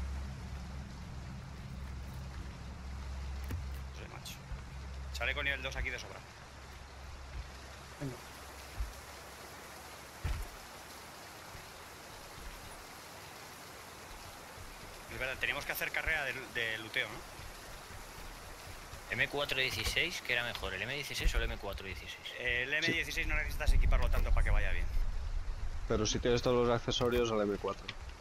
No sé, macho. Sale con nivel 2 aquí de sobra. Venga. Es verdad, teníamos que hacer carrera de luteo, ¿no? M416, ¿qué era mejor? ¿El M16 o el M416? El M16 no necesitas equiparlo tanto para que vaya bien. Pero si tienes todos los accesorios al M4.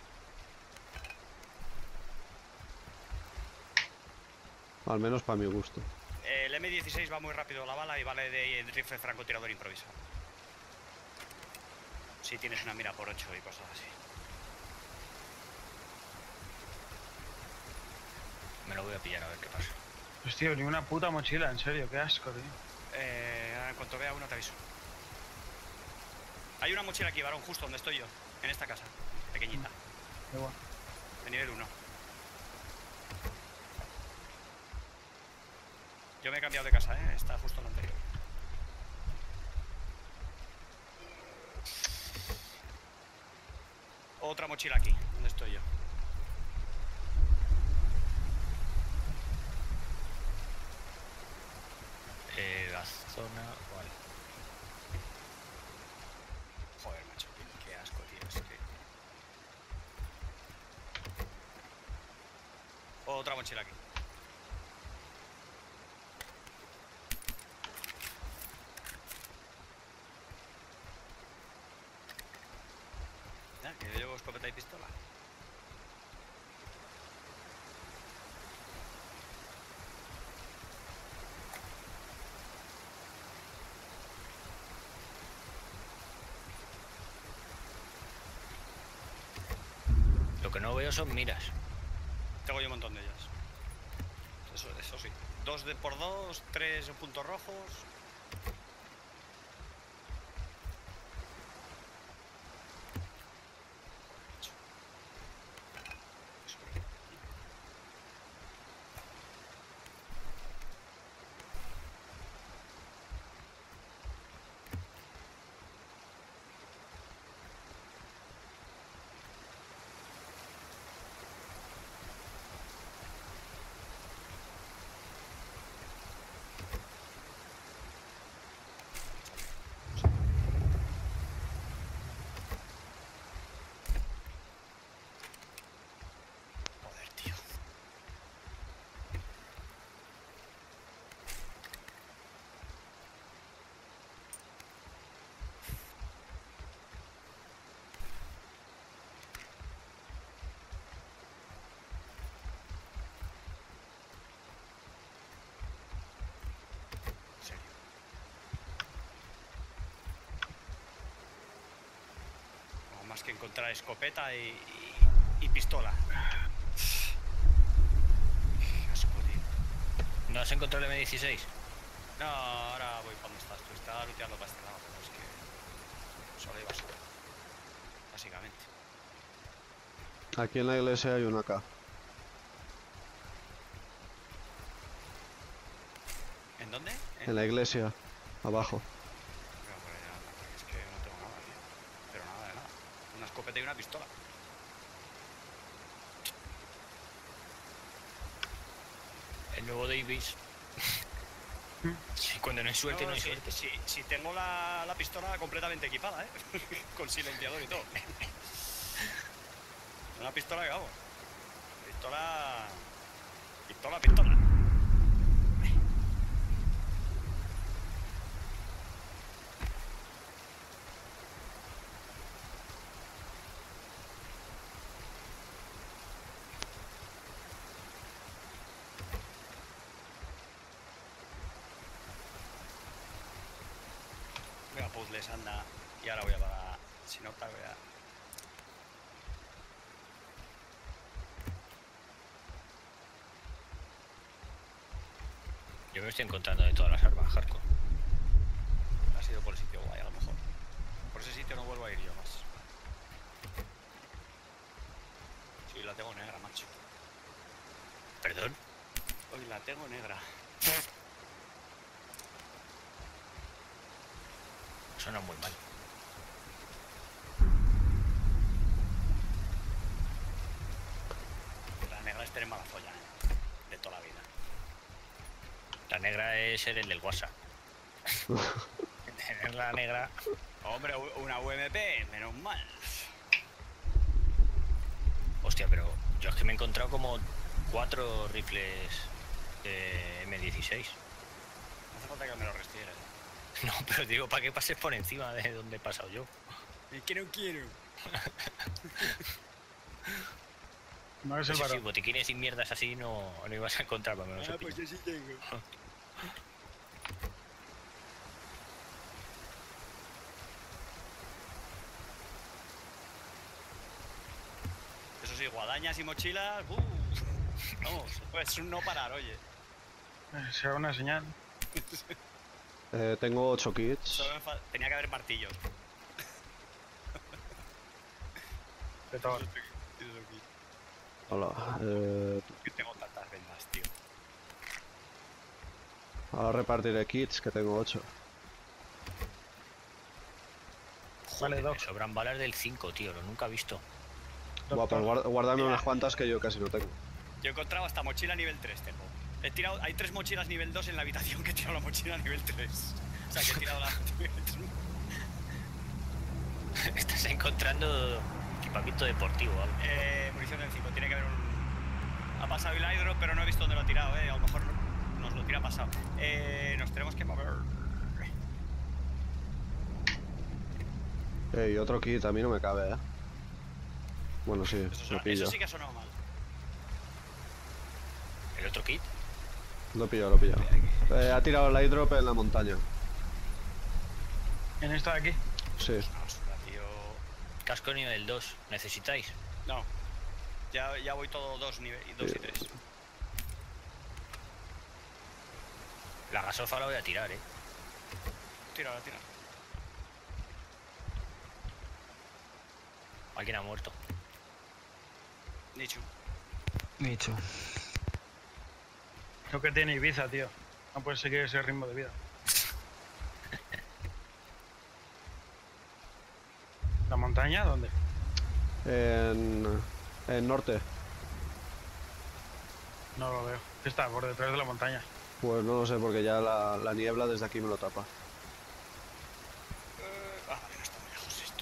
Al menos para mi gusto. El M16 va muy rápido la bala y vale de rifle francotirador improvisado. Si tienes una mira por 8 y cosas así. Me lo voy a pillar a ver qué pasa. Pues tío, ni una puta mochila, en serio, qué asco, tío. En cuanto vea uno te aviso. Hay una mochila aquí, varón, justo donde estoy yo. En esta casa, pequeñita. Da igual. De nivel 1. Yo me he cambiado de casa, está justo en la anterior. Otra mochila aquí, donde estoy yo. La zona... Vale. Joder, macho, qué asco, tío. Es que... Otra mochila aquí. Que yo llevo escopeta y pistola. Lo que no veo son miras. Tengo yo un montón de ellas. Eso sí. 2 por 2, 3 puntos rojos. Joder, tío. En serio. No más que encontrar escopeta y pistola. Qué asco, tío. ¿No has encontrado el M16? No, ahora voy cuando estás tú. Estaba luteando para este lado, pero es que... Solo iba solo. Básicamente. Aquí en la iglesia hay una AK. ¿En dónde? En la iglesia, abajo. Voy a por allá, porque es que no tengo nada, tío. Pero nada de nada. Una escopeta y una pistola. El nuevo Davis. Sí, cuando no hay suerte, no hay sí, suerte. sí, tengo la pistola completamente equipada, con silenciador y todo. Una pistola que vamos. Pistola. Venga, puzzles, anda. Y ahora voy a dar... Si no, voy a... Yo me estoy encontrando de todas las armas, hardcore. Ha sido por el sitio guay, a lo mejor. Por ese sitio no vuelvo a ir yo más. Sí, la tengo negra, macho. ¿Perdón? Hoy la tengo negra. suena muy mal. La negra es tener mala folla, de toda la vida. La negra es ser el del WhatsApp. Tener la negra. Hombre, una UMP, menos mal. Hostia, pero yo es que me he encontrado como 4 rifles M16. No hace falta que me lo restieras. No, pero digo, ¿para qué pases por encima de donde he pasado yo? Es que no quiero. No es el Pues sí, varón. botiquines y mierdas así no ibas a encontrar, para menos Ah, pues yo sí tengo. Eso sí, guadañas y mochilas. Vamos, es un no parar, oye. Será una señal. Tengo 8 kits. Solo tenía que haber martillos. De todo. Hola. Que tengo tantas vendas, tío. Ahora repartiré kits, que tengo 8. Vale, Me Doc. sobran balas del 5, tío, lo nunca he visto. Buah, pues guárdame Mira. unas cuantas que yo casi no tengo. Yo he encontrado hasta mochila nivel 3 tengo. He tirado, hay 3 mochilas nivel 2 en la habitación que he tirado la mochila nivel 3. O sea, que he tirado la nivel 3. Estás encontrando equipamiento deportivo, algo. Munición del 5, tiene que haber un... Ha pasado el hydro, pero no he visto dónde lo ha tirado, A lo mejor nos lo tira pasado. Nos tenemos que mover. Y otro kit, a mí no me cabe, Bueno, sí, lo pillo. Eso sí que ha sonado mal. ¿El otro kit? Lo pillo, lo pillo. Ha tirado el airdrop en la montaña. ¿En esta de aquí? Sí. Basura, tío. Casco nivel 2, ¿necesitáis? No. Ya voy todo 2 y 3. La gasofa la voy a tirar, Tira. Alguien ha muerto. Nichu. Nicho. Creo que tiene Ibiza, tío. No puede seguir ese ritmo de vida. ¿La montaña? ¿Dónde? En norte. No lo veo. Está por detrás de la montaña. Pues no lo sé, porque ya la niebla desde aquí me lo tapa. Vale, no está muy lejos esto,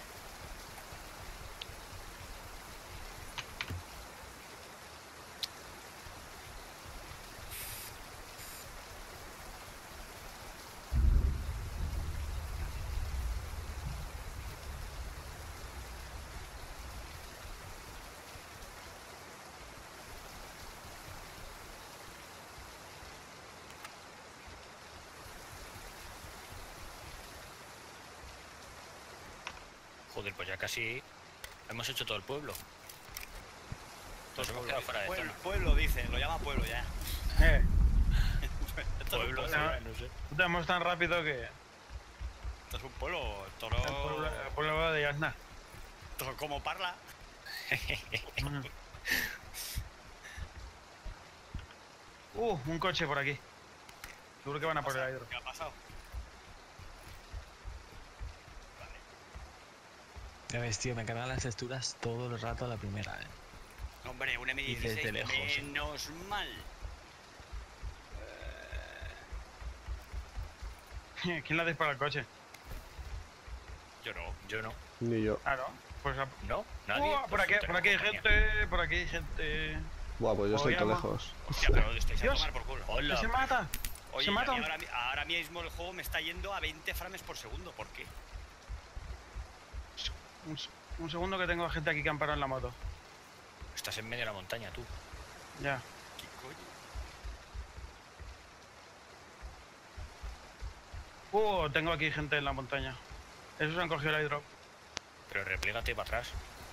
Joder, pues ya casi hemos hecho todo el pueblo. Nos hemos quedado fuera de zona. Pueblo dice, lo llama pueblo ya. Esto Pueblo, es un pueblo. no sé. Estamos tan rápido que... Esto es un pueblo. Esto El pueblo de Yasna. Esto es como parla. Un coche por aquí. Seguro que van a por el hidro. ¿Qué ha pasado? Ya ves, tío, me cargan las texturas todo el rato a la primera, Hombre, un Y desde M16 lejos, menos mal. ¿Quién le ha disparado al coche? Yo no. Ni yo. Ah, no. Pues ¿No? ¿Nadie? por aquí hay gente. Por aquí hay gente. Buah, pues yo estoy todo Podríamos- lejos. Hostia, pero estáis a Dios. tomar por culo. Hola. ¡Que se mata! Oye, se mata. y ahora mismo el juego me está yendo a 20 frames por segundo. ¿Por qué? Un segundo que tengo gente aquí que han parado en la moto. Estás en medio de la montaña, tú. Ya. ¿Qué coño? Tengo aquí gente en la montaña. Esos han cogido el airdrop. Pero replégate para atrás.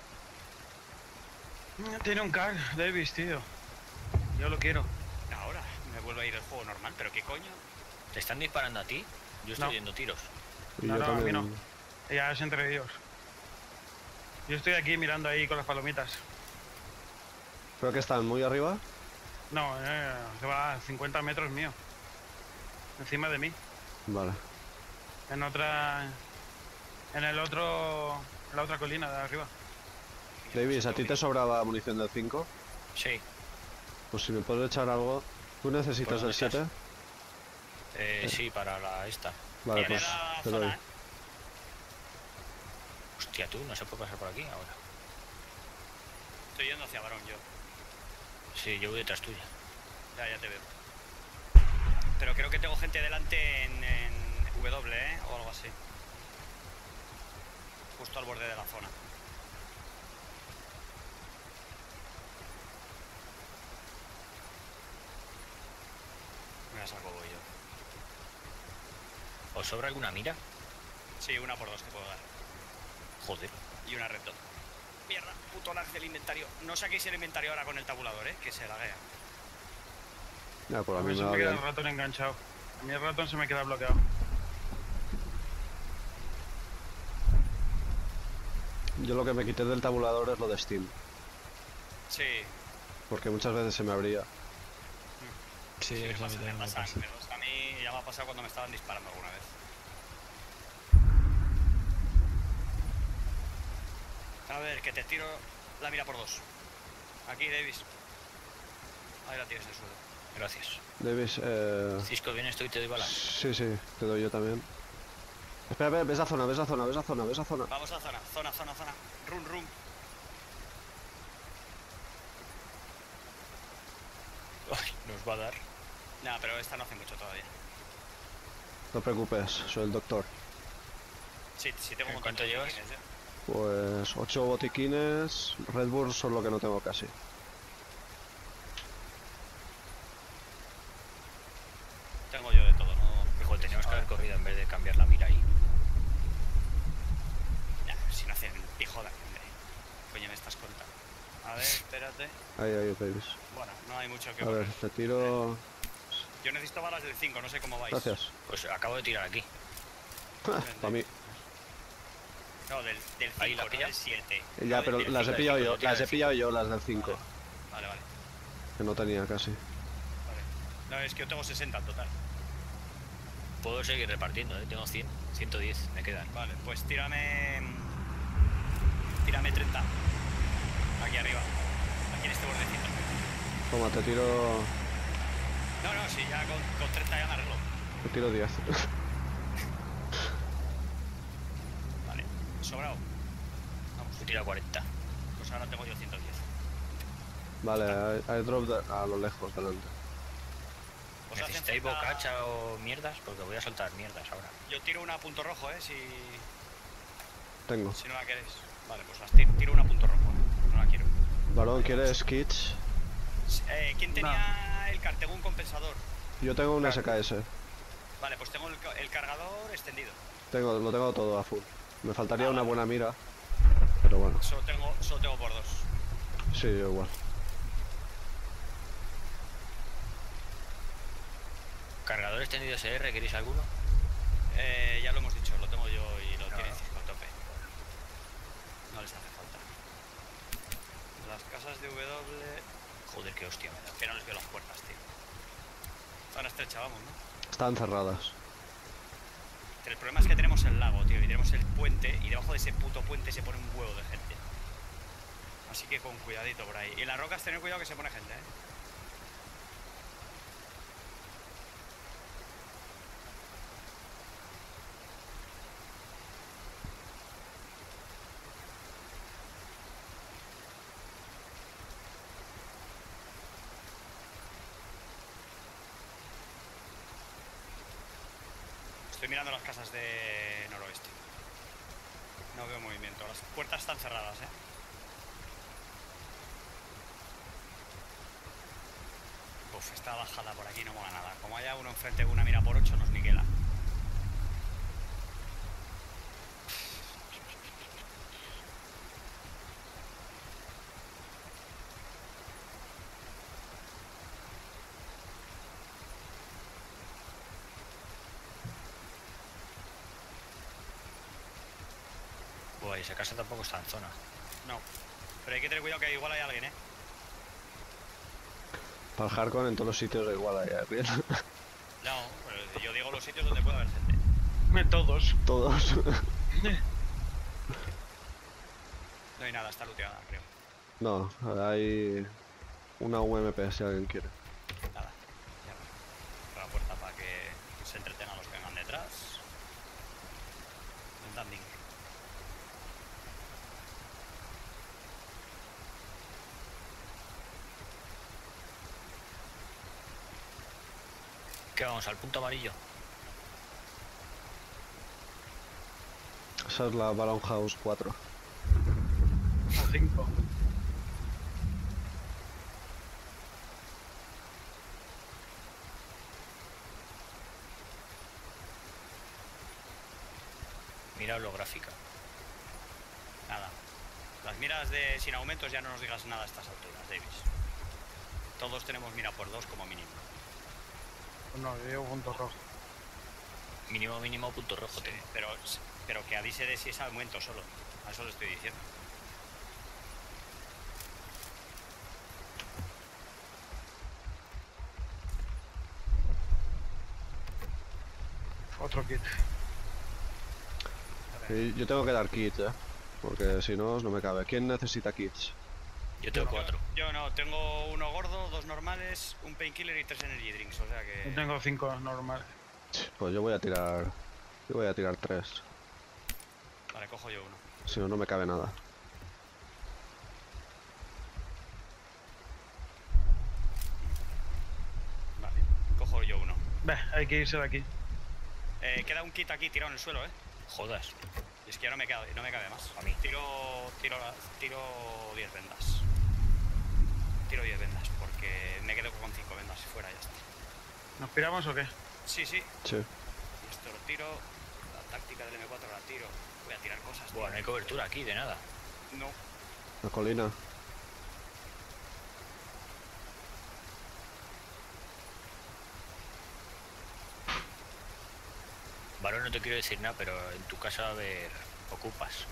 Tiene un car, Davis, tío. Yo lo quiero. Ahora me vuelve a ir el juego normal, pero ¿qué coño? ¿Te están disparando a ti? Yo estoy No. viendo tiros. Y No, yo no, a mí también. no. Ya es entre ellos. Yo estoy aquí mirando ahí con las palomitas. Creo que están muy arriba. No, que va a 50 metros mío. Encima de mí. Vale. En otra... En el otro... En la otra colina de arriba. Davis, ¿a ti te sobraba munición del 5? Sí. Pues si me puedes echar algo... ¿Tú necesitas ¿Por el dónde 7? Sí, para la esta. Vale, Tiene pues la te zona, doy. ¿eh? Hostia, tú, no se puede pasar por aquí ahora. Estoy yendo hacia varón yo. Sí, yo voy detrás tuya. Ya te veo. Pero creo que tengo gente delante en W, ¿eh? O algo así. Justo al borde de la zona. Me saco voy yo. ¿Os sobra alguna mira? Sí, una por dos te puedo dar. Joder. Y una red dot. Mierda, puto lag del inventario. No saquéis el inventario ahora con el tabulador, que se laguea. Ya, pues A a mí mí se me va me queda bien. el ratón enganchado. A mí el ratón se me queda bloqueado. Yo lo que me quité del tabulador es lo de Steam. Sí, Porque muchas veces se me abría. Sí, sí, eso a mí me también me pasa. pasa. Pero a mí ya me ha pasado cuando me estaban disparando alguna vez. A ver, que te tiro la mira por dos. Aquí, Davis. Ahí la tienes en el suelo. Gracias. Davis, Cisco, vienes tú y te doy balas. Sí, sí, te doy yo también. Espera, ves esa zona, ves esa zona, ves esa zona, ves esa zona. Vamos a zona. Run. Ay, nos va a dar. Nah, pero esta no hace mucho todavía. No te preocupes, soy el doctor. Sí, tengo un montón ¿Cuánto de llevas? botiquines, ¿eh? Pues 8 botiquines, Red Bull son lo que no tengo casi. Tengo yo de todo, ¿no? Hijo, teníamos que haber corrido en vez de cambiar la mira ahí. Nah, si no hacen pijo de aquí, hombre. Coño, me estás contando. A ver, espérate. Ahí, Davis. Bueno, no hay mucho que A ver, correr. te tiro... Yo necesito balas del 5, no sé cómo vais. Gracias. Pues acabo de tirar aquí. Para mí. No, del 5, Ahí la no pilla. del 7. Ya, pero del las he cinco, pillado del yo, cinco, tira las he del pillado yo, las del 5. Vale. Que no tenía casi. No, es que yo tengo 60 en total. Puedo seguir repartiendo, ¿eh? Tengo 100, 110, me quedan. Vale, pues tírame 30. Aquí arriba. Aquí en este bordecito. Toma, te tiro... No, sí, ya con 30 ya me arreglo. Te tiro 10. Vale, sobrado. Vamos, He tirado 40. pues ahora tengo yo 110. Vale, hay drop a lo lejos, delante. Pues hacen ¿Necesitáis falta- bocacha o mierdas? Porque voy a soltar mierdas ahora. Yo tiro una a punto rojo, si Tengo. no la queréis. Vale, pues las tiro una a punto rojo. No la quiero. Varón, ¿quieres kits? ¿Quién tenía el tengo un compensador? Yo tengo un SKS. Vale, pues tengo el cargador extendido. Lo tengo todo a full. Me faltaría una buena mira. Pero bueno, Solo tengo por dos. sí, yo igual. ¿Cargador extendido SR? ¿Queréis alguno? Ya lo hemos dicho, lo tengo yo y lo tienen Cisco a tope. No les hace falta. Las casas de W... Joder, qué hostia me da. Que no les veo las puertas, tío. Zona estrecha, vamos, ¿no? Están cerradas. Pero el problema es que tenemos el lago, tío, y tenemos el puente, y debajo de ese puto puente se pone un huevo de gente. Así que con cuidadito por ahí. Y en las rocas tener cuidado que se pone gente, Estoy mirando las casas de noroeste. No veo movimiento. Las puertas están cerradas, Uf, esta bajada por aquí no mola nada. Como haya uno enfrente de una mira por 8 nos niquela. Buah, esa casa tampoco está en zona. No. Pero hay que tener cuidado que igual hay alguien, Para el hardcore en todos los sitios igual hay riel. No, pero yo digo los sitios donde puede haber gente. Todos. Todos. No hay nada, está looteada, creo. No, hay una UMP si alguien quiere. Nada. Ya va. Abro la puerta para que se entretengan los que vengan detrás. Un landing. ¿Qué vamos al punto amarillo? Esa es la Baron House 4. A 5. Mira holográfica. Nada. Las miras de sin aumentos ya no nos digas nada a estas alturas, Davis. Todos tenemos mira por 2 como mínimo. No, yo llevo punto rojo. Mínimo punto rojo tiene. Pero que avise de si es aumento solo. A eso lo estoy diciendo. Otro kit. Y yo tengo que dar kits, porque si no, no me cabe. ¿Quién necesita kits? Yo tengo 4. Yo no, tengo uno gordo, 2 normales, un painkiller y 3 energy drinks, o sea que... Yo tengo 5 normales. Pues yo voy a tirar... Yo voy a tirar 3. Vale, cojo yo uno. Si no, no me cabe nada. Vale, cojo yo uno. Ve, hay que irse de aquí. Queda un kit aquí tirado en el suelo, Jodas. Y es que ya no me cabe más. A mí. Tiro 10 vendas. Tiro 10 vendas, porque me quedo con 5 vendas fuera y ya está. ¿Nos piramos o qué? Sí, sí. Sí. Y esto lo tiro. La táctica del M4 la tiro. Voy a tirar cosas. tío. Bueno, no hay cobertura aquí de nada. No. La colina. Varón, no te quiero decir nada, pero en tu casa va a haber ocupas.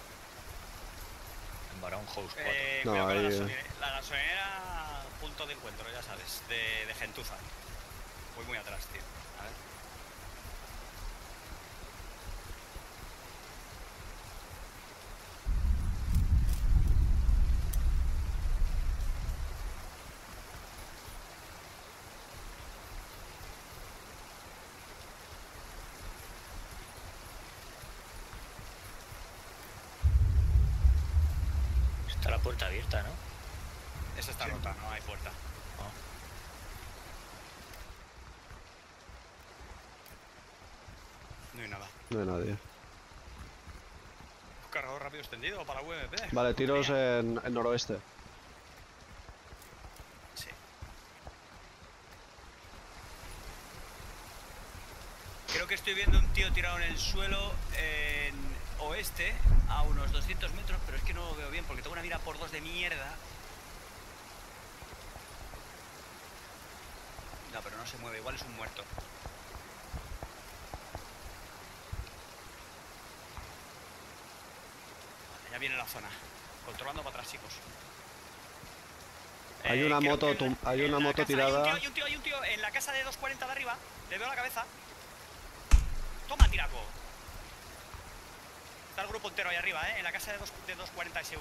En Barón House 4. No, Cuidado con ahí, la gasolinera, punto de encuentro, ya sabes, de gentuza. Voy muy atrás, tío. A ver. Está la puerta abierta, ¿no? Esa está rota, no hay puerta. No hay nada. No hay nadie. Cargador rápido extendido para UMP. Vale, tiros en noroeste. Sí. Creo que estoy viendo un tío tirado en el suelo en oeste a unos 200 metros, pero es que no lo veo bien porque tengo una mira por 2 de mierda. No, pero no se mueve, igual es un muerto. Vale, ya viene la zona. Controlando para atrás, chicos. Hay una creo moto, que hay en una la moto casa tirada. Hay un tío en la casa de 240 de arriba. Le veo la cabeza. Toma, tiraco. Está el grupo entero ahí arriba, en la casa de 240 SW.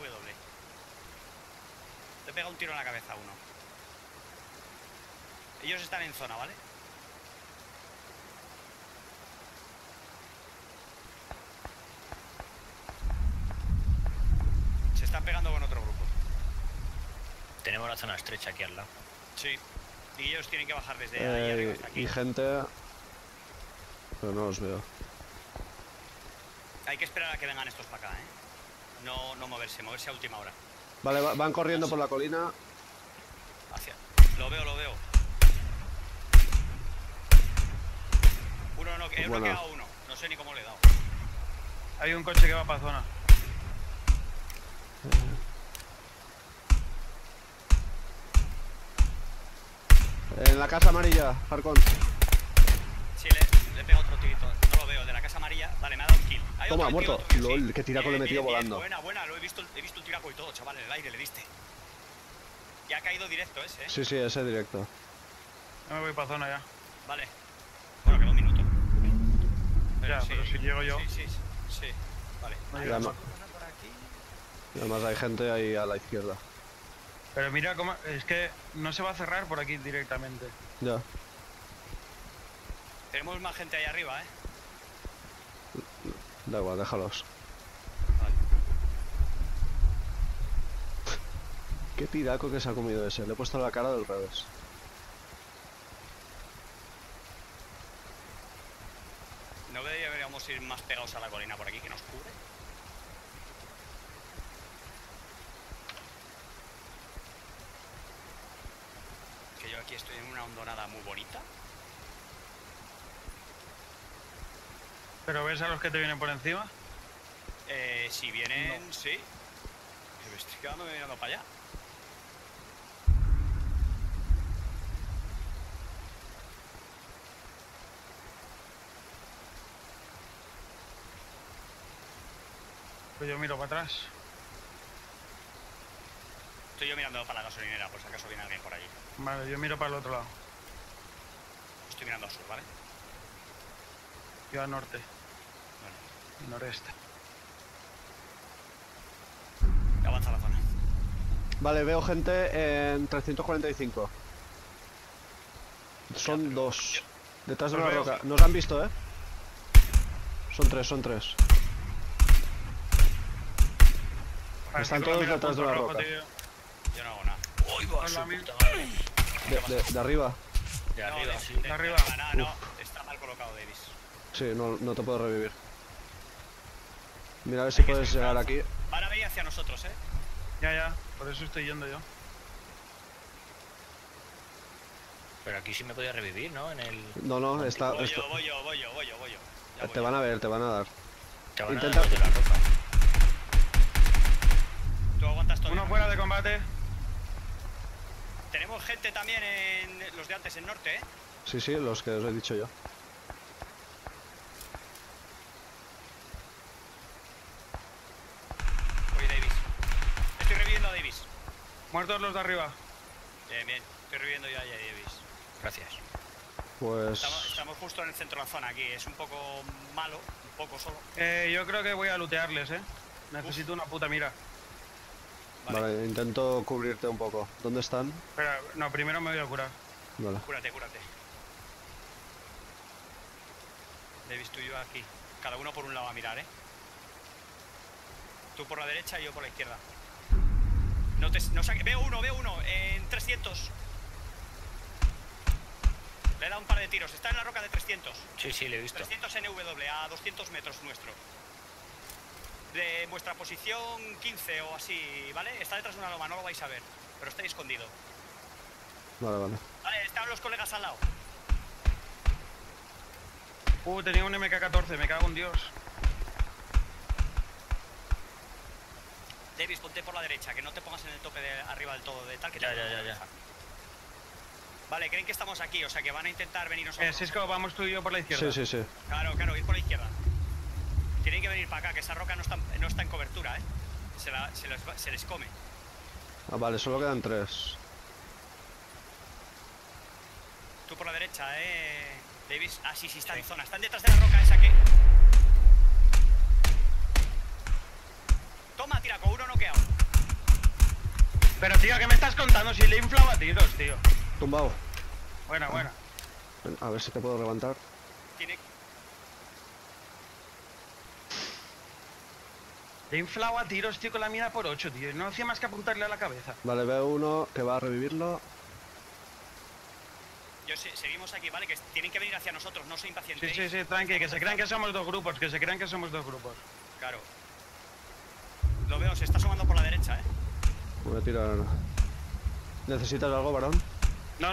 Le pega un tiro en la cabeza a uno. Ellos están en zona, ¿vale? Se están pegando con otro grupo. Tenemos la zona estrecha aquí al lado. Sí. Y ellos tienen que bajar desde ahí arriba hasta aquí. Y gente... Pero no los veo. Hay que esperar a que vengan estos para acá, No moverse a última hora. Vale, van corriendo por la colina. Hacia. Lo veo. Uno no, he Bueno. bloqueado uno. No sé ni cómo le he dado. Hay un coche que va para zona. En la casa amarilla, Harkon. Sí, le he pegado otro tirito. No lo veo, el de la casa amarilla. Vale, me ha dado un kill. Hay Toma, otro, muerto. otro, LOL, qué tiraco le he metido volando. Buena, lo he visto el tiraco y todo, chaval, en el aire le diste. Ya ha caído directo ese, Sí, sí, ese directo. Yo me voy para zona ya. Vale. Bueno, queda un minuto. Ya, pero si llego yo. Sí. Vale. No Y llegamos. además, y además hay gente ahí a la izquierda. Pero mira cómo. Es que no se va a cerrar por aquí directamente. Ya. Tenemos más gente ahí arriba, ¿eh? Da igual, déjalos. Vale. Qué piraco que se ha comido ese. Le he puesto la cara del revés. ¿No deberíamos ir más pegados a la colina por aquí que nos cubre? Que yo aquí estoy en una hondonada muy bonita. ¿Pero ves a los que te vienen por encima? Si vienen, sí. Me estoy quedando mirando para allá. Pues yo miro para atrás. Estoy yo mirando para la gasolinera, por si acaso viene alguien por allí. Vale, yo miro para el otro lado. Estoy mirando al sur, ¿vale? Yo al norte. Vale. Y noreste. Avanza la zona. Vale, veo gente en 345. Son pero- dos. Detrás de Los una veo. roca. Nos han visto, ¿eh? Son tres, son tres. Están que solo todos mira detrás de punto una rojo, roca. tío. Yo no hago nada. ¡Uy, va! Hola, Su amigo. puta madre. De arriba. De No, arriba, de- sí. de arriba. nada, no, está mal colocado, Davis. Sí, no te puedo revivir. Mira a ver si Hay que puedes seguir llegar avanzando. aquí. Van a venir hacia nosotros, ¿eh? Ya, por eso estoy yendo yo. Pero aquí sí me podía revivir, ¿no? En el... No, está. Voy yo. Ya Te voy. van a ver, te van a dar. Te van a Intenta- dar los de la roca. Tú aguantas todo. Uno fuera de combate. Tenemos gente también en los de antes, en norte, ¿eh? Sí, los que os he dicho yo. Oye, Davis. Estoy reviviendo a Davis. Muertos los de arriba. Bien. Estoy reviviendo ya a Davis. Gracias. Pues. Estamos justo en el centro de la zona aquí. Es un poco malo, un poco solo. Yo creo que voy a lootearles, Necesito una puta mira. Vale, intento cubrirte un poco. ¿Dónde están? Pero, no, primero me voy a curar. Vale. Cúrate. Davis, tú y yo aquí. Cada uno por un lado a mirar, ¿eh? Tú por la derecha y yo por la izquierda. Veo uno en 300. Le he dado un par de tiros. Está en la roca de 300. Sí, le he visto. 300 NW a 200 metros nuestro. De vuestra posición 15 o así, ¿vale? Está detrás de una loma, no lo vais a ver. Pero está ahí escondido. Vale. Vale, están los colegas al lado. Tenía un MK14, me cago en Dios. Davis, ponte por la derecha, que no te pongas en el tope de arriba del todo, de tal que te Ya. dejar. Vale, creen que estamos aquí, o sea que van a intentar venirnos a Cisco, vamos tú y yo por la izquierda. Sí. Claro, ir por la izquierda. Tienen que venir para acá, que esa roca no está en cobertura, ¿eh? Se les come. Ah, vale, solo quedan tres. Tú por la derecha, Davis. Ah, sí, está en zona. Están detrás de la roca esa que... Toma, tiraco, uno noqueado. Pero tío, ¿qué me estás contando? Si le inflaba tiros, tío. Tumbado. Buena. Ven, a ver si te puedo levantar. Tiene... Le inflaba tiros, tío, con la mira por 8, tío. Y no hacía más que apuntarle a la cabeza. Vale, veo uno que va a revivirlo. Seguimos aquí, ¿vale? Que tienen que venir hacia nosotros, no se impacienten. Sí, tranqui, que se crean que somos dos grupos, Claro. Lo veo, se está sumando por la derecha, ¿eh? Voy a tirar. ¿Necesitas algo, varón? No.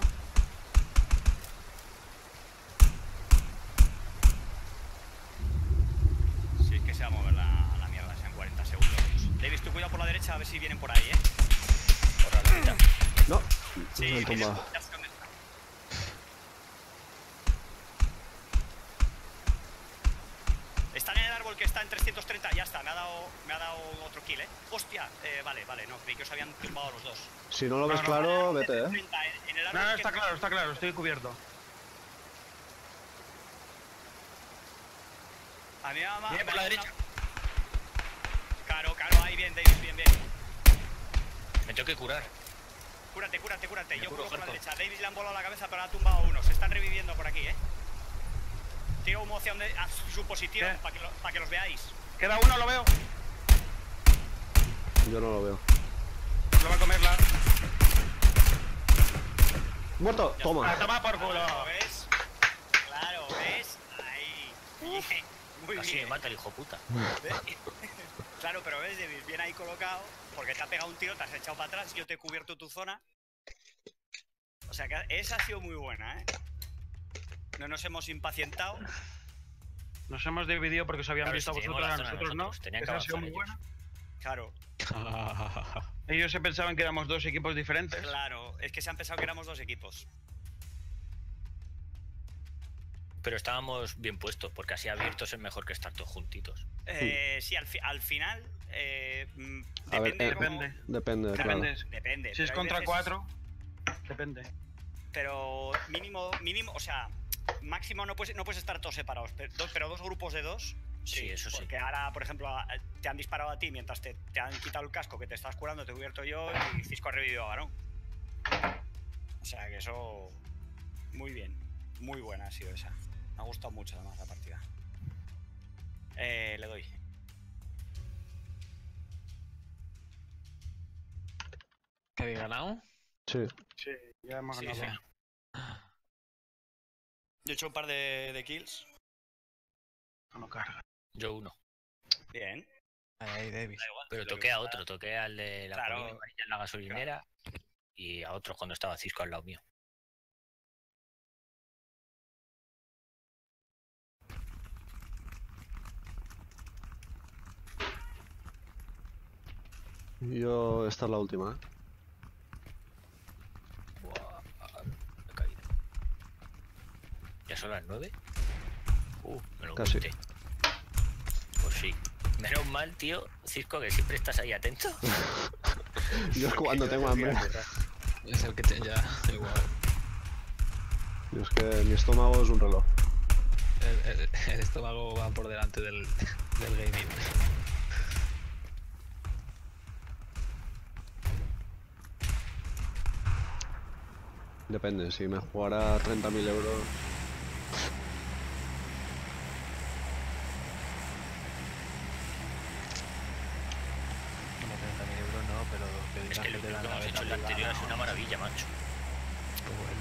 Sí, es que se va a mover la mierda, sean 40 segundos. Davis, tú cuidado por la derecha a ver si vienen por ahí, ¿eh? Por la derecha. No. Sí, Me he tumbado. ya sé dónde está. Están en el árbol que está en 330, ya está, me ha dado otro kill, ¿eh? Hostia, vale, no, creí que os habían tumbado los dos. Si no lo ves No, claro, vete, 330, en el árbol No, que está claro, estoy cubierto. A mí me Viene por la derecha. Claro, ahí bien, David, bien. Me tengo que curar. Cúrate. Me Yo curo, curo por la Jorge. derecha. David le han volado la cabeza, pero ha tumbado uno. Se están reviviendo por aquí, Tiro humo hacia a su posición ¿Qué? para que los veáis. Queda uno, lo veo. Yo no lo veo. Lo va a comer la... ¡Muerto! Toma. A tomar por culo. ¿Lo ves? Claro, ¿ves? Ahí. Bien. Muy Casi me bien. mata el hijo puta. Claro, pero ves, David, bien ahí colocado, porque te ha pegado un tiro, te has echado para atrás, yo te he cubierto tu zona. O sea que esa ha sido muy buena, No nos hemos impacientado. Nos hemos dividido porque os habían Claro, visto a si teníamos vosotros, a la zona nosotros no. nosotros, tenían que Esa ha sido avanzar muy ellos. buena. Claro, Ellos se pensaban que éramos dos equipos diferentes. claro, es que se han pensado que éramos dos equipos. Pero estábamos bien puestos, porque así abiertos es mejor que estar todos juntitos. Sí, al final. A ver, Depende. Depende, claro. Depende. Si es pero hay contra veces- 4, depende. Pero mínimo, o sea, máximo no puedes estar todos separados, pero dos grupos de dos. Sí, eso sí. Porque ahora, por ejemplo, te han disparado a ti mientras te han quitado el casco que te estás curando, te he cubierto yo y Cisco ha revivido a Garón. O sea que eso. Muy bien. Muy buena ha sido esa. Me ha gustado mucho además la partida. Le doy. ¿Que habéis ganado? Sí. Sí, ya hemos Sí, ganado. sí. Yo he hecho un par de kills. No carga. Yo uno. Bien. Ahí, Davis. Da igual. Pero Lo toqué que a gusta. otro, toqué al de la Claro. colina amarilla en la gasolinera y a otros cuando estaba Cisco al lado mío. Yo, esta es la última, Me he caído. ¿Ya son las 9? Me lo Casi. oculté. Pues sí. Menos mal, tío, Cisco, que siempre estás ahí atento. Yo es cuando tengo hambre. Es el que te ya igual. Yo es que mi estómago es un reloj. El estómago va por delante del gaming. Depende, si me jugara 30.000 euros. Como 30.000 euros no, pero que Es digas que lo te que dan la hemos hecho en beta la anterior es privada, una maravilla, macho. pues bueno.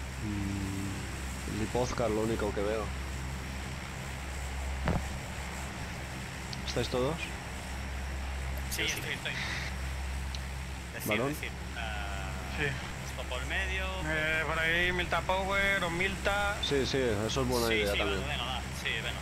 Mi podcast, lo único que veo. ¿Estáis todos? Sí, estoy. ¿Varón? Decir. Sí. Esto por medio. Por ahí Milta Power o Milta. Sí, sí, eso es buena Sí, idea sí, también. venga, va. Sí, venga.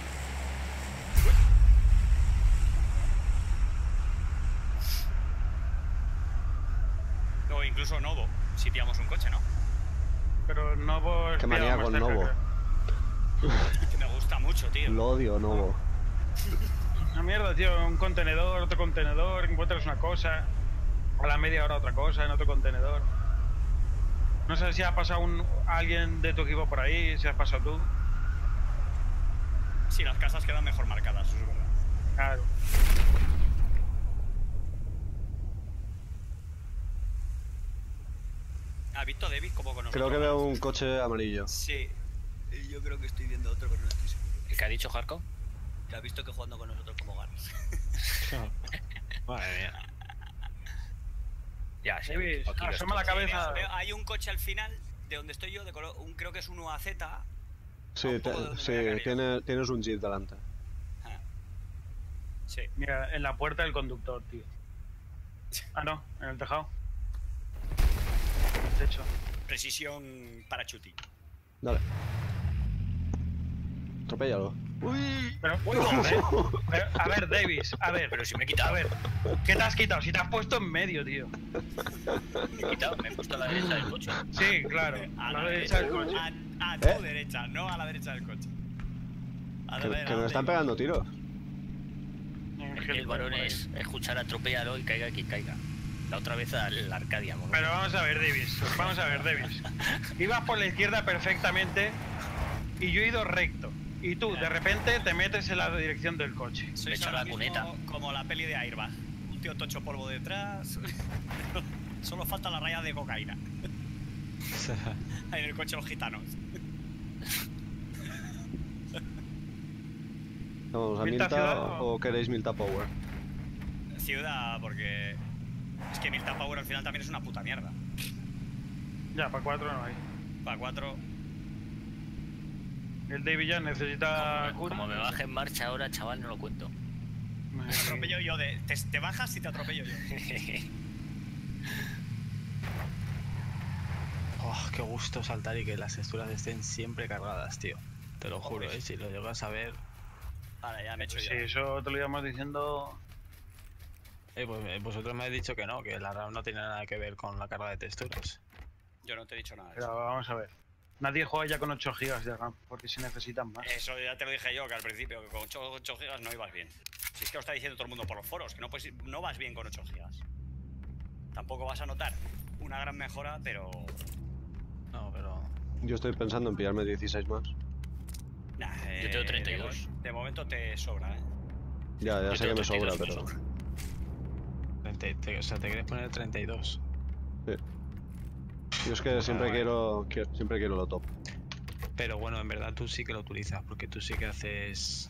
O incluso Novo, si pillamos un coche, ¿no? Pero Novo es Qué manía más con cerca, Novo. creo. Que me gusta mucho, tío. Lo odio, Novo. Una mierda, tío. Un contenedor, otro contenedor, encuentras una cosa. A la media hora otra cosa en otro contenedor. No sé si ha pasado alguien de tu equipo por ahí, si has pasado tú. Sí, las casas quedan mejor marcadas, eso es verdad. Claro. ¿Ha visto David como con nosotros? Creo que veo un coche amarillo. Sí. Yo creo que estoy viendo otro, pero no estoy seguro. ¿El que ha dicho Harko? Que ha visto que jugando con nosotros como ganas. Madre mía. Ya, sí. Davis, aquí los asoma la coches. cabeza. Hay un coche al final de donde estoy yo, creo que es un UAZ. Sí, un poco de donde sí, me voy a caer. tienes un jeep delante. Ah. Sí. Mira, en la puerta del conductor, tío. Ah, no, en el tejado. De hecho. Precisión parachuti. Dale. Atropéllalo. Pero, a ver, Davis, a ver. Pero si me he A quitado, ver, ¿qué te has quitado? Si te has puesto en medio, tío. me he quitado, me he puesto a la derecha del coche. Sí, claro. A la derecha del coche. A tu derecha, no a la derecha del coche. A Que, ver, que ¿a me dónde están ibas? pegando tiros. El varón es escuchar atropéllalo y caiga quien caiga. La otra vez al Arcadia, mono. Pero vamos a ver, Davis. Vamos a ver, Davis. Ibas por la izquierda perfectamente y yo he ido recto. y tú de repente te metes en la dirección del coche. Sois echo ahora la mismo cuneta. como la peli de Airbag. Un tío tocho polvo detrás. Solo falta la raya de cocaína. Ahí en el coche los gitanos. ¿Vamos a ¿Milta Milta ciudad o queréis Milta Power? Ciudad, porque... Es que Milta Power al final también es una puta mierda. Ya, para 4 no hay. Para 4... El David ya necesita cura. Como me baje en marcha ahora, chaval, no lo cuento. Te atropello yo de... Te bajas y te atropello yo. Oh, qué gusto saltar y que las texturas estén siempre cargadas, tío. Te lo juro, si lo llegas a ver. Vale, ya me he hecho Sí, yo. eso te lo íbamos diciendo. Pues vosotros me habéis dicho que no, que la RAM no tiene nada que ver con la carga de texturas. Yo no te he dicho nada de Pero eso. vamos a ver. Nadie juega ya con 8 GB de RAM, porque si necesitan más. Eso ya te lo dije yo, que al principio, que con 8 gigas no ibas bien. Si es que lo está diciendo todo el mundo por los foros, que no vas bien con 8 gigas. Tampoco vas a notar una gran mejora, pero... No, pero... Yo estoy pensando en pillarme 16 más. Nah, Yo tengo 32. De momento te sobra, ¿eh? Ya Yo sé que tengo me sobra, 32 y me pero... sobra. O sea, te quieres poner 32. Sí. Yo es que siempre quiero lo top. Pero bueno, en verdad tú sí que lo utilizas, porque tú sí que haces...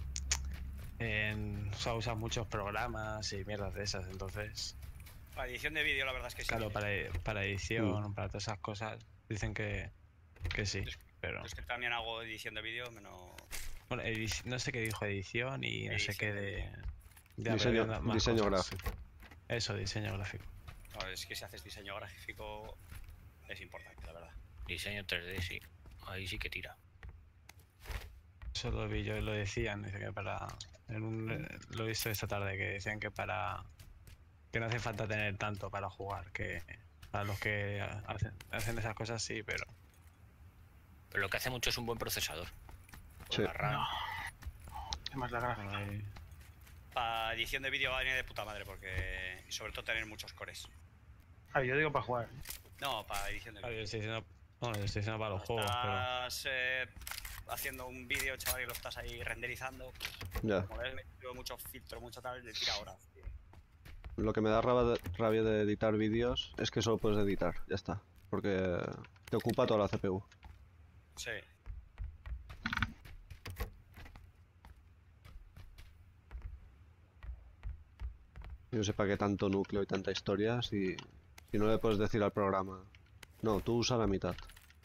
o sea, usas muchos programas y mierdas de esas, entonces... Para edición de vídeo la verdad es que sí. Claro, para edición, para todas esas cosas, dicen que sí, pero... Es que también hago edición de vídeo, menos... Bueno, no sé qué dijo edición y no sé qué de... Diseño cosas. gráfico. Eso, diseño gráfico. No, es que si haces diseño gráfico es importante, la verdad. Diseño 3D, sí. Ahí sí que tira. Eso lo vi yo, lo decían, dice que para... lo he visto esta tarde, que decían que para... Que no hace falta tener tanto para jugar, que para los que hacen esas cosas sí, pero... Pero lo que hace mucho es un buen procesador. Sí. La RAM. ¿Qué más la gráfica? Ahí- Para edición de vídeo va a venir de puta madre, porque... Y sobre todo tener muchos cores. Ah, yo digo para jugar. No, para edición de Claro, vídeo. yo estoy diciendo... Bueno, yo estoy diciendo para los juegos, pero... Estás haciendo un vídeo, chaval, y lo estás ahí renderizando. Ya. Como le has metido mucho filtro, mucho tal, le tira horas. Tío. Lo que me da rabia de editar vídeos es que solo puedes editar, ya está. Porque te ocupa toda la CPU. Sí. Yo no sé para qué tanto núcleo y tanta historia si no le puedes decir al programa. No, tú usa la mitad.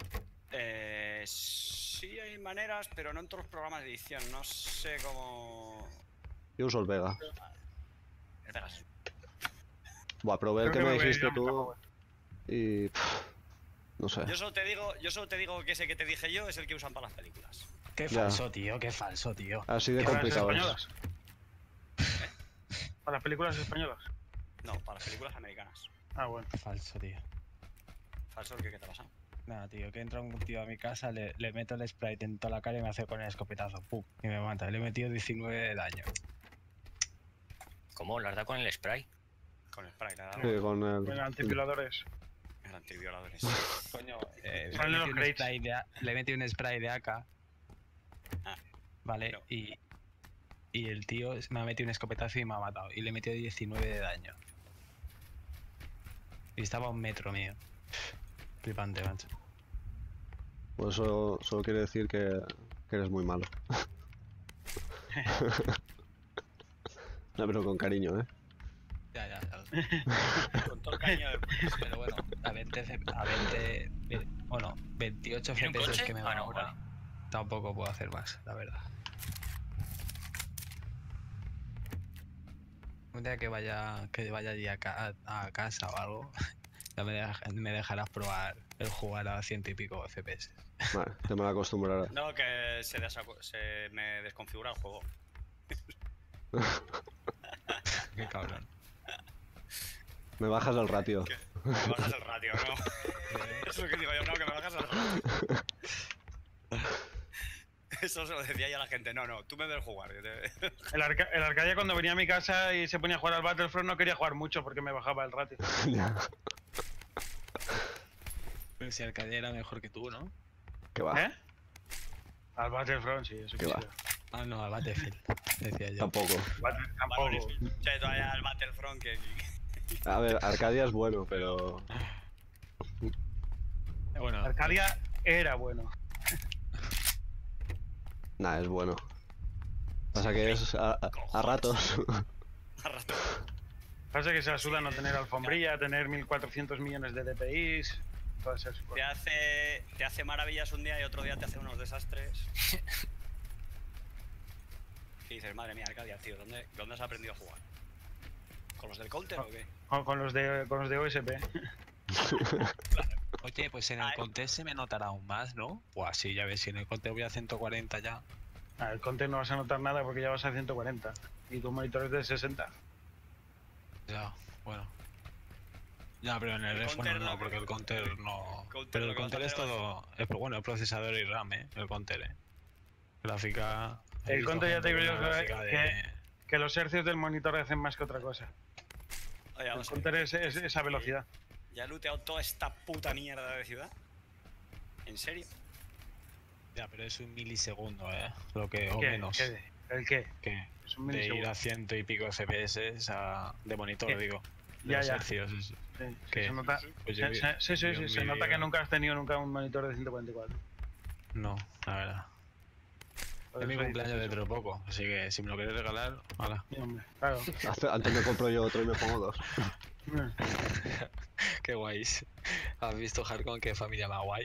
Sí hay maneras, pero no en todos los programas de edición. No sé cómo... Yo uso el Vega. El Vegas. Buah, probé el Creo que me me voy a ir dijiste a mi tú trabajo. y... no sé. Yo solo te digo que ese que te dije yo es el que usan para las películas. Qué Ya. falso, tío, qué falso, tío. Así de ¿Para las complicado es. españolas? ¿Para las películas españolas? No, para las películas americanas. Ah, bueno. Qué falso, tío. Falso, ¿qué te pasa? Nada, tío, que entra un tío a mi casa, le meto el sprite en toda la cara y me hace con el escopetazo. ¡Pum! Y me mata. Le he metido 19 de daño. ¿Cómo? ¿Las da con el spray? Con el spray, nada. Sí, con el... Venga, antivioladores. El antivioladores. Coño, Ponle los crates. le he metido un spray de AK. Ah, Vale, no. y el tío me ha metido un escopetazo y me ha matado. Y le he metido 19 de daño. Y estaba a 1 metro mío. Flipante, macho. Pues eso solo quiere decir que eres muy malo. No, pero con cariño, ¿eh? Ya. Con todo el cariño del... Pero bueno, a 28 ¿Tiene un FPS coche? que me Ah, van no, ahora. vale. Tampoco puedo hacer más, la verdad. Un día que vaya allí a casa o algo, ya me dejarás probar el jugar a 100 y pico FPS. Vale, te mal acostumbrarás. No, que se me desconfigura el juego. Qué cabrón. Me bajas el ratio. Que me bajas el ratio, ¿no? Eso es lo que digo yo, no, que me bajas el ratio. Eso se lo decía yo a la gente. No, tú me ves jugar. El Arcadia cuando venía a mi casa y se ponía a jugar al Battlefront no quería jugar mucho porque me bajaba el ratio. Ya. Pero si Arcadia era mejor que tú, ¿no? Que va. ¿Eh? Al Battlefront, sí, eso ¿Qué que va? sí. Ah, no, al Battlefield, decía yo. Tampoco. Tampoco. Che, todavía el Battlefront que... A ver, Arcadia es bueno, pero... Bueno, Arcadia era bueno. Nah, es bueno. Pasa que es a ratos. A rato. Pasa que se asuda no tener alfombrilla, tener 1400 millones de DPIs, todas esas Te cosas. hace maravillas un día y otro día te hace unos desastres. Y dices, madre mía, Arcadia, tío, ¿dónde has aprendido a jugar? ¿Con los del Counter o qué? Con los de OSP. oye, pues en el Counter se me notará aún más, ¿no? Pues sí, ya ves, si en el Counter voy a 140 ya. El Counter no vas a notar nada porque ya vas a 140. Y tu monitor es de 60. Ya, bueno. Ya, pero en el El ref, bueno, Counter no, no, porque el Counter no... Counter Pero lo el que vas a Counter es hacer todo... Es, bueno, el procesador y RAM, el Counter, Gráfica... he El visto Counter ya te gente digo con yo una gráfica que los hercios del monitor hacen más que otra cosa. Oye, El vamos a Counter ver. es esa velocidad. ¿Ya he looteado toda esta puta mierda de ciudad? ¿En serio? Ya, pero es un milisegundo, Lo que... O ¿Qué? menos. ¿El qué? Que Es un de ir milisegundo. a 100 y pico FPS de monitor, ¿Qué? digo. De Ya, los ya. hercios. Sí, ¿Qué? se nota, Pues yo vi- sí, vi un se nota vídeo- que nunca has tenido nunca un monitor de 144. No, la verdad. Por Es mi eso cumpleaños dices dentro de poco, así que si me lo queréis regalar, hola. eso. Sí, hombre, claro. Antes me compro yo otro y me pongo dos. Qué guays. ¿Has visto Harkon? Qué familia más guay.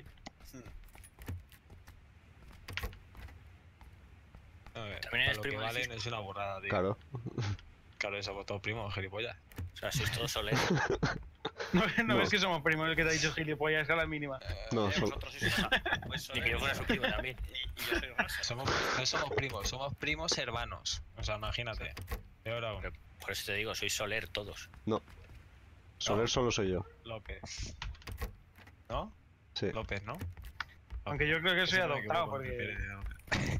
A ver, También para eres lo que primo de valen Cisco. es una burrada, tío. Claro. Claro, somos todos primos, gilipollas. O sea, sois todos soleros. No No. ves que somos primos, el que te ha dicho gilipollas a la mínima. No, Vosotros sois pues Ni que yo fuera su primo también. y yo soy Rosa. No somos primos hermanos. O sea, imagínate. Peor aún. Por eso te digo, sois soler todos. Soler solo soy yo. López. ¿No? Sí. López, ¿no? Aunque yo creo que soy Eso me adoptado equivoco, porque Pepe.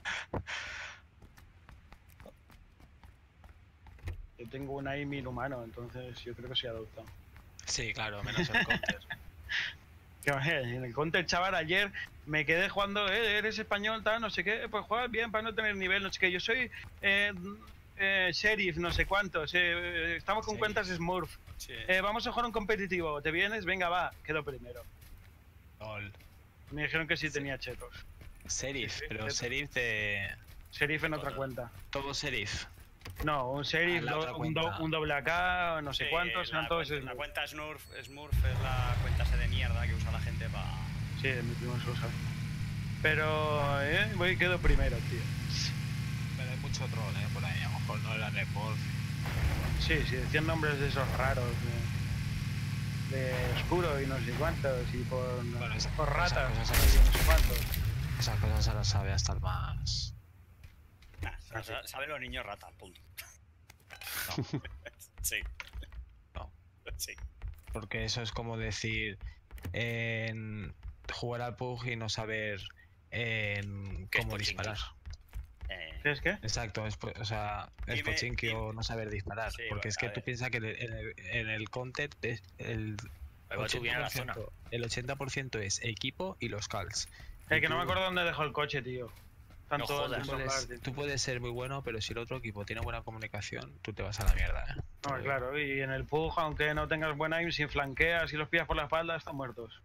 yo tengo un aiming humano, entonces yo creo que soy adoptado. Sí, claro, menos el counter. Que, en el Counter, chaval, ayer me quedé jugando, eres español, tal, no sé qué, pues juegas bien para no tener nivel, no sé qué. Yo soy sheriff, no sé cuántos, estamos con Sheriff. cuentas Smurf. Sí. Vamos a jugar un competitivo, ¿te vienes? Venga, va, quedo primero. Lol. Me dijeron que sí tenía chetos. Serif, Sí, pero sí. Serif de... Sheriff en otra cuenta. Todo Serif. No, un sheriff, la otra cuenta. un doble AK, no sé Sí, cuántos, la eran todos cuenta, la Smurf. cuenta Smurf es la cuenta esa de mierda que usa la gente para... Sí, mi primo se lo sabe. Pero, quedo primero, tío. Pero hay mucho troll, por ahí. A lo mejor no era report. Sí, decían nombres de esos raros, de oscuro y no sé cuántos, y por ratas, esas y no sé cuántos. Esas cosas se las sabe hasta el más... Nah, saben los niños ratas, punto. No. Sí. No. Sí. Porque eso es como decir jugar al PUG y no saber ¿Qué es cómo Pochinki? disparar. ¿Qué es qué? Exacto, o sea, es Dime- Pochinki o dime- no saber disparar. Sí, porque bueno, es que a tú ver. piensas que en el content el Ahí va tú bien a la zona. 80% es equipo y los calls. Que Y no me tú- acuerdo dónde dejó el coche, tío. Tanto No jodas. tanto hablar, tío. Tú puedes ser muy bueno, pero si el otro equipo tiene buena comunicación, tú te vas a la mierda, ¿eh? Te No, lo digo. claro, y en el PUG, aunque no tengas buen aim, si flanqueas y los pillas por la espalda, están muertos.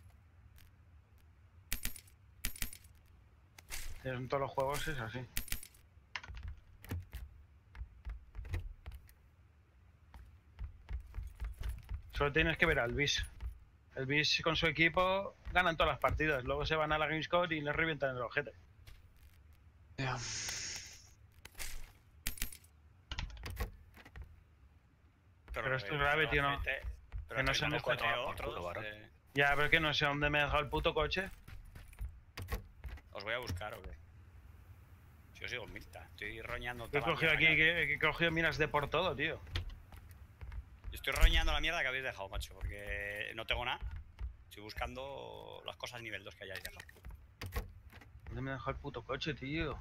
En todos los juegos es así. Solo tienes que ver al BIS. El BIS con su equipo ganan todas las partidas, luego se van a la Gamescom y les revientan el ojete. Ya. Pero esto es grave, tío, ¿no? Pero Que no se me cuatro joda, por culo, otros. varón. Ya, pero que no sé dónde me he dejado el puto coche. ¿Os voy a buscar o qué? Si yo sigo en Milta, estoy roñando Que he toda la cogido aquí, mierda que he cogido miras de por todo, tío. Yo estoy roñando la mierda que habéis dejado, macho, porque no tengo nada. Estoy buscando las cosas nivel 2 que hayáis dejado. ¿Dónde me he dejado el puto coche, tío?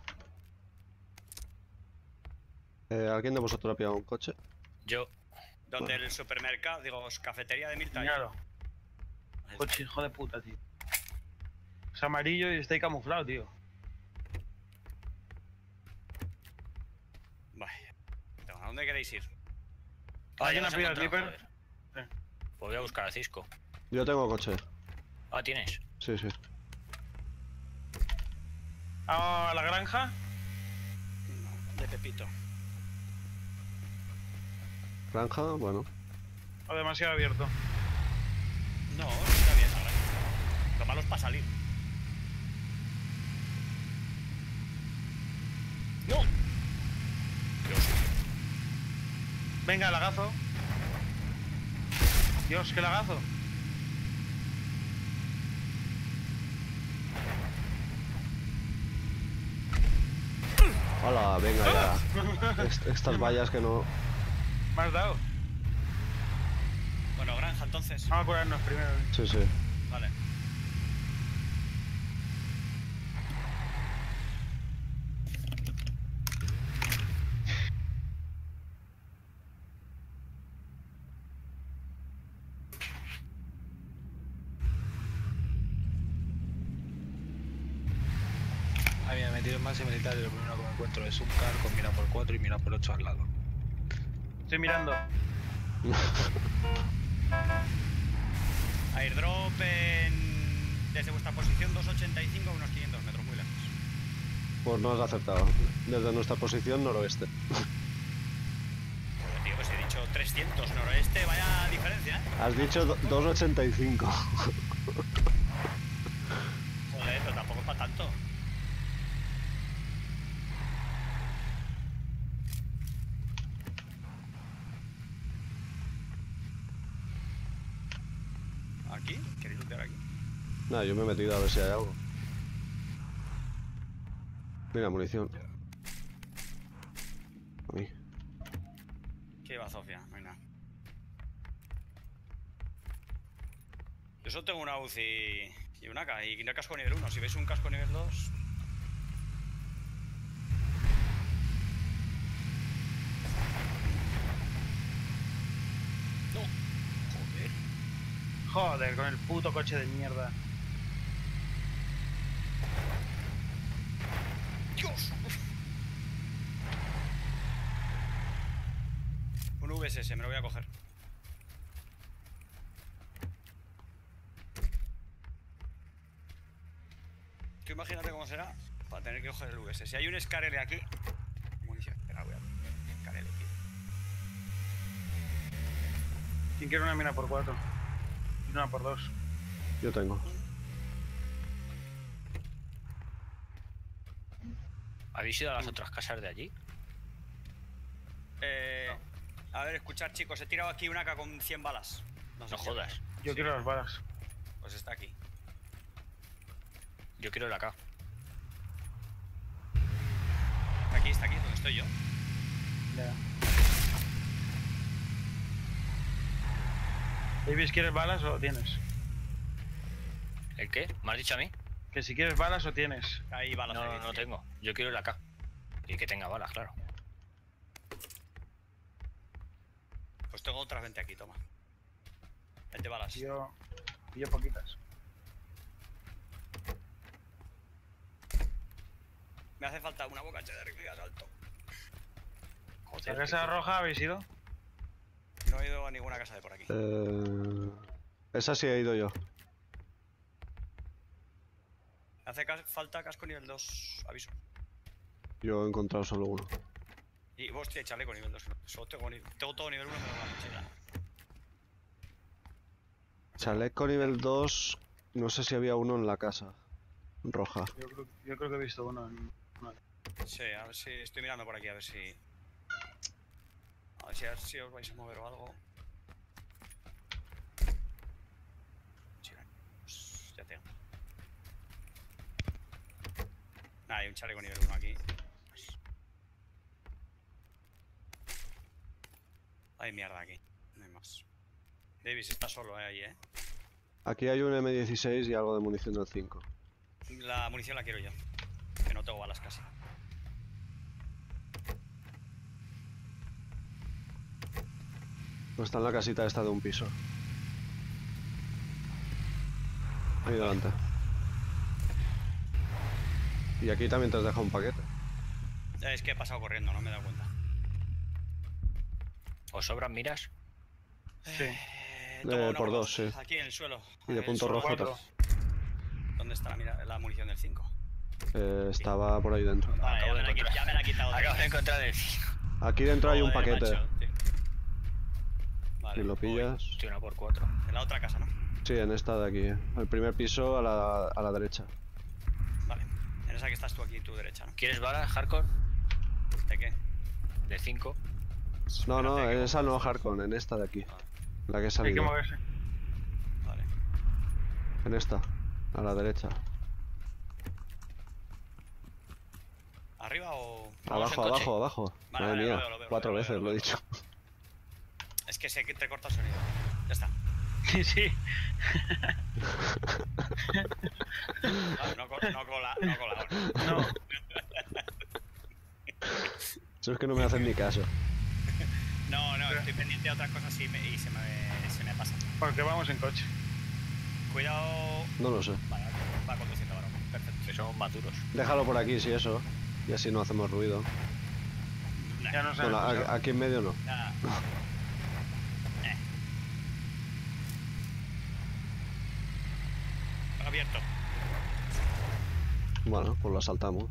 ¿Alguien de vosotros ha pillado un coche? Yo, Donde el supermercado, digo, cafetería de Milta. Claro, coche hijo de puta, tío. Es amarillo y está ahí camuflado, tío. Vaya. ¿A dónde queréis ir? Hay ya una lo has pila encontrado, Clipper. joder. Pues voy a buscar a Cisco. Yo tengo coche. Ah, ¿tienes? Sí, sí. ¿A la granja? De Pepito. Granja, bueno. ¿O demasiado abierto? No, está bien ahora. Lo malo es para salir. ¡No! Dios. Venga, lagazo. Dios, qué lagazo. Hola, venga ya. Estas vallas que no... Me has dado. Bueno, granja entonces. Vamos a curarnos primero. Sí, sí. Vale. A mí me he metido en base militar y lo primero que me encuentro es un car con mira por 4 y mira por 8 al lado. Estoy mirando. Airdrop desde vuestra posición 285 a unos 500 metros, muy lejos. Pues no has acertado. Desde nuestra posición noroeste. Joder, tío, pues he dicho 300 noroeste, vaya diferencia, ¿eh? Has dicho 285. Joder, pero tampoco es para tanto. ¿Aquí? ¿Queréis lootear aquí? Nada, yo me he metido a ver si hay algo. Mira, munición. A mí. ¿Qué va, Sofía? No hay nada. Yo solo tengo una UCI y una AK y no casco nivel 1. Si veis un casco nivel 2... No. Joder. Joder, con el puto coche de mierda. ¡Dios! Un VSS, me lo voy a coger. Tú imagínate cómo será para tener que coger el VSS. Si hay un SCAR-L aquí... Munición, espera, voy a... SCAR-L, tío. ¿Quién quiere una mina por 4? Y una por 2. Yo tengo. ¿Habéis ido a las otras casas de allí? A ver, escuchad, chicos, he tirado aquí una AK con 100 balas. No sé si jodas. Yo Sí. quiero las balas. Pues está aquí. Yo quiero la K. Está aquí, donde estoy yo. Ya. Davis, ¿quieres balas o tienes? ¿El qué? ¿Me has dicho a mí? Que si quieres balas o tienes. Ahí balas. No, ahí, no sí. tengo. Yo quiero la K. Y que tenga balas, claro. Pues tengo otras 20 aquí, toma. 20 balas. Yo poquitas. Me hace falta una bocacha de rifle alto. ¿La casa roja habéis ido? No he ido a ninguna casa de por aquí. Esa sí he ido yo. Me hace falta casco nivel 2, aviso. Yo he encontrado solo uno. Y vos, tío, chaleco nivel 2. Solo tengo todo nivel 1 menos la mochila. Chaleco nivel 2. No sé si había uno en la casa. Roja. Yo creo que he visto uno en... Sí, a ver si estoy mirando por aquí, a ver si... A ver si os vais a mover o algo. Sí, pues ya tengo. Nada, hay un chaleco nivel 1 aquí. Hay mierda aquí, no hay más. Davis está solo ahí, Aquí hay un M16 y algo de munición del 5. La munición la quiero yo, que no tengo balas casi. No está en la casita esta de un piso. Ahí delante. Y aquí también te has dejado un paquete. Es que he pasado corriendo, no me he dado cuenta. ¿Os sobran miras? Sí. Toma una por dos, sí. Aquí en el suelo. Y de En el punto suelo. rojo. Cuatro. ¿Dónde está la munición del 5? Estaba por ahí dentro. Vale, Acabo de encontrar. ya me la he quitado. Acabo de encontrar el... Aquí dentro hay un Joder, paquete. macho, tío. Vale, Si lo pillas. Estoy una por 4. voy. En la otra casa, ¿no? Sí, en esta de aquí. El primer piso a la derecha. Vale. En esa que estás tú aquí, tu derecha, ¿no? ¿Quieres balas, hardcore? ¿De qué? De 5. No, no, Espérate, en que esa no, cojo Hardcore, en esta de aquí. La que he Hay que salido. moverse. Vale. En esta, a la derecha. ¿Arriba o...? Vamos Abajo, en coche. abajo, abajo. Vale, Madre vale, mía, lo veo, lo veo, 4 lo veo, veces lo lo he veo. dicho. Es que se te corta el sonido. Ya está. Sí, sí. No cola ahora. No. Eso es que no me hacen ni caso. No, estoy pendiente de otras cosas y se me pasa. Porque vamos en coche. Cuidado. No lo sé. Vale, va conduciendo varón. Perfecto. Que somos más duros. Déjalo por aquí, si eso. Y así no hacemos ruido. Ya no sé. Bueno, aquí en medio no. Nada. Abierto. Bueno, pues lo asaltamos.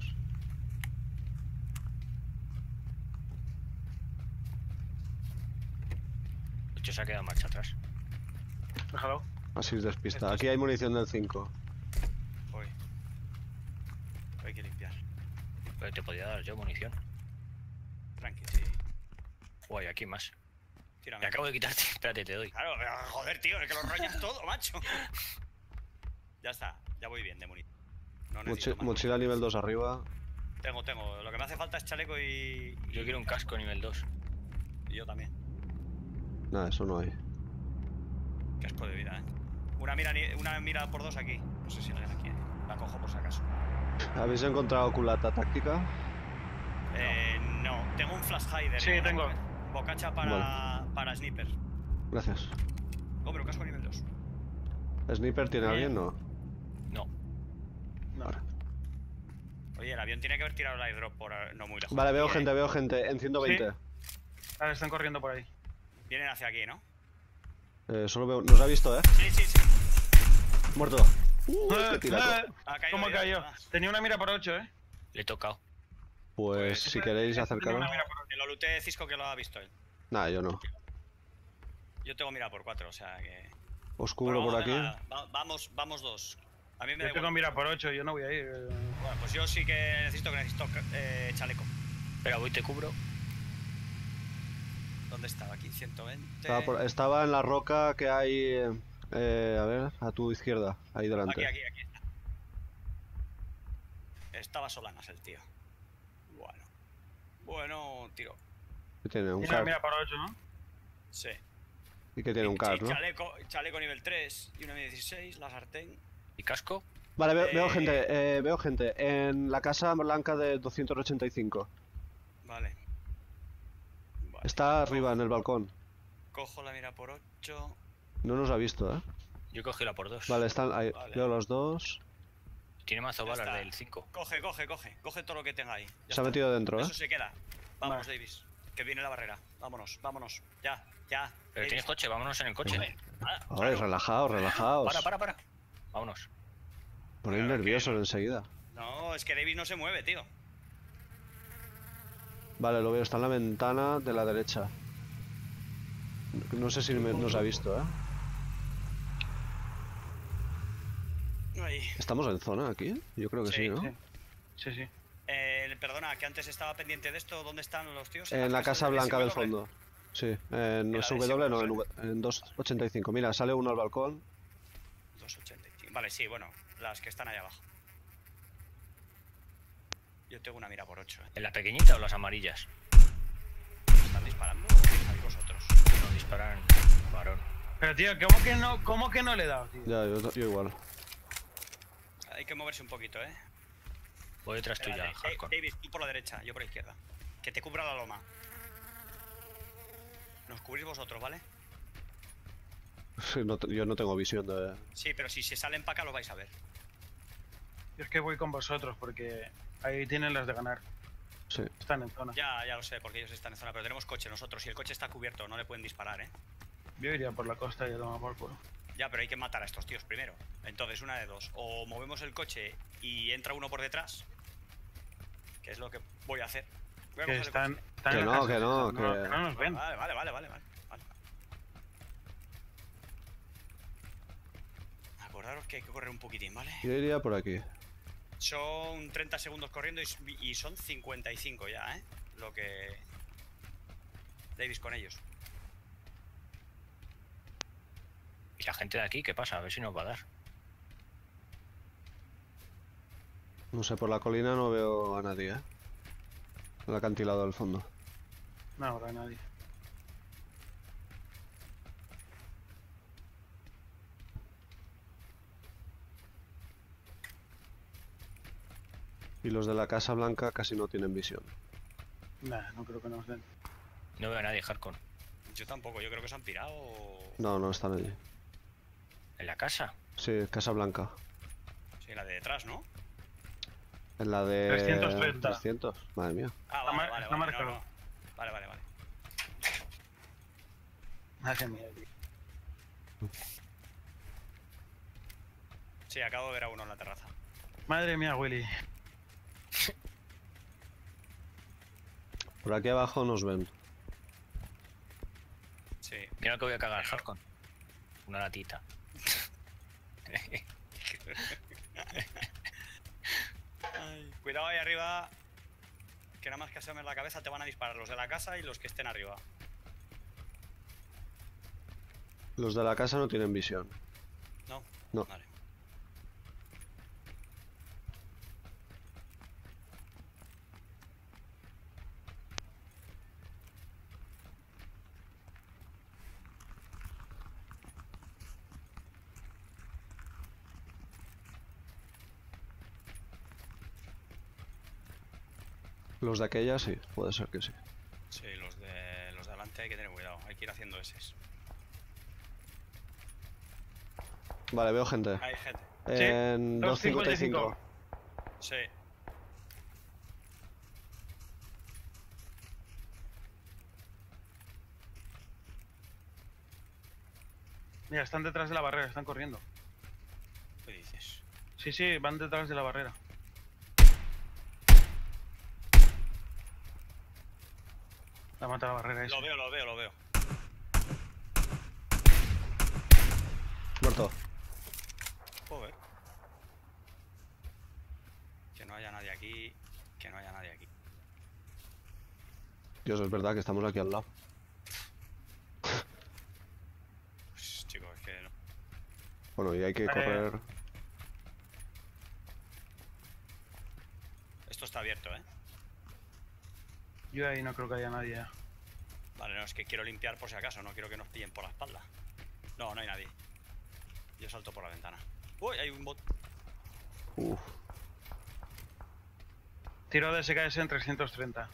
De hecho, se ha quedado marcha atrás. Déjalo. Así es despista. Esto Aquí hay munición del 5. Voy. Hay que limpiar. Pero te podía dar yo munición. Tranqui, sí. Guay, aquí más. Tírame. Me acabo de quitarte. Espérate, te doy. Claro, joder, tío, es que lo roñas todo, macho. Ya está, ya voy bien de munición. No necesito más. Mochila nivel 2 arriba. Tengo. Lo que me hace falta es chaleco y... Yo quiero un casco nivel 2. Y yo también. Nada, eso no hay. Casco de vida, Una mira por 2 aquí. No sé si alguien aquí. La cojo por si acaso. ¿Habéis encontrado culata táctica? No. Tengo un flash hider. Sí, tengo. Bocacha para sniper. Gracias. Hombre, casco nivel 2. ¿Sniper tiene alguien? No. No. No. Vale. Oye, el avión tiene que haber tirado el airdrop por no muy lejos. Vale, veo Vienen- gente en 120. Ahora están corriendo por ahí. Vienen hacia aquí, ¿no? Solo veo. Nos ha visto, Sí. Muerto. Qué tiraco. Ha caído ¿Cómo ya. cayó? Ah. Tenía una mira por 8, Le he tocado. Pues si queréis acercaros. Tenía una mira por 8. Que lo lutee Cisco que lo ha visto él. Nah, yo no. Yo tengo mira por 4, o sea que... Os cubro por aquí. venga, vamos 2. A mí me da Yo tengo igual. mira por 8, yo no voy a ir. Bueno, pues yo sí que necesito chaleco. Espera, voy, te cubro. ¿Dónde estaba? Aquí, 120. Estaba en la roca que hay. A ver, a tu izquierda, ahí delante. Aquí está. Estaba Solanas el tío. Bueno, tiro. ¿Qué tiene? Un Tiene una car. mira por 8, ¿no? Sí. Y que tiene un car, Sí, ¿no? chaleco nivel 3 y una M16, la sartén. ¿Y casco? Vale, veo gente. En la casa blanca de 285. Vale. Está arriba en el balcón. Cojo la mira por 8. No nos ha visto, ¿eh? Yo cogí la por 2. Vale, están ahí. Vale. Veo los dos. Tiene mazo Ya balas está. del 5. Coge todo lo que tenga ahí. Ya Se ha está. metido dentro, ¿eh? Eso se queda. Vamos, Davis. Que viene la barrera. Vámonos. Ya. Pero Davis. tienes coche, vámonos en el coche. Ay, relajaos. Para. Vámonos. Ponéis Claro, nerviosos enseguida. No, es que Davis no se mueve, tío. Vale, lo veo. Está en la ventana de la derecha. No sé si nos ha visto, ¿eh? Ahí. ¿Estamos en zona aquí? Yo creo que sí, Sí, ¿no? Sí. Perdona, que antes estaba pendiente de esto. ¿Dónde están los tíos? En la casa del blanca del SW. fondo. Sí, en la SW de no, SW. en 285. Mira, sale uno al balcón. 285. Vale, sí, bueno, las que están ahí abajo. Yo tengo una mira por 8, ¿eh? ¿En la pequeñita o las amarillas? ¿Están disparando? Ahí vosotros. No disparan, varón. Pero tío, ¿cómo que no le he dado, tío? Ya, yo igual. Hay que moverse un poquito, ¿eh? Voy detrás tuya, Espérate, hardcore. Davis, tú por la derecha, yo por la izquierda. Que te cubra la loma. Nos cubrís vosotros, ¿vale? Sí, yo no tengo visión de... Sí, pero si se salen para acá lo vais a ver. Yo es que voy con vosotros porque ahí tienen las de ganar. Sí. Están en zona. Ya lo sé, porque ellos están en zona, pero tenemos coche nosotros y el coche está cubierto, no le pueden disparar, ¿eh? Yo iría por la costa y a tomar por culo. Ya, pero hay que matar a estos tíos primero. Entonces, una de dos. O movemos el coche y entra uno por detrás, que es lo que voy a hacer. Voy a Que coger el están, coche. están Que en la no, casa, que no, que que- no nos ven. Vale. Acordaros que hay que correr un poquitín, ¿vale? Yo iría por aquí. Son 30 segundos corriendo y son 55 ya, ¿eh? Lo que... Davis con ellos. ¿Y la gente de aquí qué pasa? A ver si nos va a dar. No sé, por la colina no veo a nadie, ¿eh? El acantilado del fondo. No habrá nadie. Y los de la Casa Blanca casi no tienen visión. Nah, no creo que nos den. No veo a nadie, Hardcore. Yo tampoco, yo creo que se han pirado o... No, no están allí. ¿En la casa? Sí, Casa Blanca. Sí, la de detrás, ¿no? En la de... 330. 300. Madre mía. Ah, Está vale. marcado. No. Vale. Madre mía, tío. Sí, acabo de ver a uno en la terraza. Madre mía, Willy. Por aquí abajo nos ven. Sí. Mira que voy a cagar, Hardcore. Una latita. Ay, cuidado ahí arriba. Que nada más que asomes la cabeza te van a disparar los de la casa y los que estén arriba. Los de la casa no tienen visión. ¿No? No. Vale. Los de aquella sí, puede ser que sí. Sí, los de adelante hay que tener cuidado. Hay que ir haciendo S's. Vale, veo gente. Hay gente. Sí, En 255. Sí. Mira, están detrás de la barrera, están corriendo. ¿Qué dices? Sí, van detrás de la barrera. La mata la barrera esa. Lo veo. Muerto. Joder. Que no haya nadie aquí. Dios, es verdad que estamos aquí al lado. Pues, chicos, es que no. Bueno, y hay que correr... Esto está abierto, ¿eh? Yo ahí no creo que haya nadie ya. Vale, no, es que quiero limpiar por si acaso. No quiero que nos pillen por la espalda. No, no hay nadie. Yo salto por la ventana. Uy, hay un bot. Uf. Tiro de SKS en 330.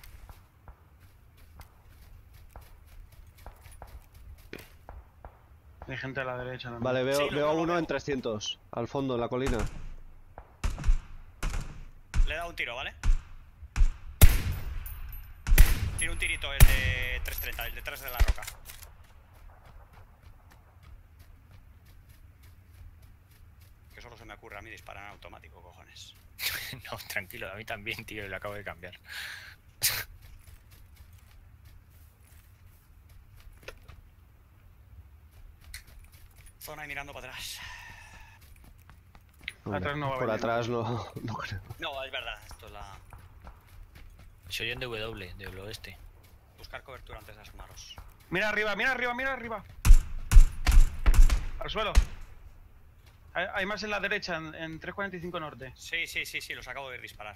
Hay gente a la derecha también. Vale, veo, Sí, lo veo a veo, lo uno veo. en 300. Al fondo, en la colina. Le he dado un tiro, ¿vale? Tiene un tirito el de 330, el detrás de la roca. Que solo se me ocurre a mí disparar en automático, cojones. No, tranquilo, a mí también, tío, lo acabo de cambiar. Zona y mirando para atrás. Hombre, Atrás no va a por venir. atrás no creo. No, es verdad, esto es la... Soy en DW, del oeste. Buscar cobertura antes de asomaros. Mira arriba, mira arriba, mira arriba. Al suelo. Hay más en la derecha, en 345 norte. Sí, los acabo de ver disparar.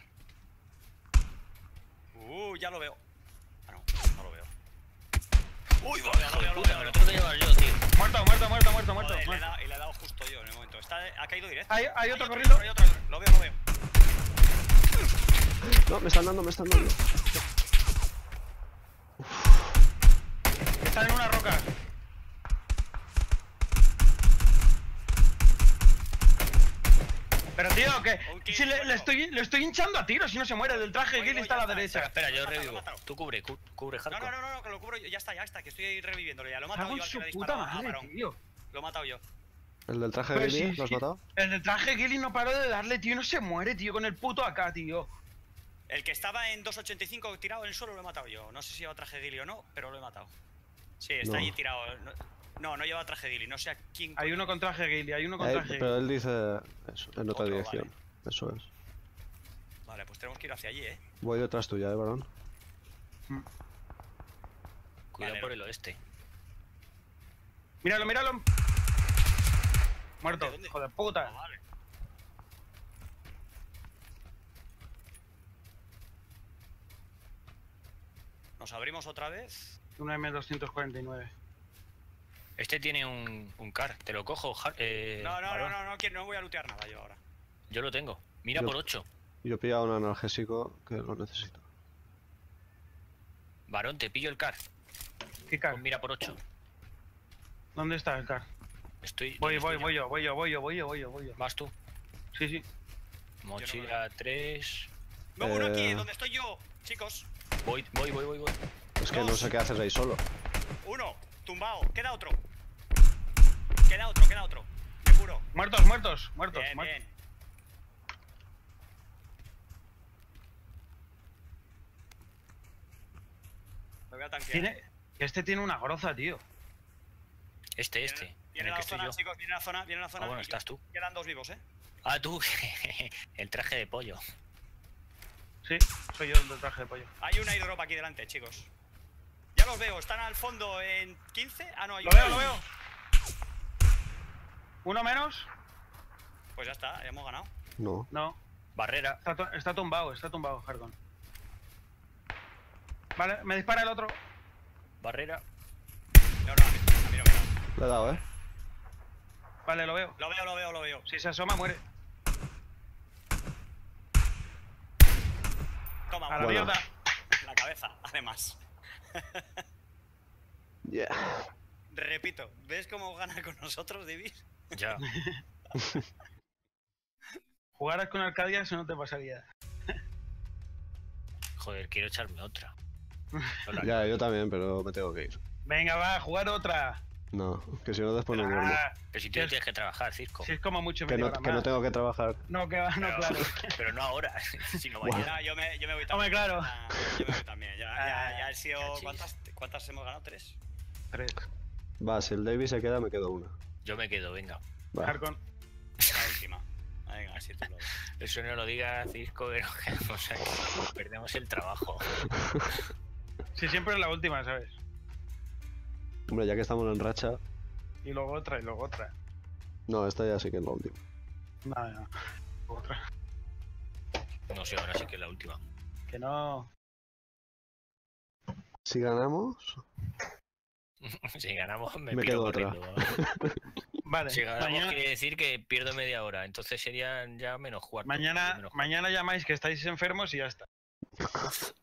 Ya lo veo. Ah, no, no lo veo. Uy, lo veo. Puta, me lo tengo que llevar yo, tío. Muerto. Joder, y le he dado justo yo en el momento. Ha caído directo. Hay otro corriendo. Hay otro. Lo veo. No, me están dando. Están en una roca. Pero tío, tío, que Un kill, si le bueno. estoy hinchando a tiros y no se muere. Del traje de Voy, Gil voy, está a ya la está, derecha. Espera, yo Lo he matado, revivo. lo he matado. Tú cubre No, hardcore. no, que lo cubro yo. Ya está, que estoy reviviéndolo ya. Lo he matado Cago yo en al que su le he puta disparado a madre, Barón. tío. Lo he matado yo. ¿El del traje Pero de Gilly? sí, ¿Lo has sí. matado? El del traje Gilly no paró de darle, tío, y no se muere, tío, con el puto acá, tío. El que estaba en 285 tirado en el suelo lo he matado yo. No sé si lleva traje Gilly o no, pero lo he matado. Sí, está No. ahí tirado. No lleva traje Gilly. No sé a quién. Hay uno con traje Gilly, hay uno con traje Pero Gilly. él dice eso, en otra Otro, dirección. Eso es. Vale, pues tenemos que ir hacia allí, Voy detrás tuya, varón. Cuidado Vale, por el oeste. Míralo, míralo. Muerto, ¿Dónde? hijo de puta. Vale. Nos abrimos otra vez. Una M249. Este tiene un car. Te lo cojo, Varón. No voy a lootear nada yo ahora. Yo lo tengo. Mira Yo- por 8. Yo he pillado un analgésico que lo necesito. Varón, te pillo el car. ¿Qué car? Pues mira por 8. ¿Dónde está el car? Estoy. Voy ¿dónde estoy yo. ¿Vas tú? Sí, sí. Mochila 3. No, uno aquí, Eh. donde estoy yo, chicos. Voy. Es que no sé qué haces ahí solo. Uno, tumbado. Queda otro. Queda otro. Me curo. Muertos. Bien, muertos. bien. Lo voy a tanquear. Este tiene una groza, tío. Este. Viene en el la que estoy zona, yo. chicos, viene la zona. Ah, bueno, y estás tú. Quedan 2 vivos, Ah, tú. El traje de pollo. Sí, soy yo el del traje de pollo. Hay un airdrop aquí delante, chicos. Ya los veo, están al fondo en 15. Ah, no, hay Lo uno. veo. ¿Uno menos? Pues ya está, ya hemos ganado. No. No. Barrera. Está tumbado, Hardon. Vale, me dispara el otro. Barrera. No, a mí no me da. Le he dado, Vale, lo veo. Lo veo. Si se asoma, muere. Toma, A la bueno. mierda. La cabeza, además. Yeah. Repito, ¿ves cómo gana con nosotros, Davis? Ya. Jugaras con Arcadia, eso no te pasaría. Joder, quiero echarme otra. Ya, yo también, pero me tengo que ir. Venga, va, jugar otra. No, que si no después no duermo. Pero si tú Yes. tienes que trabajar, Cisco. Si es como mucho Que media no, hora que no más. tengo que trabajar. No, que va, no, Pero, claro. pero no ahora, sino Guau. mañana. No, yo me voy también. Hombre, claro. Yo me voy también. Ya he sido. Cachis. ¿Cuántas hemos ganado? ¿3? 3. Va, si el Davis se queda, me quedo una. Yo me quedo, venga. Va. Hardon. La última. Venga, si tú lo ves. Eso no lo diga Cisco, que nos quedamos aquí. Perdemos el trabajo. Si siempre es la última, ¿sabes? Hombre, ya que estamos en racha. Y luego otra, y luego otra. No, esta ya sí que es la última. Nada, otra. No sé, ahora sí que es la última. Que no. Si ganamos, Si ganamos, me Me piro quedo otra. corriendo. Vale, Si ganamos mañana, quiere decir que pierdo media hora, entonces serían ya menos cuarto. mañana, menos mañana llamáis que estáis enfermos y ya está. cuarto.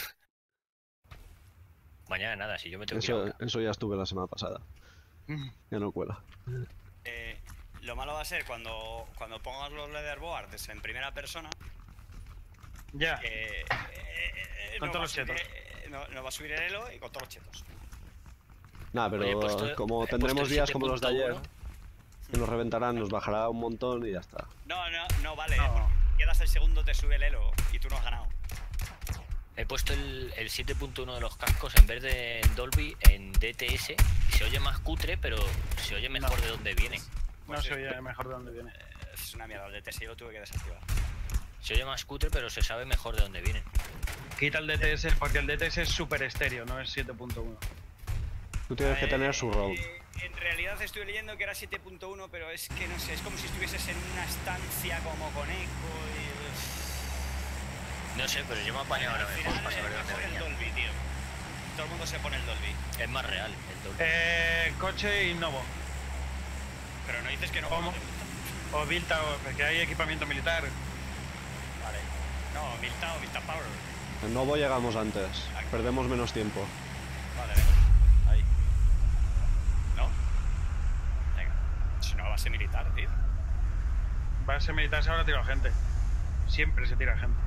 Mañana nada, si yo me tengo que ir ahora. eso ya estuve la semana pasada. Ya no cuela. Lo malo va a ser cuando pongas los leaderboards en primera persona. Ya. Con no todos va los a subir- chetos. no va a subir el elo y con todos los chetos. Nada, pero Oye, he puesto- como he tendremos puesto el días como los de ayer, 7.1. que nos reventarán, nos bajará un montón y ya está. No vale. No. Porque quedas el segundo, te sube el elo y tú no has ganado. He puesto el 7.1 de los cascos en vez de en Dolby en DTS. Y se oye más cutre, pero se oye mejor No. de dónde viene. No Pues se sí. oye mejor de dónde viene. Es una mierda, el DTS yo lo tuve que desactivar. Se oye más cutre, pero se sabe mejor de dónde viene. Quita el DTS porque el DTS es super estéreo, no es 7.1. Tú tienes que tener su road. En realidad estoy leyendo que era 7.1, pero es que no sé, es como si estuvieses en una estancia como con eco y... No sé, pero yo me apaño ahora Al mejor final para saber es dónde mejor el venía. Dolby, tío. Todo el mundo se pone el Dolby. Es más real el Dolby. Coche Innovo. Pero no dices que no. ¿Cómo? no te gusta. O Vilta, porque hay equipamiento militar. Vale. No, Vilta o Vilta Power. En Novo llegamos antes, perdemos menos tiempo. Vale, venga. Ahí. ¿No? Venga. Si no, base militar, tío. base militar se habrá tirado gente. Siempre se tira gente.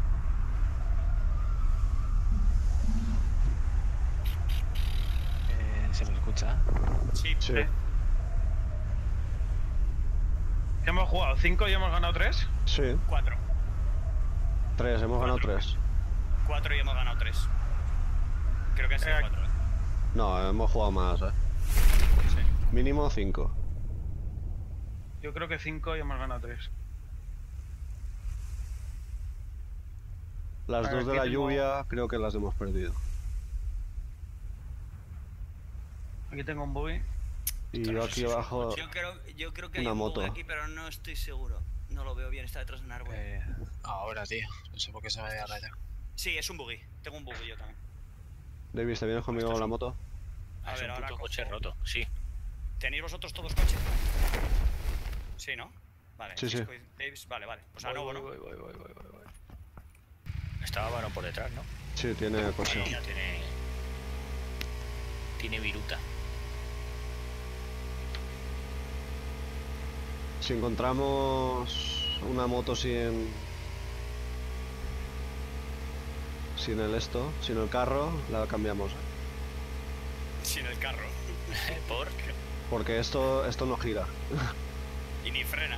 ¿Se me escucha? Sí. Sí. ¿Qué hemos jugado? ¿5 y hemos ganado 3? Sí. 4. 3, hemos ganado 3. 4 y hemos ganado 3. Creo que han sido 4. No, hemos jugado más, Sí. Mínimo 5. Yo creo que 5 y hemos ganado 3. Las Aquí dos de la tengo- lluvia creo que las hemos perdido. Aquí tengo un buggy. Y yo aquí abajo Yo creo que hay una un bug moto. aquí, pero no estoy seguro. No lo veo bien, está detrás de un árbol. Ahora, tío. No sé por qué se me había rayado. Sí, es un buggy. Tengo un buggy yo también. Davis, ¿te vienes conmigo con la moto? A Es ver, un ahora puto cojo. coche roto, sí. ¿Tenéis vosotros todos coche? Sí, ¿no? Vale. Sí, sí. Cisco y Davis, vale, vale. Pues a Novo, ¿no? Voy. Estaba Vano por detrás, ¿no? Sí, tiene coche. Sí, ya tiene... Tiene viruta. Si encontramos una moto sin sin el carro, la cambiamos. Sin el carro. ¿Por? Porque esto no gira. Y ni frena.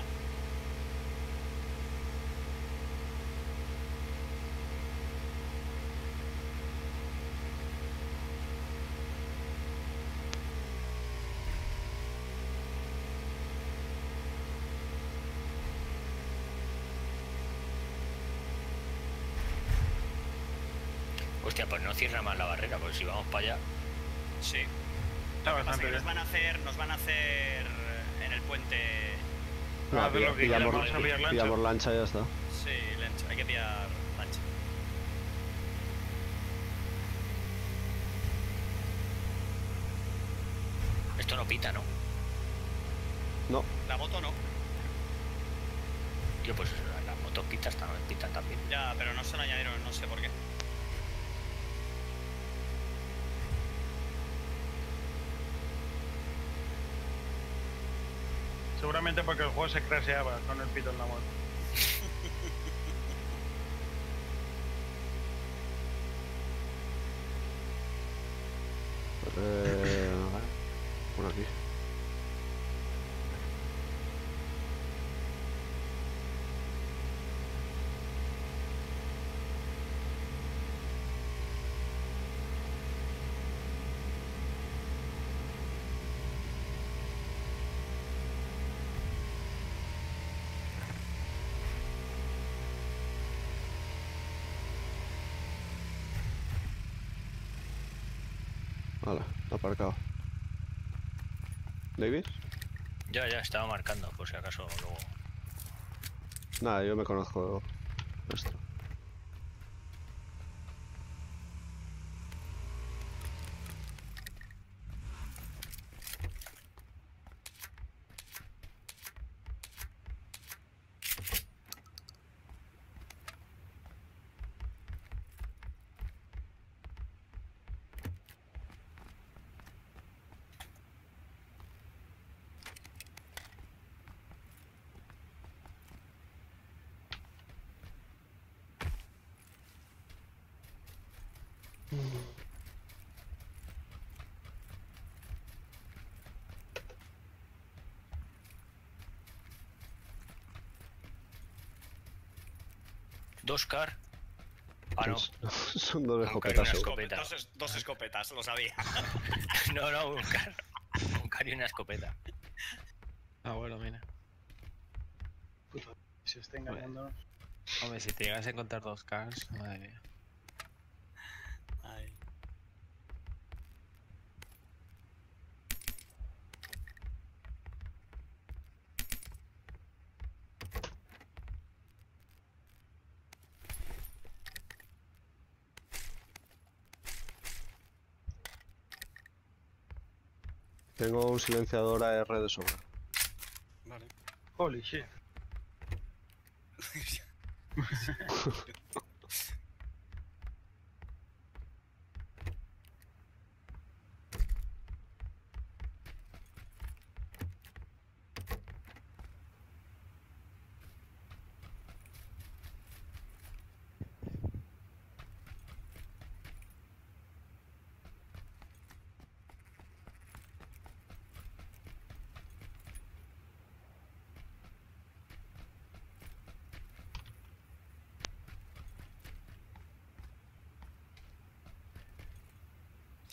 Hostia, pues no cierra más la barrera, porque si vamos para allá... Sí. Está Lo que pasa bastante es que bien. nos van a hacer en el puente. No, A ver lo que pillamos, queramos, a pillar lancha. pillamos lancha y ya está. Sí, lancha. Hay que pillar lancha. Esto no pita, ¿no? No, La moto no. Tío, pues las motos pitan también. Ya, pero no se lo añadieron, no sé por qué. Seguramente porque el juego se crasheaba con el pito en la moto. por aquí. Vale, aparcado. ¿Davis? Ya, estaba marcando, por si acaso luego... Nada, yo me conozco esto. Dos car. Ah, no. Son dos Un escopetas. carro y una seguro. escopeta. Dos escopetas, lo sabía. No, un car. Un car y una escopeta. Ah, bueno, mira. Se está engañando. Hombre, si te llegas a encontrar dos cars, madre mía. Ay. Tengo un silenciador AR de sobra. Vale. Holy shit.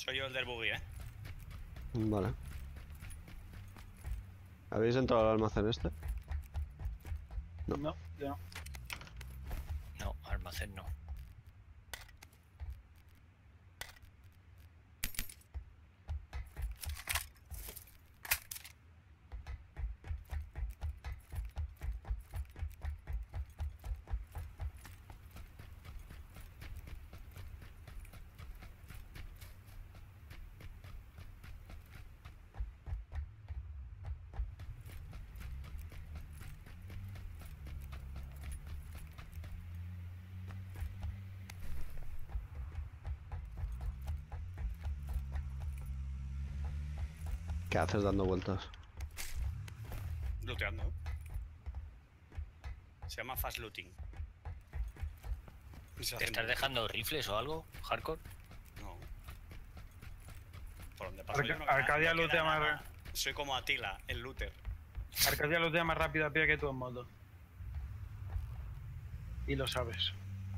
Soy yo el del buggy, Vale. ¿Habéis entrado al almacén este? No, yo no. No, almacén no. ¿Qué haces dando vueltas? Looteando. Se llama fast looting. Se ¿Te hacen- estás dejando rifles o algo? ¿Hardcore? No. Por donde paso yo no Arcadia no queda lootea más. nada. Soy como Atila, el looter. Arcadia lootea más rápido a pie que tú en moto. Y lo sabes.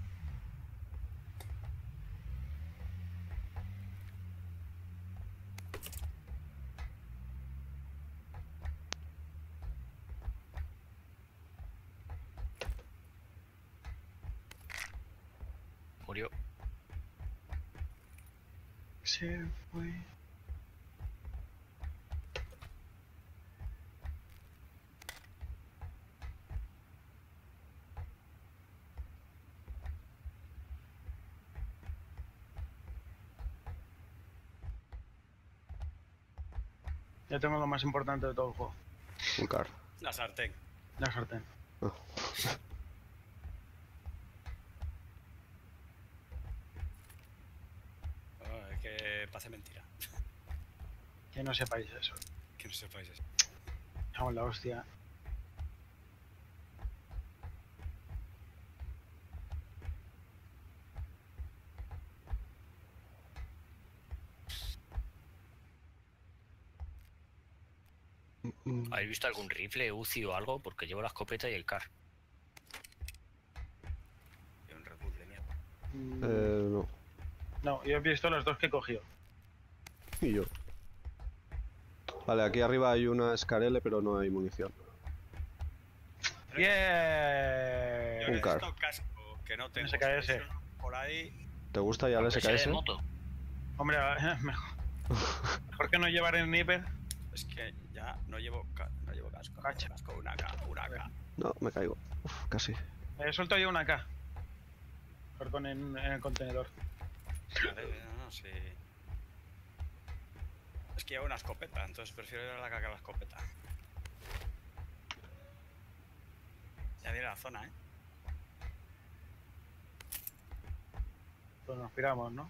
Murió. Se fue. Ya tengo lo más importante de todo el juego. Un car. La sartén. La sartén. Oh, es que parece mentira. Que no sepáis eso. Que no sepáis eso. Estamos en la hostia. ¿Habéis visto algún rifle, UCI o algo? Porque llevo la escopeta y el CAR. Y un Red Bull de mierda. No. No, yo he visto los dos que he cogido. Y yo. Vale, aquí arriba hay una Scarelle, pero no hay munición. Yo ¡Bien! Un car. necesito casco, que no tengo. SKS. Si veis por ahí. ¿Te gusta ya el Aunque sea de SKS? moto. Hombre, mejor que no llevar el sniper. Es que ya no llevo, no llevo casco. Cacha. Casco, una K. No, me caigo. Uf, casi. He suelto yo una K. Mejor con en el contenedor. Vale, no, sí. Es que llevo una escopeta, entonces prefiero llevar la K que la escopeta. Ya viene la zona, Pues nos piramos, ¿no?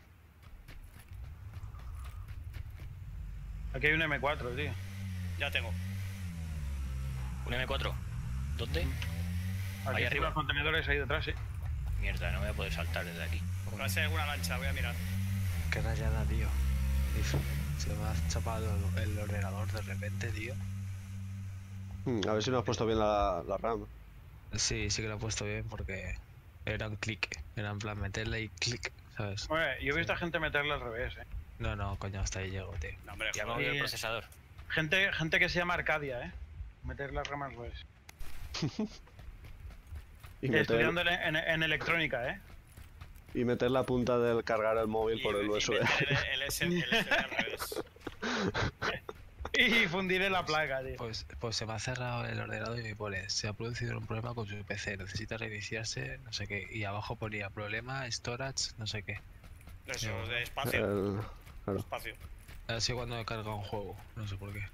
Aquí hay un M4, tío. Ya tengo. ¿Un M4? ¿Dónde? Aquí Ahí están arriba. los contenedores ahí detrás, sí. Mierda, no voy a poder saltar desde aquí. Va a ser alguna lancha, voy a mirar. Qué rayada, tío. Se me ha chapado el ordenador de repente, tío. A ver si no has puesto bien la RAM. Sí, sí que lo he puesto bien porque era un clic. Era en plan meterle y clic, ¿sabes? Hombre, yo he visto a gente meterle al revés, eh. No, no, coño, hasta ahí llego, tío. No, hombre, Ya me joder. voy el procesador. Gente que se llama Arcadia, eh. Meter las ramas al revés. Y meter, Estudiando en electrónica, eh. y meter la punta del cargar el móvil por el Y USB. meter el SD al revés. Y fundiré la placa, tío. Pues se me ha cerrado el ordenador y me pone, se ha producido un problema con su PC, necesita reiniciarse, no sé qué. Y abajo ponía problema, storage, no sé qué. Eso, No. de espacio. Claro. Espacio. Así cuando me carga un juego, no sé por qué.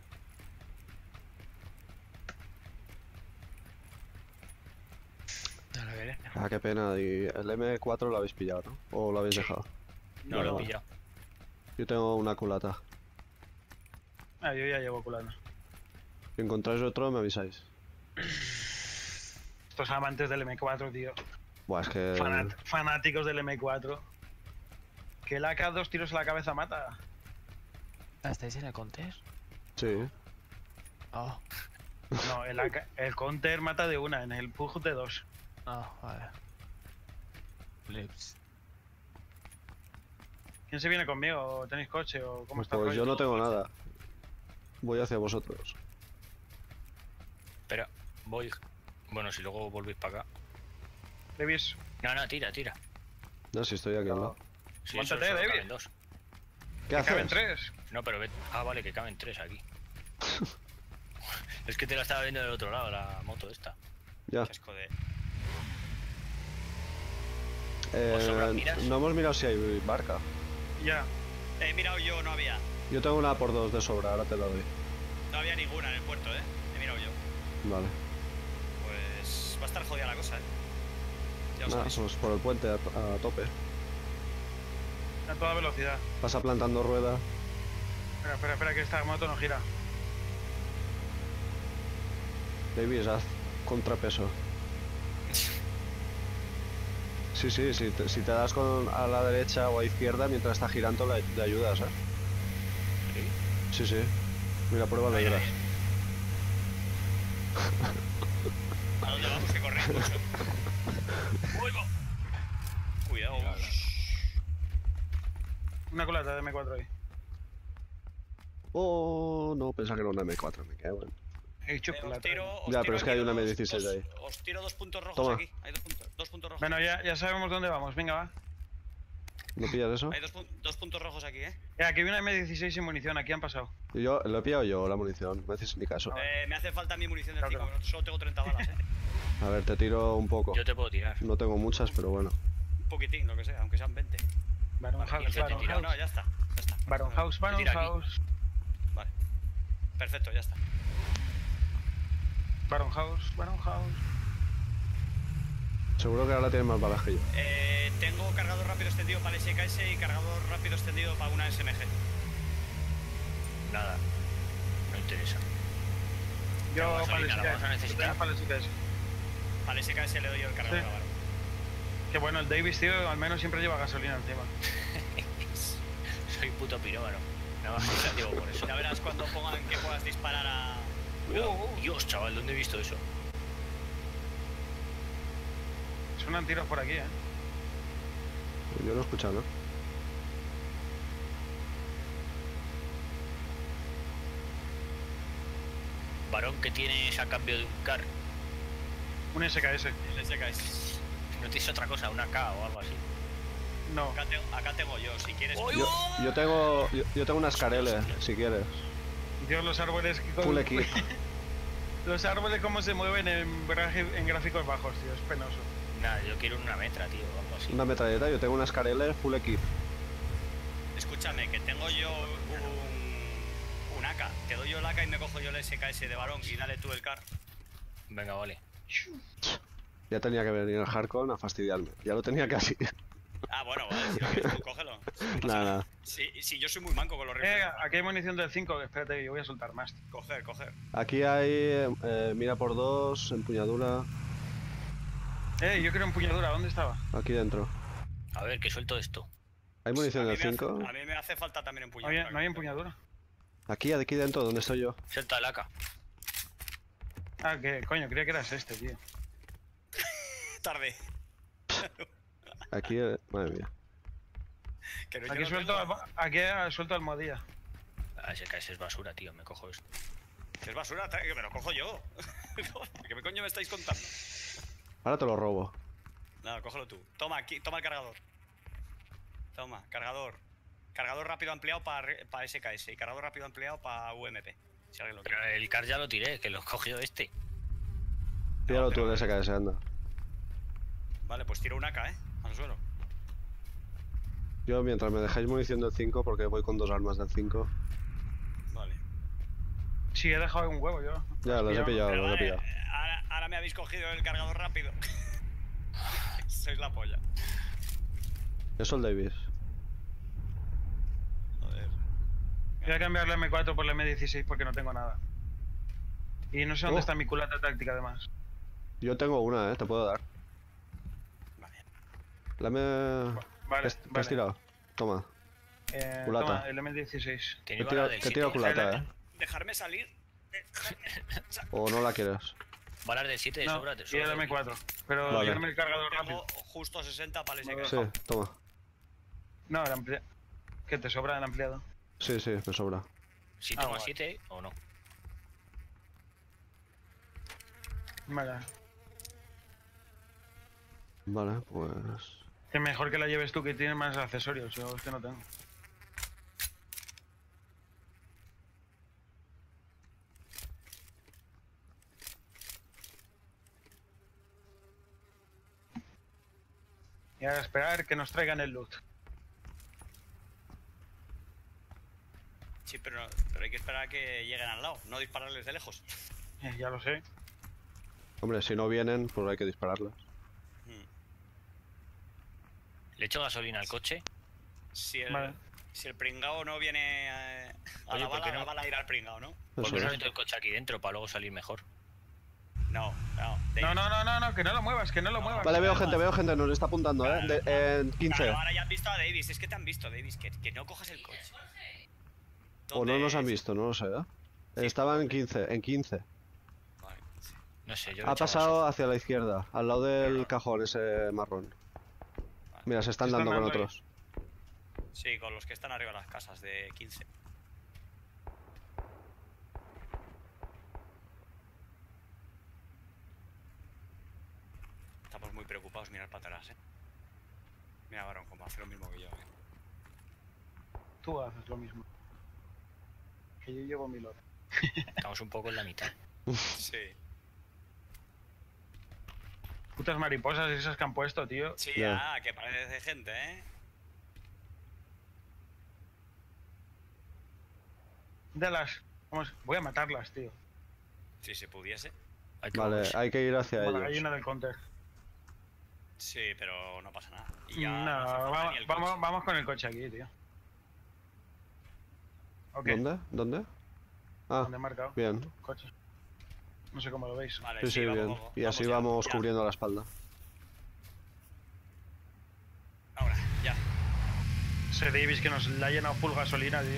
Ahora veré. Ah, qué pena. Y el M4 lo habéis pillado, ¿no? ¿O lo habéis dejado? No Vale, lo he vale. pillado. Yo tengo una culata. Ah, yo ya llevo culana. Si encontráis otro, me avisáis. Estos amantes del M4, tío. Buah, es que... Fanáticos del M4. Que el AK 2 tiros a la cabeza mata. ¿Estáis en el counter? Sí. Oh, No, el counter mata de una, en el push de dos. vale. Lips. ¿Quién se viene conmigo? ¿Tenéis coche o cómo está el Pues yo rollo? no tengo nada. Voy hacia vosotros. Espera, voy. Bueno, si luego volvéis para acá. Davis, No, tira. No, si estoy aquí al lado. Sí, Móntate, solo David. caben 2. ¿Qué que caben haces? 3. No, pero ah, vale, que caben 3 aquí. Es que te la estaba viendo del otro lado, la moto esta. Ya. Qué asco de... ¿Os sobran miras? No hemos mirado si hay barca. Ya. He mirado yo, no había. Yo tengo una por 2 de sobra, ahora te la doy. No había ninguna en el puerto, He mirado yo. Vale. Pues va a estar jodida la cosa, Ya os Nada, aviso. pues por el puente a tope. A toda velocidad. Pasa plantando rueda. Espera, que esta moto no gira. Davis, haz contrapeso. Sí, si te das a la derecha o a izquierda mientras está girando le ayudas, Sí. Mira, prueba de verás. ¿A dónde vamos? Que corre mucho. ¡Vuelvo! Cuidado. Una culata de M4 ahí. Oh, no, pensaba que era una M4, me cago en. He hecho culata. Ya, pero es que hay una M16 ahí. Os tiro 2 puntos rojos Toma. aquí. Hay dos puntos rojos. Bueno, ya sabemos dónde vamos. Venga, va. ¿No pillas eso? Hay dos puntos rojos aquí, Aquí hay una M16 sin munición. Aquí han pasado. Yo lo he pillado yo, la munición, no haces ni caso. Me hace falta mi munición del Claro. 5, solo tengo 30 balas, A ver, te tiro un poco. Yo te puedo tirar. No tengo muchas, pero bueno. Un poquitín, lo que sea, aunque sean 20. Baron Vale, House, 15 te Baron tira. House. No, ya está. Baron House, Baron tira aquí. House. Vale. Perfecto, ya está. Baron House, Baron House. Seguro que ahora tienes más balas que yo. Tengo cargador rápido extendido para el SKS y cargador rápido extendido para una SMG. Nada. No interesa. Yo Pero gasolina la para vamos a necesitar. el SKS. Para el SKS le doy yo el cargador Sí. a Baron. Que bueno, el Davis, tío, al menos siempre lleva gasolina encima. Soy puto pirómano. Nada más que digo por eso. Ya verás cuando pongan que puedas disparar a... Cuidado. Dios, chaval, ¿dónde he visto eso? Suenan tiros por aquí, Yo no he escuchado, ¿no? Varón, que tienes a cambio de un car. Un SKS. El SKS. ¿No tienes otra cosa? ¿Una K o algo así? No. Acá tengo yo, si quieres... Yo tengo unas careles, si quieres. Dios, los árboles... Full equip. Los árboles cómo se mueven en gráficos bajos, tío. Es penoso. Nada, yo quiero una metra, tío, o algo así. Una metralleta, yo tengo unas careles full equip. Escúchame, que tengo yo un AK. Te doy yo el AK y me cojo yo el SKS de Barón y dale tú el car. Venga, vale. Ya tenía que venir el Harkon a fastidiarme. Ya lo tenía casi. Ah, bueno, vale, si lo quieres tú, cógelo. Nada. Si yo soy muy manco con los rifles. Aquí hay munición del 5. Espérate, que yo voy a soltar más. Coger. Aquí hay mira por 2, empuñadura. Yo quiero empuñadura. ¿Dónde estaba? Aquí dentro. A ver, que suelto esto. ¿Hay munición A del mí me 5? hace- A mí me hace falta también No empuñadura. hay empuñadura. Aquí dentro, donde estoy yo. Suelta el AK. Ah, que coño, creía que eras este, tío. Tarde. Aquí, madre mía. Que no, yo Aquí no suelto, tengo- aquí suelto almohadilla. Ah, ese KS es basura, tío. Me cojo esto. Es basura, que me lo cojo yo. ¿Qué coño me estáis contando? Ahora te lo robo. Nada, cógelo tú. Toma, aquí, toma el cargador. Toma, cargador. Cargador rápido ampliado para SKS y cargador rápido ampliado para UMP. Si alguien lo Pero quiere. el car ya lo tiré, que lo cogió este. Tíralo tú pero- el SKS, anda. Vale, pues tiro un AK, al suelo. Yo mientras me dejáis munición del 5, porque voy con 2 armas del 5. Vale. Sí, he dejado un huevo yo. Ya, los he pillado, Pero los he vale, pillado. ahora me habéis cogido el cargador rápido. Sois la polla. Eso el Davis. Joder. Voy a cambiar la M4 por la M16 porque no tengo nada. Y no sé dónde está mi culata táctica, además. Yo tengo una, te puedo dar. Vale. La M... Vale, ¿Qué has tirado? Toma. Culata. Toma, el M16. Tiene Te bala del tiro 7. culata, Dejarme salir. O no la quieres. Balas del 7 de No, sobra, te y el sobra. M4. Pero Vale. yo no me he cargado rápido. Tengo justo 60 para el SKS. Sí, toma. No, era amplia. ¿Que te sobra el ampliado? Sí, sí, me sobra. Si Ah, toma guay. 7 o no. Vale. Vale, pues... Es mejor que la lleves tú, que tienes más accesorios. Yo es que no tengo. Y a esperar que nos traigan el loot. Sí, pero hay que esperar a que lleguen al lado, no dispararles de lejos. Ya lo sé. Hombre, si no vienen, pues hay que dispararlas. ¿Le echo gasolina al coche? Si el, Vale. si el pringao no viene a Oye, la ¿por bala, qué no? la bala irá al pringao, ¿no? ¿Por Eso qué no es. meto el coche aquí dentro para luego salir mejor? No, no. No, que no lo muevas, que no lo muevas. Vale, veo gente, nos está apuntando, en 15. Claro, ahora ya han visto a Davis, es que te han visto, Davis, que no cojas el coche. O no nos han visto, no lo sé, ¿eh? Sí. Estaban en 15, Vale, sí. No sé, yo le Ha echo pasado hacia la izquierda, al lado del cajón ese marrón. Mira, se están Se están dando con dando ahí. otros. Sí, con los que están arriba de las casas de 15. Estamos muy preocupados, mirar para atrás, Mira, varón, como hace lo mismo que yo, Tú haces lo mismo. Que yo llevo 1000 horas. Estamos un poco en la mitad. Sí. Putas mariposas esas que han puesto, tío. Sí, Ya. que parece gente, De las... Voy a matarlas, tío. Si se pudiese. Hay que Vale, moverse. hay que ir hacia Como la ellos. gallina del counter. Sí, pero no pasa nada. Y No, ya hace falta ni el coche. vamos con el coche aquí, tío. Ok, ¿Dónde? Ah, ¿dónde he marcado? bien. Coche. No sé cómo lo veis. Sí, Vale, sí, sí, bien. vamos, Y así ya, vamos ya. cubriendo la espalda. Ahora, ya. Ese Davis que nos la ha llenado full gasolina, tío.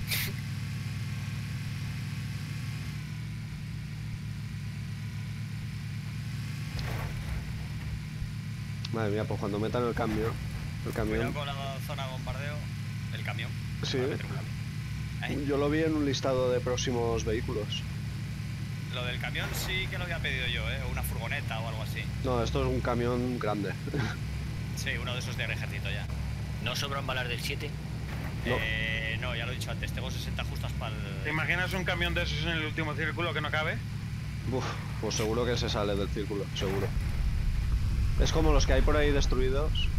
Madre mía, pues cuando metan el camión. El Cuidado camión. con la zona de bombardeo. El camión. Sí. Voy a meter un camión. Ahí. Yo lo vi en un listado de próximos vehículos. Lo del camión sí que lo había pedido yo, o una furgoneta o algo así. No, esto es un camión grande. Sí, uno de esos del ejército ya. ¿No sobran balas del 7? No. No, ya lo he dicho antes, tengo 60 justas para ¿Te el... imaginas un camión de esos en el último círculo que no cabe? Uf, pues seguro que se sale del círculo, seguro. Es como los que hay por ahí destruidos.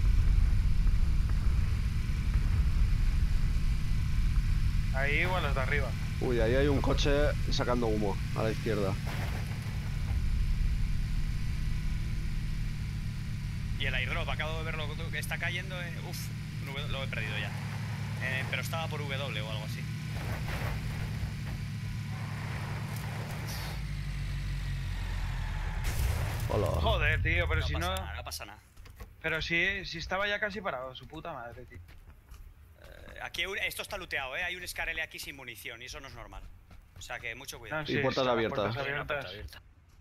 Ahí o a los de arriba. Uy, ahí hay un coche sacando humo a la izquierda. Y el airdrop, acabo de verlo que está cayendo, uf, lo he perdido ya. Pero estaba por W o algo así. Hola. Joder, tío, pero No si pasa no... nada, no pasa nada. Pero si estaba ya casi parado, su puta madre, tío. Aquí esto está looteado, hay un Scarele aquí sin munición y eso no es normal. O sea que mucho cuidado. No, Y puertas están las abiertas. puertas Hay una puerta abiertas.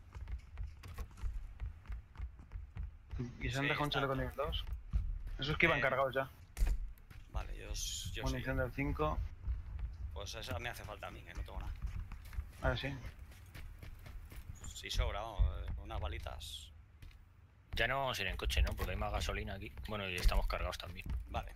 abierta. Y se han Sí, dejado un está. chaleco nivel 2. Esos que iban cargados ya. Vale, yo sí. Munición del 5. Pues esa me hace falta a mí, que no tengo nada. Ah, sí. Sí sobra, vamos, unas balitas. Ya no vamos a ir en coche, ¿no? Porque hay más gasolina aquí. Bueno, y estamos cargados también. Vale.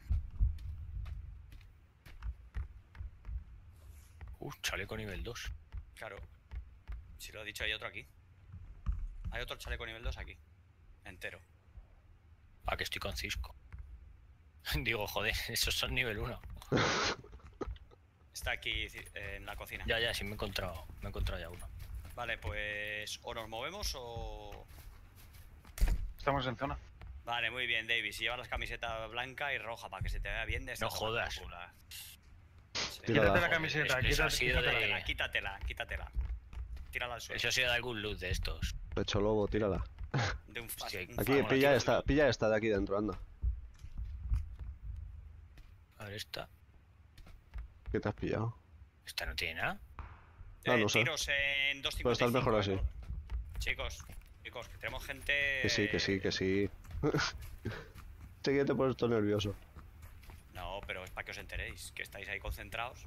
Chaleco nivel 2. Claro. Si lo he dicho, hay otro aquí. Hay otro chaleco nivel 2 aquí. Entero. Ah, que estoy con Cisco. Digo, joder, esos son nivel 1. Está aquí en la cocina. Ya, sí me he encontrado ya uno. Vale, pues o nos movemos o... Estamos en zona. Vale, muy bien, Davis. Lleva las camisetas blanca y roja para que se te vea bien de esta No zona jodas. popular. Sí. Tírala. Quítate la camiseta, Eso ha sido Quítatela. Tírala al suelo. Eso ha sido de algún loot de estos. Pecho lobo, tírala. De un Sí, un Aquí, bueno, pilla tíralo. esta de aquí dentro, anda. A ver, esta ¿Qué te has pillado? no tiene nada. no sé. Tiros en 2.55. Pero estás mejor así. Chicos, que tenemos gente... Que sí. Sí que te pones todo nervioso. No, pero es para que os enteréis, que estáis ahí concentrados.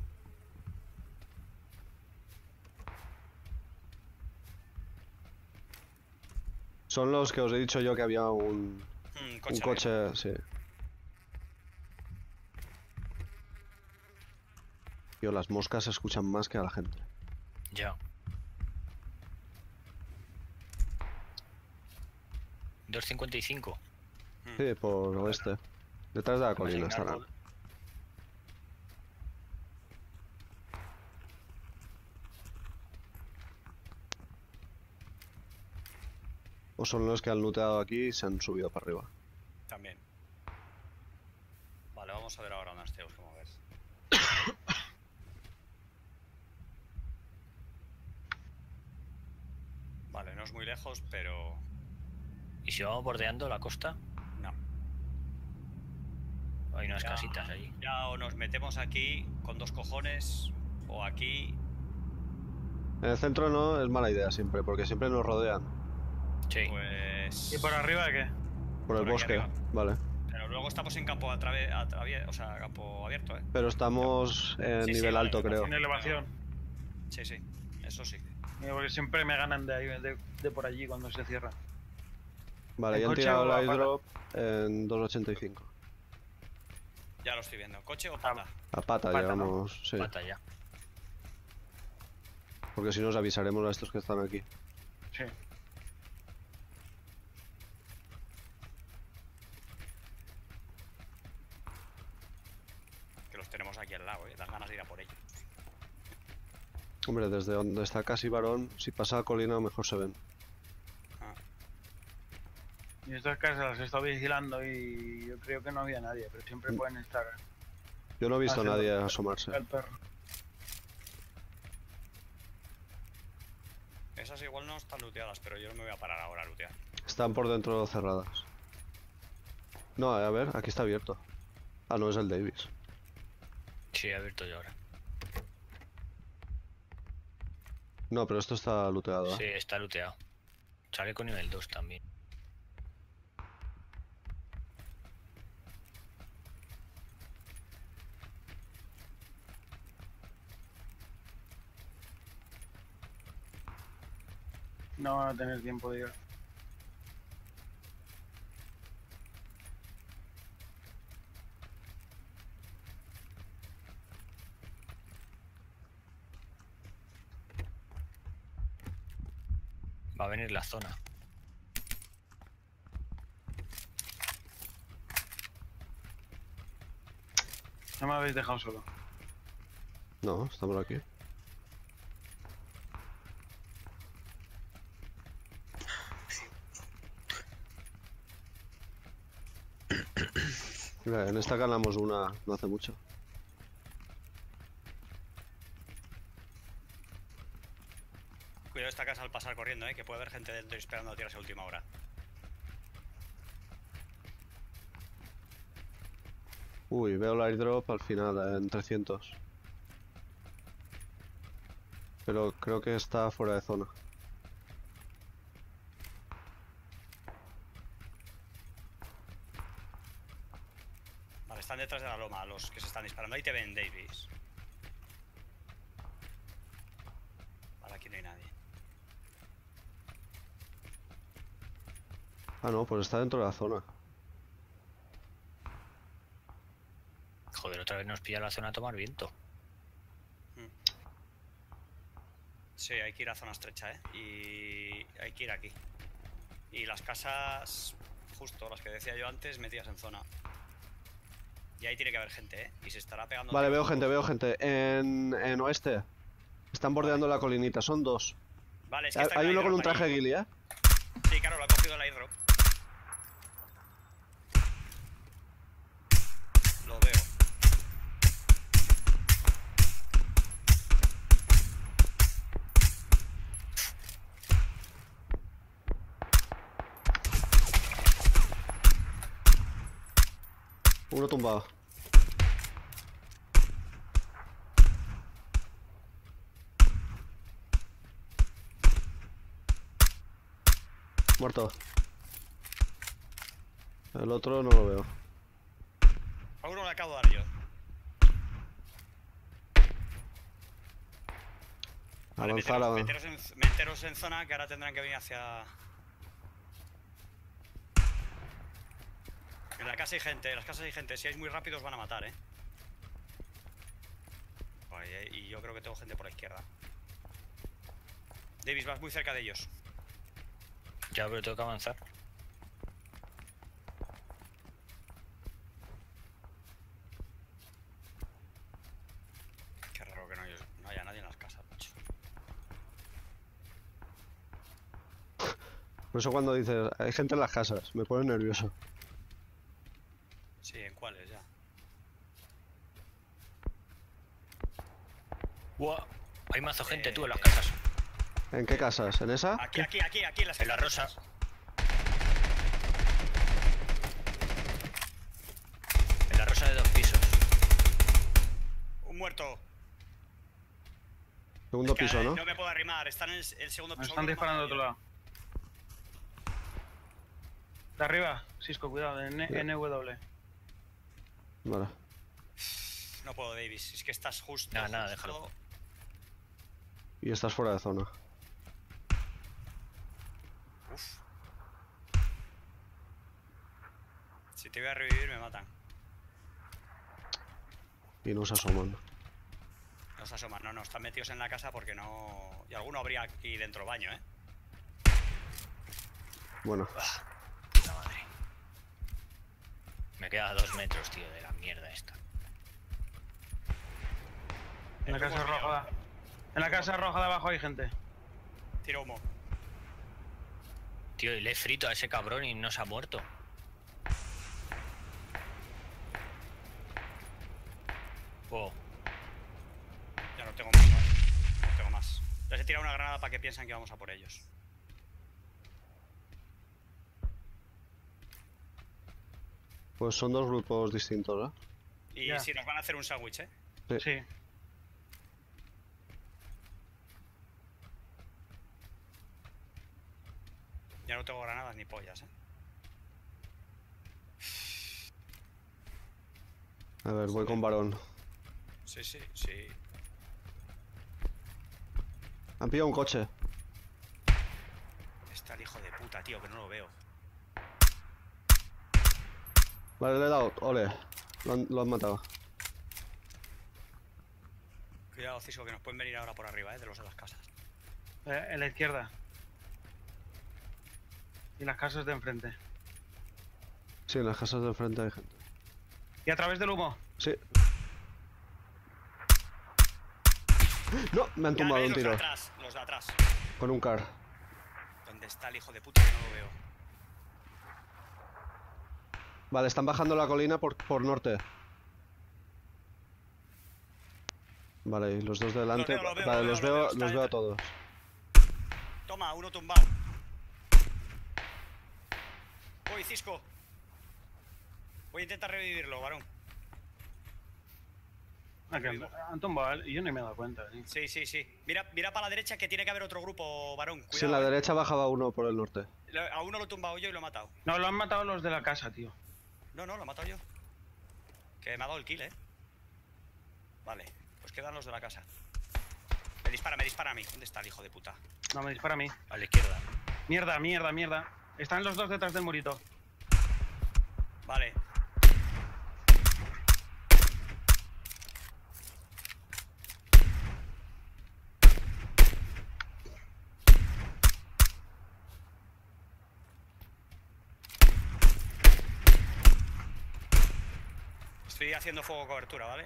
Son los que os he dicho yo que había un coche, sí. Tío, las moscas se escuchan más que a la gente. Ya. 2.55. Sí, por oeste. Detrás de la colina Además, hay un estarán. árbol. O son los que han looteado aquí y se han subido para arriba. También. Vale, vamos a ver ahora dónde tenemos que mover. Vale, no es muy lejos, pero... ¿Y si vamos bordeando la costa? No. Hay unas Ya. casitas allí. Ya o nos metemos aquí con 2 cojones, o aquí... En el centro no es mala idea siempre, porque siempre nos rodean. Sí. Pues... ¿Y por arriba de qué? Por el Por aquí bosque, arriba. vale. Pero luego estamos en campo o sea, campo abierto, ¿eh? Pero estamos en Sí, sí, nivel vale, alto, creo. En elevación. Sí, sí, eso sí. Porque siempre me ganan de ahí, de por allí cuando se cierra. Vale, ¿En ya han coche tirado o a el pata? airdrop en 2.85. Ya lo estoy viendo. ¿Coche o pata? A pata, Pata, llegamos, sí. Pata ya. Porque si no os avisaremos a estos que están aquí. Sí. Que los tenemos aquí al lado, dan ganas de ir a por ellos. Hombre, desde donde está casi varón, si pasa a colina mejor se ven. Ah, Y estas casas las he estado vigilando y yo creo que no había nadie, pero siempre pueden estar Yo no he visto a haciendo nadie asomarse. el perro. esas igual no están looteadas, pero yo no me voy a parar ahora a lootear. Están por dentro cerradas. No, a ver, aquí está abierto. Ah, no, es el Davis. Sí, he abierto yo ahora. No, pero esto está looteado. Sí, está looteado. Sale con nivel 2 también. No van a tener tiempo de ir. Va a venir la zona. No me habéis dejado solo. No, estamos aquí. Mira, en esta ganamos una no hace mucho. Cuidado esta casa al pasar corriendo, que puede haber gente dentro esperando a tirarse a última hora. Uy, veo el airdrop al final, en 300. Pero creo que está fuera de zona. Vale, están detrás de la loma los que se están disparando. Ahí te ven, Davis. Vale, aquí no hay nadie. Ah, no, pues está dentro de la zona. Joder, otra vez nos pilla la zona a tomar viento. Sí, hay que ir a zona estrecha, y hay que ir aquí. Y las casas, justo las que decía yo antes, metidas en zona. Y ahí tiene que haber gente, y se estará pegando... Vale, tiros. veo gente. En oeste. Están bordeando la colinita, son dos. Vale, es que está Hay el uno con un airdrop traje ahí. ghillie, ¿eh? Sí, claro, lo ha cogido el airdrop. Lo veo. Uno tumbado. Muerto. El otro no lo veo. A uno le acabo de dar yo. Vale, Avanzar, meteros en zona que ahora tendrán que venir hacia... En la casa hay gente, en las casas hay gente. Si es muy rápido os van a matar, Vale, y yo creo que tengo gente por la izquierda. Davis, vas muy cerca de ellos. Ya, pero tengo que avanzar. Qué raro que no haya nadie en las casas, macho. Por eso cuando dices, hay gente en las casas, me pone nervioso. Sí, ¿en cuáles ya? Buah, hay mazo gente tú en las casas. ¿En qué casas? ¿En esa? Aquí, en las En la rosa. En la rosa de 2 pisos. Un muerto. Segundo Es que, piso, ¿no? No me puedo arrimar, están en el segundo Me piso. están uno disparando de más otro lado. De arriba, Cisco, cuidado, NW. Vale. No puedo, Davis, es que estás justo. Nada, justo- déjalo. Y estás fuera de zona. Uf. Si te voy a revivir me matan. Y no se asoman. No se asoman, no, están metidos en la casa porque no... Y alguno habría aquí dentro baño, Bueno, Puta madre. Me queda a 2 metros, tío, de la mierda esta. En la casa roja. En la casa roja de abajo hay gente. Tiro humo. Tío, y le he frito a ese cabrón y no se ha muerto. Oh, Ya no tengo más, ¿vale? No tengo más. Les he tirado una granada para que piensen que vamos a por ellos. pues son dos grupos distintos, Y Ya. si nos van a hacer un sándwich, Sí. Ya no tengo granadas ni pollas, A ver, voy con varón. Sí. Han pillado un coche. Está el hijo de puta, tío, que no lo veo. Vale, le he dado. Ole. Lo han matado. Cuidado, Cisco, que nos pueden venir ahora por arriba, de los de las casas. En la izquierda. Y las casas de enfrente. Sí, en las casas de enfrente hay gente. Y a través del humo. Sí. No, me han Ya tumbado veis un tiro. los de atrás. Con un car. ¿Dónde está el hijo de puta que no lo veo? Vale, están bajando la colina por norte. Vale, y los dos de delante. Los veo, vale, los veo, los está veo a dentro. todos. Toma, uno tumbado. Voy, Cisco. Voy a intentar revivirlo, varón. Ah, que han tumbado y yo ni me he dado cuenta. Tío. Sí. Mira para la derecha que tiene que haber otro grupo, varón. Cuidado, Sí, en la derecha bajaba uno por el norte. A uno lo he tumbado yo y lo he matado. No, lo han matado los de la casa, tío. No, lo he matado yo. Que me ha dado el kill, Vale, pues quedan los de la casa. Me dispara a mí. ¿Dónde está el hijo de puta? No, me dispara a mí. a la izquierda. Mierda. Están los dos detrás del murito. Vale. Estoy haciendo fuego cobertura, ¿vale?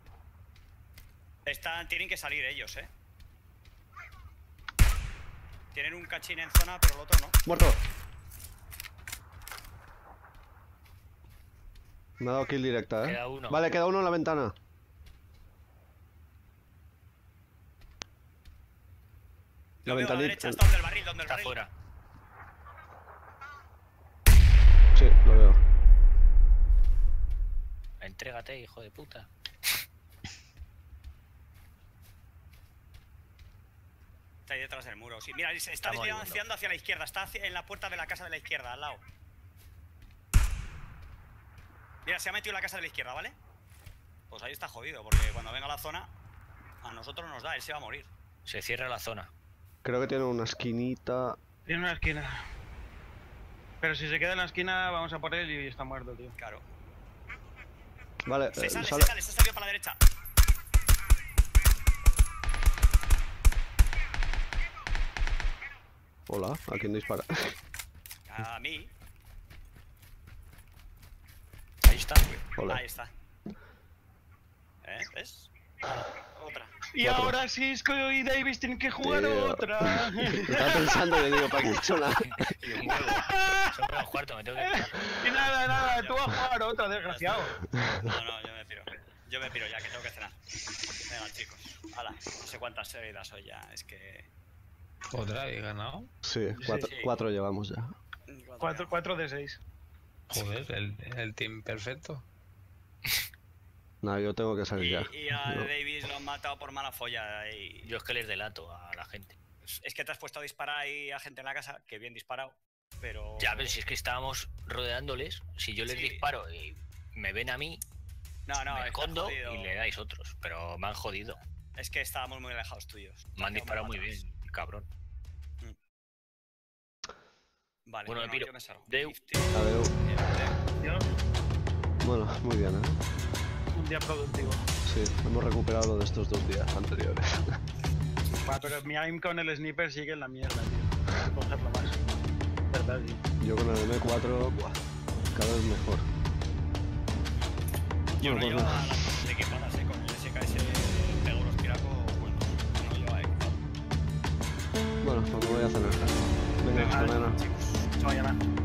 Tienen que salir ellos, Tienen un cachín en zona, pero el otro no. ¡Muerto! Me ha dado kill directa, Queda uno. Vale, queda uno en la ventana. Lo veo a la ventanita- derecha, está donde el barril, Está fuera. Sí, lo veo. Entrégate, hijo de puta. Está ahí detrás del muro, sí. Mira, está Estamos avanzando hacia la izquierda. Está en la puerta de la casa de la izquierda, al lado. Mira, se ha metido en la casa de la izquierda, ¿vale? Pues ahí está jodido, porque cuando venga a la zona, a nosotros nos da, él se va a morir. Se cierra la zona. Creo que tiene una esquinita. Tiene una esquina. Pero si se queda en la esquina, vamos a por él y está muerto, tío. Claro. Vale, Se sale. salió para la derecha. Hola, ¿a quién dispara? A mí. Ahí está. Hola. Ahí está. ¿Ves? Otra. Y Cuatro. ahora Cisco y Davis tienen que jugar Tío. otra. Estaba pensando que digo, ¿para qué suena? Y un huevo. Son los cuartos, me tengo que... Y nada, tú vas a jugar otra, desgraciado. No, yo me piro. Yo me piro ya, que tengo que cenar. Venga, chicos. Hala, no sé cuántas seguidas hoy ya, es que... ¿Otra? ¿He ganado? Sí, sí. cuatro llevamos ya. 4 de 6. Joder, el team perfecto. Nada, yo tengo que salir ya. Y a No. Davis lo han matado por mala folla. Y... Yo es que les delato a la gente. Es que te has puesto a disparar ahí a gente en la casa, que bien disparado, pero... Ya, pero si es que estábamos rodeándoles, si yo les Sí. disparo y me ven a mí, No, me está escondo jodido. y le dais otros. Pero me han jodido. Es que estábamos muy alejados tuyos. Me han disparado muy atrás. bien, cabrón. Vale, Bueno, me piro. yo me salgo. Deu. Adeu. Dios, Bueno, muy bien, ¿eh? un día productivo. Sí, hemos recuperado lo de estos 2 días anteriores. Pero mi aim con el sniper sigue en la mierda, tío. Cogerlo más. Verdad, tío. Yo con el M4, buah, cada vez mejor. Yo Bueno, no pues llevaba nada. las equipadas, con el SKS pego los piracos, bueno, no llevaba equipado. Bueno, pues me voy a cenar. Venga, hasta mañana. Hasta mañana.